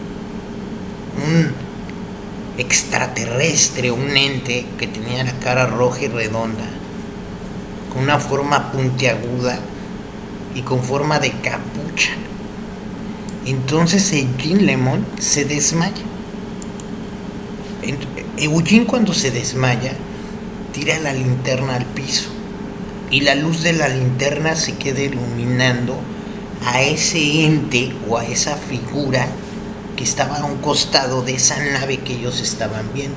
un extraterrestre, un ente que tenía la cara roja y redonda, con una forma puntiaguda y con forma de capucha. Entonces Eugene Lemon se desmaya. Eugene, cuando se desmaya, tira la linterna al piso y la luz de la linterna se queda iluminando a ese ente o a esa figura que estaba a un costado de esa nave que ellos estaban viendo.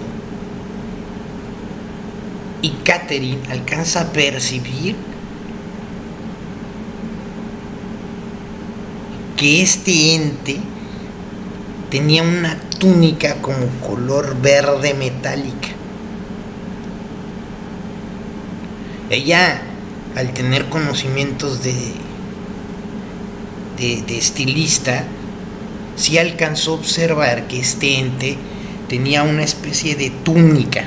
Y Catherine alcanza a percibir que este ente tenía una túnica como color verde metálica. Ella al tener conocimientos de estilista, sí alcanzó a observar que este ente tenía una especie de túnica,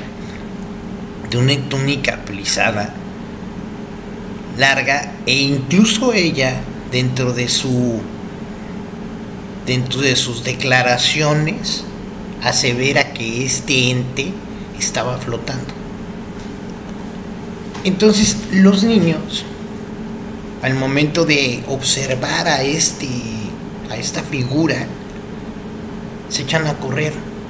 plisada, larga, e incluso ella, dentro de sus declaraciones, asevera que este ente estaba flotando. Entonces los niños, al momento de observar a esta figura, se echan a correr.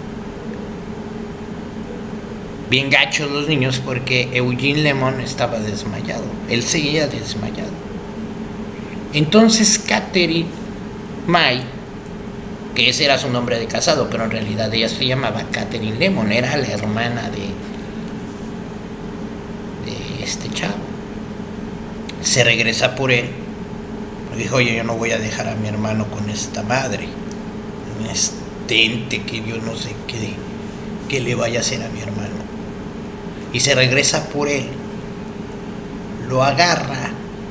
Bien gachos los niños, porque Eugene Lemon estaba desmayado. Él seguía desmayado. Entonces Catherine May, que ese era su nombre de casado, pero en realidad ella se llamaba Catherine Lemon, era la hermana de este chavo, se regresa por él, porque dijo: oye, yo no voy a dejar a mi hermano con esta madre, este ente que yo no sé qué le vaya a hacer a mi hermano. Y se regresa por él, lo agarra,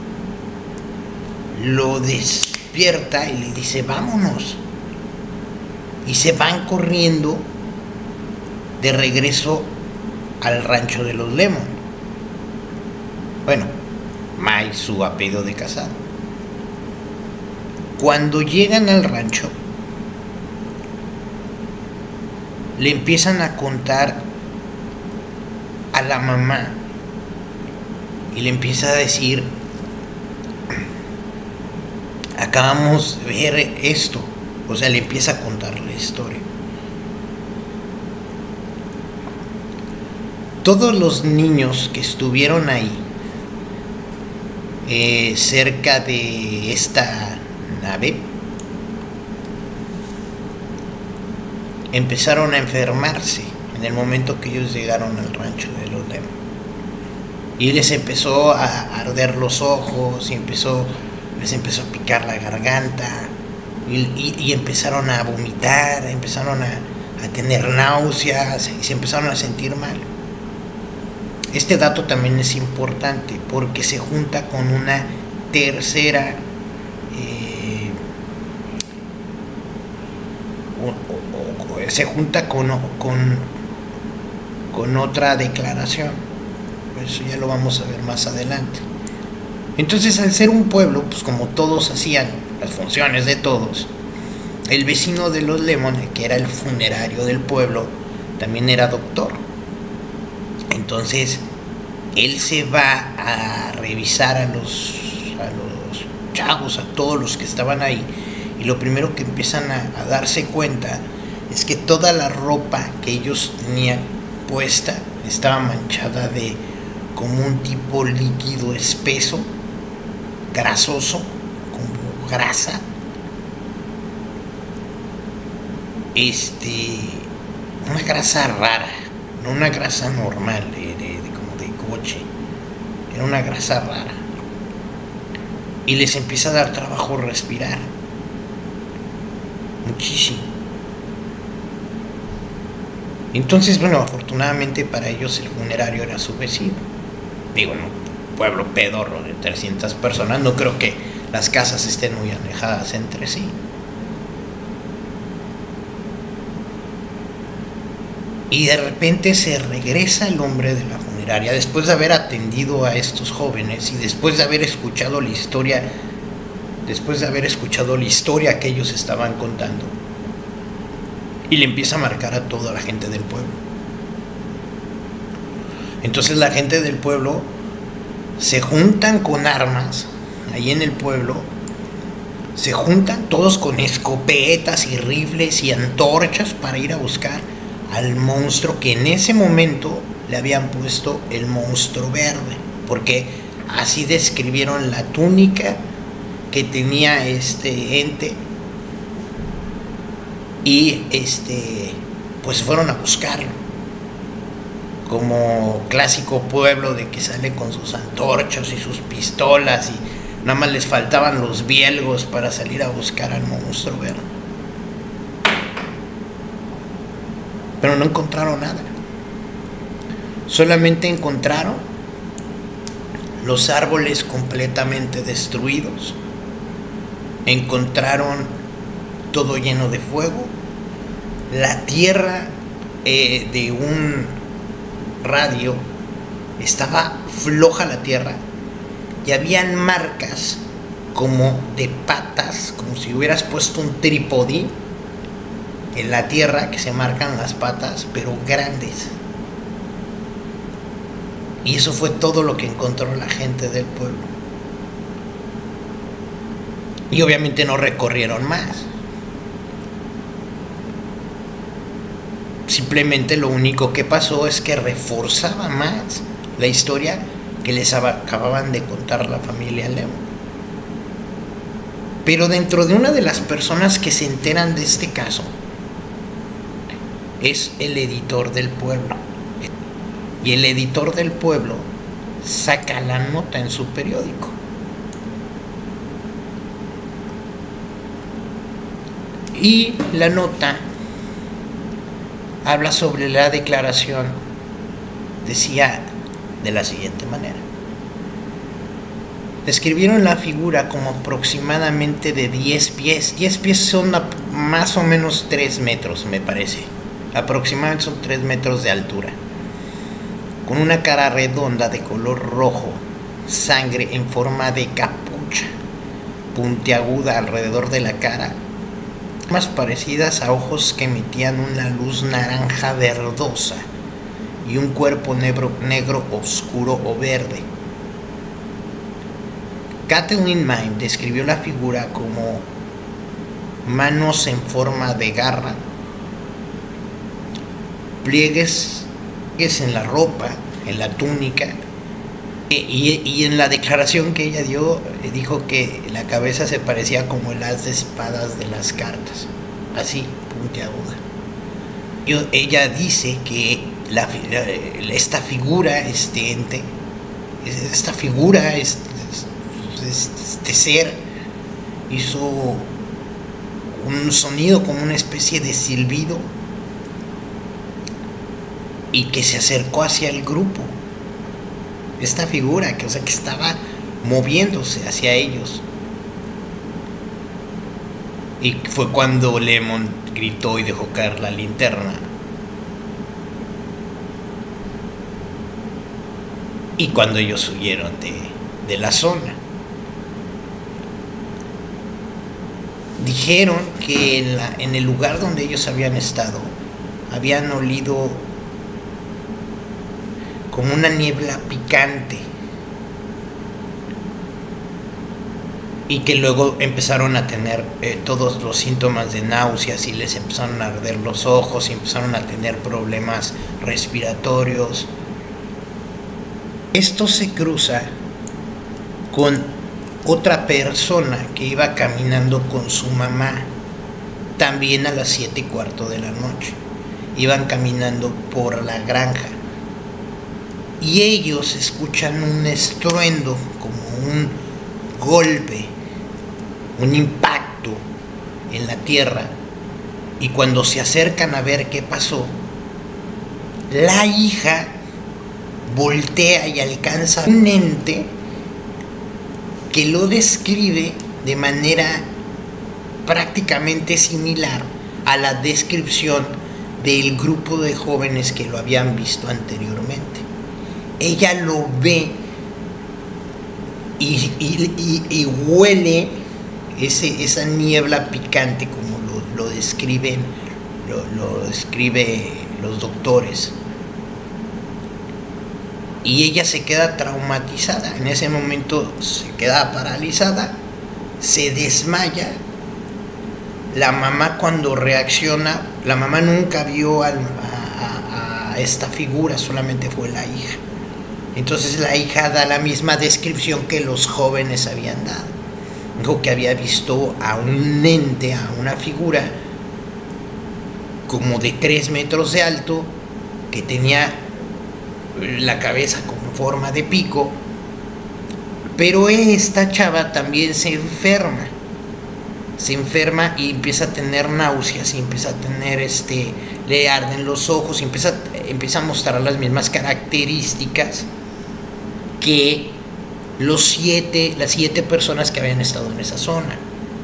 lo despierta y le dice: vámonos. Y se van corriendo de regreso al rancho de los Lemon. Bueno, May, su apellido de casado. Cuando llegan al rancho, le empiezan a contar a la mamá y le empieza a decir: acabamos de ver esto. O sea, le empieza a contar la historia. Todos los niños que estuvieron ahí, cerca de esta nave, empezaron a enfermarse en el momento que ellos llegaron al rancho de los Lemon. Y les empezó a arder los ojos, y les empezó a picar la garganta, y empezaron a vomitar, empezaron a tener náuseas, y se empezaron a sentir mal. Este dato también es importante porque se junta con una tercera se junta con otra declaración. Eso ya lo vamos a ver más adelante. Entonces, al ser un pueblo, pues como todos hacían las funciones de todos, el vecino de los Lemon, que era el funerario del pueblo, también era doctor. Entonces él se va a revisar a los chavos, a todos los que estaban ahí, y lo primero que empiezan a darse cuenta es que toda la ropa que ellos tenían puesta estaba manchada de como un tipo líquido espeso, grasoso, como grasa, una grasa rara, no una grasa normal como de coche, era una grasa rara, y les empieza a dar trabajo respirar muchísimo. Entonces, bueno, afortunadamente para ellos el funerario era su vecino. Digo, en un pueblo pedorro de 300 personas, no creo que las casas estén muy alejadas entre sí. Y de repente se regresa el hombre de la funeraria después de haber atendido a estos jóvenes y después de haber escuchado la historia, que ellos estaban contando, y le empieza a marcar a toda la gente del pueblo. Entonces la gente del pueblo se juntan con armas ahí en el pueblo, se juntan todos con escopetas y rifles y antorchas para ir a buscar al monstruo que en ese momento le habían puesto el monstruo verde, porque así describieron la túnica que tenía este ente. Y pues fueron a buscarlo, como clásico pueblo de que sale con sus antorchas y sus pistolas, y nada más les faltaban los bielgos para salir a buscar al monstruo verde. Pero no encontraron nada. Solamente encontraron los árboles completamente destruidos, encontraron todo lleno de fuego, la tierra de un radio estaba floja, la tierra, y habían marcas como de patas, como si hubieras puesto un trípode en la tierra, que se marcan las patas, pero grandes. Y eso fue todo lo que encontró la gente del pueblo. Y obviamente no recorrieron más. Simplemente lo único que pasó es que reforzaba más la historia que les acababan de contar la familia León. Pero dentro de una de las personas que se enteran de este caso es el editor del pueblo. Y el editor del pueblo saca la nota en su periódico. Y la nota habla sobre la declaración. Decía de la siguiente manera: describieron la figura como aproximadamente de 10 pies. 10 pies son más o menos 3 metros, me parece. Aproximadamente son 3 metros de altura. Con una cara redonda de color rojo, sangre en forma de capucha, puntiaguda alrededor de la cara, más parecidas a ojos que emitían una luz naranja verdosa, y un cuerpo negro oscuro o verde. Kathleen Mine describió la figura como manos en forma de garra, pliegues en la ropa, en la túnica, y en la declaración que ella dio, dijo que la cabeza se parecía como el as de espadas de las cartas, así, puntiaguda. Ella dice que esta figura, este ente, esta figura, este ser, hizo un sonido como una especie de silbido y que se acercó hacia el grupo. Esta figura que estaba moviéndose hacia ellos. Y fue cuando Lemon gritó y dejó caer la linterna. Y cuando ellos huyeron de la zona. Dijeron que en el lugar donde ellos habían estado, habían olido como una niebla picante, y que luego empezaron a tener todos los síntomas de náuseas, y les empezaron a arder los ojos, y empezaron a tener problemas respiratorios. Esto se cruza con otra persona que iba caminando con su mamá, también a las 7:15 de la noche. Iban caminando por la granja, y ellos escuchan un estruendo, como un golpe, un impacto en la tierra, y cuando se acercan a ver qué pasó, la hija voltea y alcanza un ente que lo describe de manera prácticamente similar a la descripción del grupo de jóvenes que lo habían visto anteriormente. Ella lo ve y huele esa niebla picante, como lo describen los doctores. Y ella se queda traumatizada. En ese momento se queda paralizada, se desmaya. La mamá, cuando reacciona, la mamá nunca vio a esta figura, solamente fue la hija. Entonces la hija da la misma descripción que los jóvenes habían dado. Dijo que había visto a un ente, a una figura como de 3 metros de alto, que tenía la cabeza como forma de pico. Pero esta chava también se enferma y empieza a tener náuseas, y empieza a tener le arden los ojos, y empieza a mostrar las mismas características que las 7 personas que habían estado en esa zona.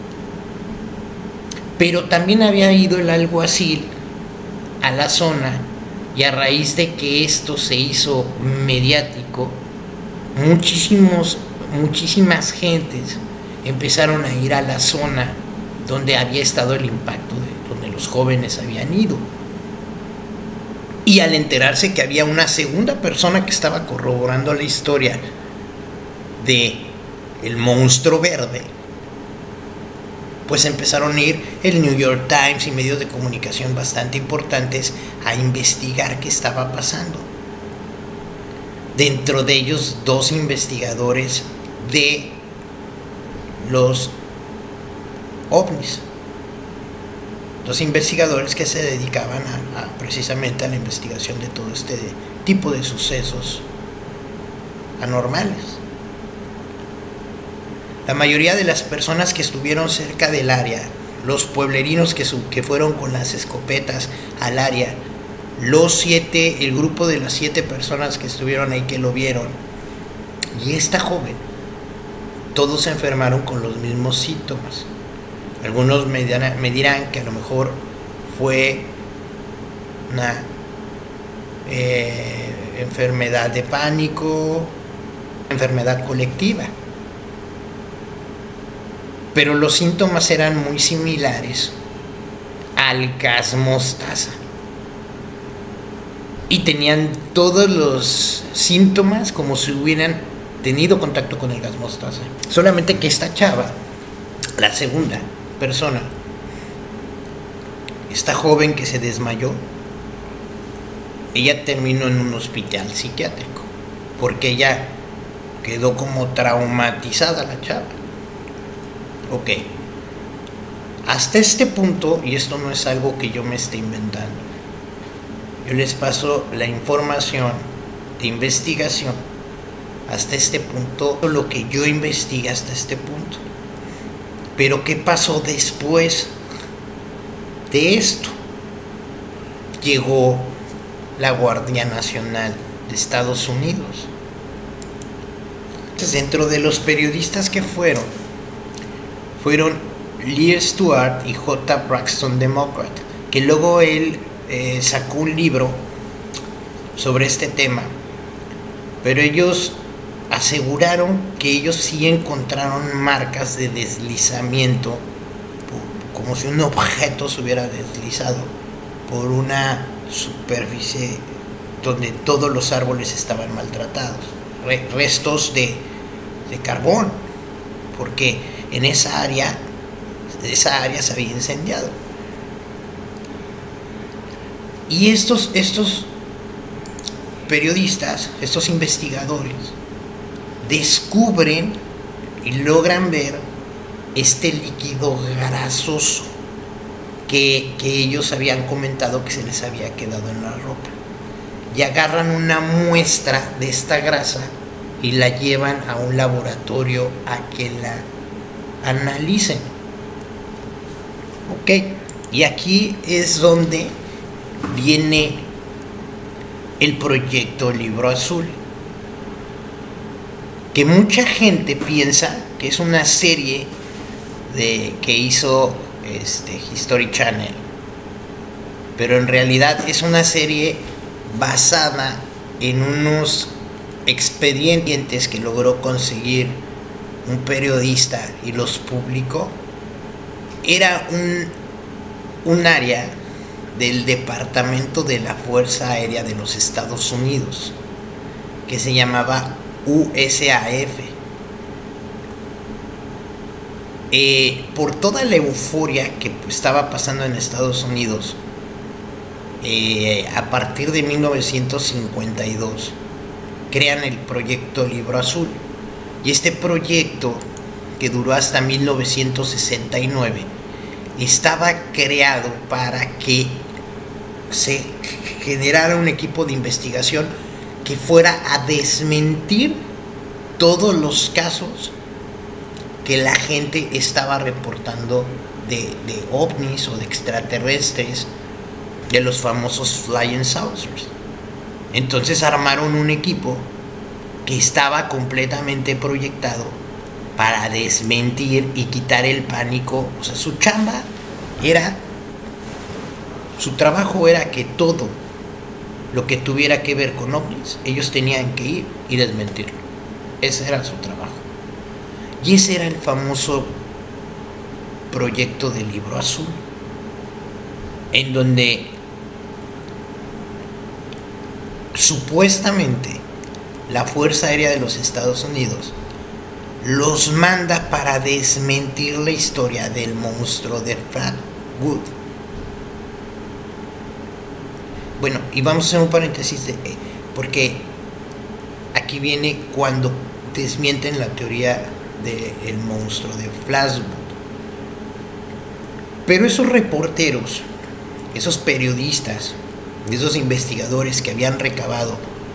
Pero también había ido el alguacil a la zona, y a raíz de que esto se hizo mediático, muchísimas gentes empezaron a ir a la zona donde había estado el impacto, donde los jóvenes habían ido. Y al enterarse que había una segunda persona que estaba corroborando la historia de el monstruo verde, pues empezaron a ir el New York Times y medios de comunicación bastante importantes a investigar qué estaba pasando. Dentro de ellos 2 investigadores de los ovnis, 2 investigadores que se dedicaban precisamente a la investigación de todo este tipo de sucesos anormales. La mayoría de las personas que estuvieron cerca del área, los pueblerinos que fueron con las escopetas al área, el grupo de las 7 personas que estuvieron ahí que lo vieron, y esta joven, todos se enfermaron con los mismos síntomas. Algunos me dirán que a lo mejor fue una enfermedad de pánico, enfermedad colectiva. Pero los síntomas eran muy similares al gas mostaza. Y tenían todos los síntomas como si hubieran tenido contacto con el gas mostaza. Solamente que esta chava, la segunda persona, esta joven que se desmayó, ella terminó en un hospital psiquiátrico, porque ella quedó como traumatizada, la chava. Ok, hasta este punto, y esto no es algo que yo me esté inventando, yo les paso la información de investigación hasta este punto, lo que yo investigué hasta este punto. Pero ¿qué pasó después de esto? Llegó la Guardia Nacional de Estados Unidos. Entonces, dentro de los periodistas que fueron Lee Stewart y J. Braxton Democrat, que luego él sacó un libro sobre este tema, pero ellos aseguraron que ellos sí encontraron marcas de deslizamiento, como si un objeto se hubiera deslizado por una superficie donde todos los árboles estaban maltratados, restos de carbón, porque en esa área se había incendiado. Y estos periodistas, estos investigadores, descubren y logran ver este líquido grasoso que ellos habían comentado que se les había quedado en la ropa, y agarran una muestra de esta grasa y la llevan a un laboratorio a que la analicen. Ok, y aquí es donde viene el proyecto Libro Azul, que mucha gente piensa que es una serie que hizo History Channel, pero en realidad es una serie basada en unos expedientes que logró conseguir un periodista y los publicó. Era un área del Departamento de la Fuerza Aérea de los Estados Unidos que se llamaba USAF. Por toda la euforia que estaba pasando en Estados Unidos, a partir de 1952 crean el proyecto Libro Azul, y este proyecto, que duró hasta 1969, estaba creado para que se generara un equipo de investigación que fuera a desmentir todos los casos que la gente estaba reportando de ovnis o de extraterrestres, de los famosos Flying Saucers. Entonces armaron un equipo que estaba completamente proyectado para desmentir y quitar el pánico. O sea, su chamba era, su trabajo era que todo lo que tuviera que ver con ovnis, ellos tenían que ir y desmentirlo. Ese era su trabajo. Y ese era el famoso proyecto del Libro Azul, en donde supuestamente la Fuerza Aérea de los Estados Unidos los manda para desmentir la historia del monstruo de Flatwood. Bueno, y vamos a hacer un paréntesis porque aquí viene cuando desmienten la teoría del monstruo de Flatwood. Pero esos reporteros, esos periodistas, esos investigadores que habían recabado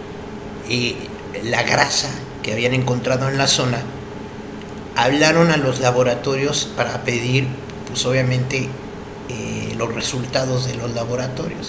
la grasa que habían encontrado en la zona, hablaron a los laboratorios para pedir, pues obviamente, los resultados de los laboratorios.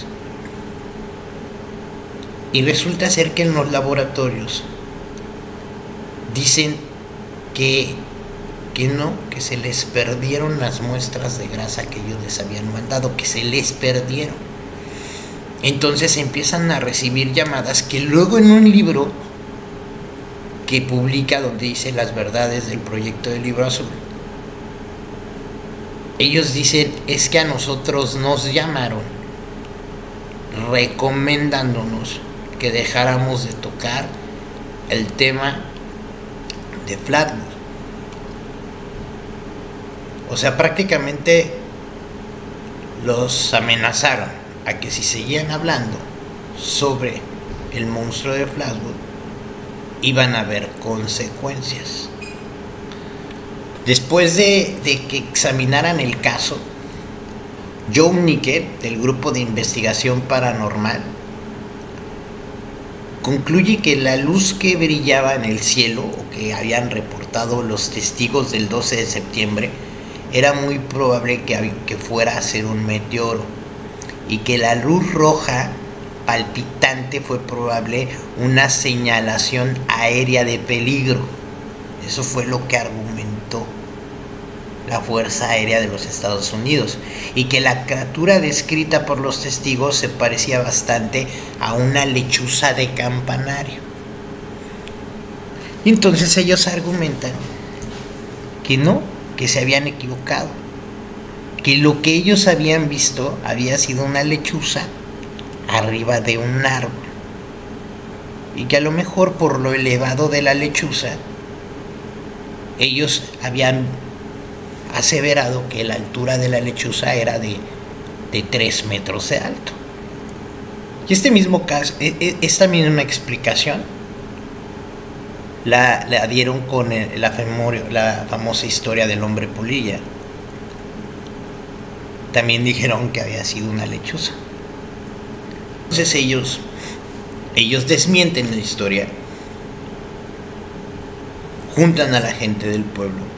Y resulta ser que en los laboratorios dicen que no, que se les perdieron las muestras de grasa que ellos les habían mandado, que se les perdieron. Entonces empiezan a recibir llamadas que luego en un libro que publica donde dice las verdades del proyecto del Libro Azul, ellos dicen, es que a nosotros nos llamaron recomendándonos que dejáramos de tocar el tema de Flatwood. O sea, prácticamente los amenazaron a que si seguían hablando sobre el monstruo de Flatwood iban a haber consecuencias. Después de que examinaran el caso, Joe Nicker, del grupo de investigación paranormal, concluye que la luz que brillaba en el cielo, o que habían reportado los testigos del 12 de septiembre, era muy probable que fuera a ser un meteoro, y que la luz roja palpitante fue probable una señalación aérea de peligro. Eso fue lo que argumentó la Fuerza Aérea de los Estados Unidos, y que la criatura descrita por los testigos se parecía bastante a una lechuza de campanario. Y entonces ellos argumentan que no, que se habían equivocado, que lo que ellos habían visto había sido una lechuza arriba de un árbol, y que a lo mejor por lo elevado de la lechuza ellos habían aseverado que la altura de la lechuza era de 3 metros de alto. Y este mismo caso, esta misma explicación la dieron con la famosa historia del hombre polilla. También dijeron que había sido una lechuza. Entonces ellos desmienten la historia, juntan a la gente del pueblo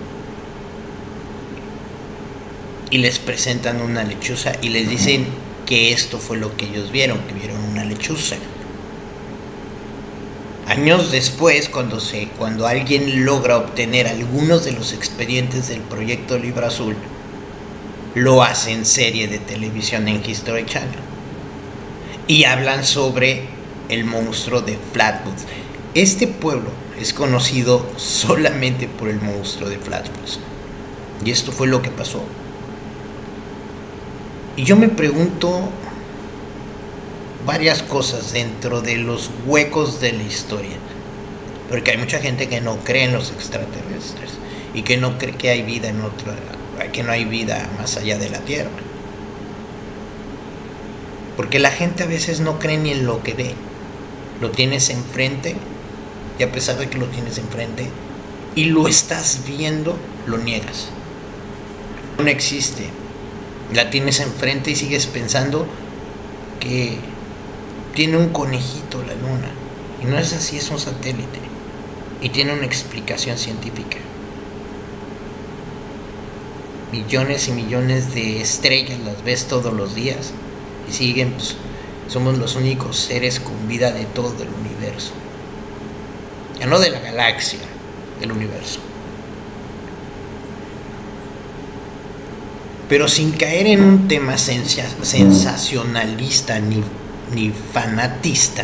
y les presentan una lechuza y les dicen que esto fue lo que ellos vieron, que vieron una lechuza. Años después, cuando alguien logra obtener algunos de los expedientes del proyecto Libro Azul, lo hacen serie de televisión en History Channel y hablan sobre el monstruo de Flatwood. Este pueblo es conocido solamente por el monstruo de Flatwood, y esto fue lo que pasó. Y yo me pregunto varias cosas dentro de los huecos de la historia, porque hay mucha gente que no cree en los extraterrestres y que no cree que hay vida que no hay vida más allá de la Tierra, porque la gente a veces no cree ni en lo que ve. Lo tienes enfrente, y a pesar de que lo tienes enfrente y lo estás viendo, lo niegas. No existe. La tienes enfrente y sigues pensando que tiene un conejito la luna, y no es así, es un satélite y tiene una explicación científica. Millones y millones de estrellas las ves todos los días y siguen, pues, somos los únicos seres con vida de todo el universo. no de la galaxia, del universo. Pero sin caer en un tema sensacionalista ni fanatista.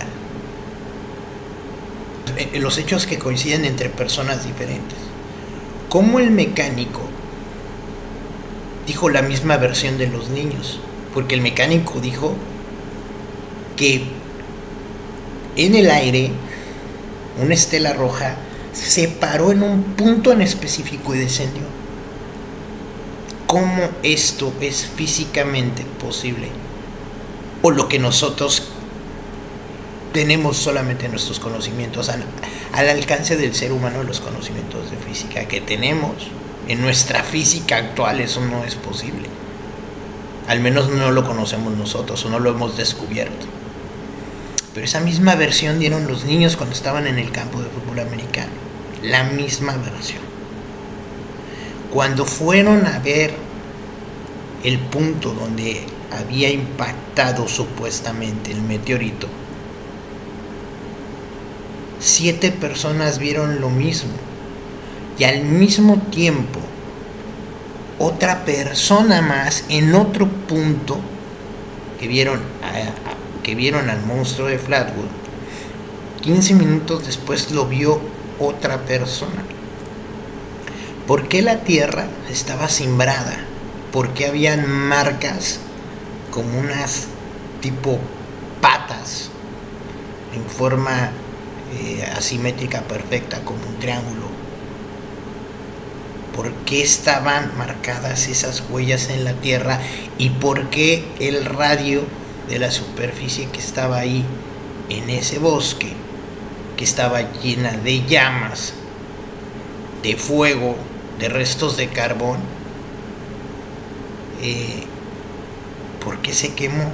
Los hechos que coinciden entre personas diferentes. Como el mecánico dijo la misma versión de los niños, porque el mecánico dijo que en el aire una estela roja se paró en un punto en específico y descendió. ¿Cómo esto es físicamente posible? O lo que nosotros tenemos solamente nuestros conocimientos al alcance del ser humano, los conocimientos de física que tenemos en nuestra física actual, eso no es posible. Al menos no lo conocemos nosotros o no lo hemos descubierto. Pero esa misma versión dieron los niños cuando estaban en el campo de fútbol americano. La misma versión. Cuando fueron a ver el punto donde había impactado supuestamente el meteorito, 7 personas vieron lo mismo. Y al mismo tiempo, otra persona más en otro punto que vieron al monstruo de Flatwood, 15 minutos después lo vio otra persona. ¿Por qué la tierra estaba cimbrada? ¿Por qué habían marcas como unas tipo patas en forma asimétrica perfecta, como un triángulo? ¿Por qué estaban marcadas esas huellas en la tierra? ¿Y por qué el radio de la superficie que estaba ahí en ese bosque, que estaba llena de llamas, de fuego, de restos de carbón, por qué se quemó?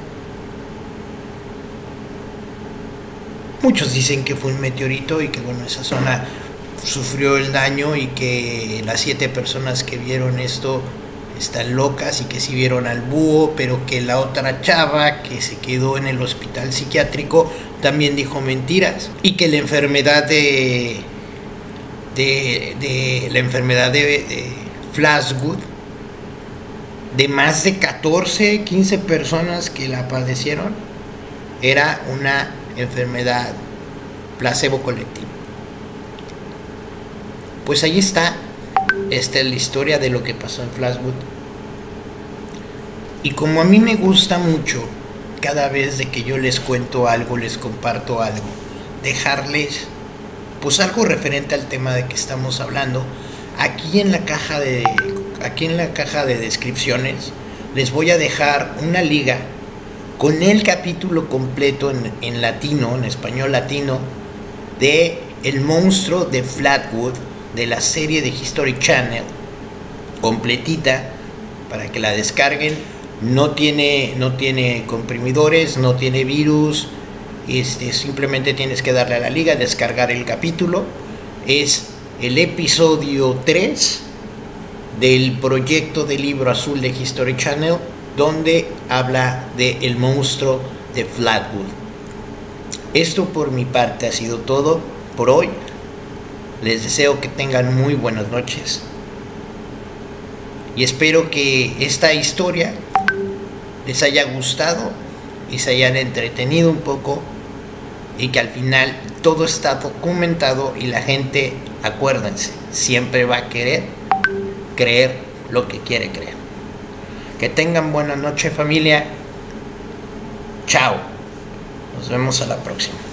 Muchos dicen que fue un meteorito y que bueno, esa zona sufrió el daño y que las 7 personas que vieron esto están locas y que sí vieron al búho, pero que la otra chava que se quedó en el hospital psiquiátrico también dijo mentiras, y que la enfermedad de Flatwood, de más de 14, 15 personas que la padecieron, era una enfermedad placebo colectiva. Pues ahí está. Esta es la historia de lo que pasó en Flatwood. Y como a mí me gusta mucho, cada vez de que yo les cuento algo, les comparto algo, dejarles pues algo referente al tema de que estamos hablando, aquí en la caja de descripciones les voy a dejar una liga con el capítulo completo en latino, en español latino, de El monstruo de Flatwood, de la serie de History Channel, completita, para que la descarguen. No tiene comprimidores, no tiene virus, simplemente tienes que darle a la liga, descargar el capítulo. Es el episodio 3 del proyecto de libro azul de History Channel, donde habla de El monstruo de Flatwood. Esto por mi parte ha sido todo por hoy. Les deseo que tengan muy buenas noches y espero que esta historia les haya gustado y se hayan entretenido un poco, y que al final todo está documentado y la gente, acuérdense, siempre va a querer creer lo que quiere creer. Que tengan buena noche, familia. Chao. Nos vemos a la próxima.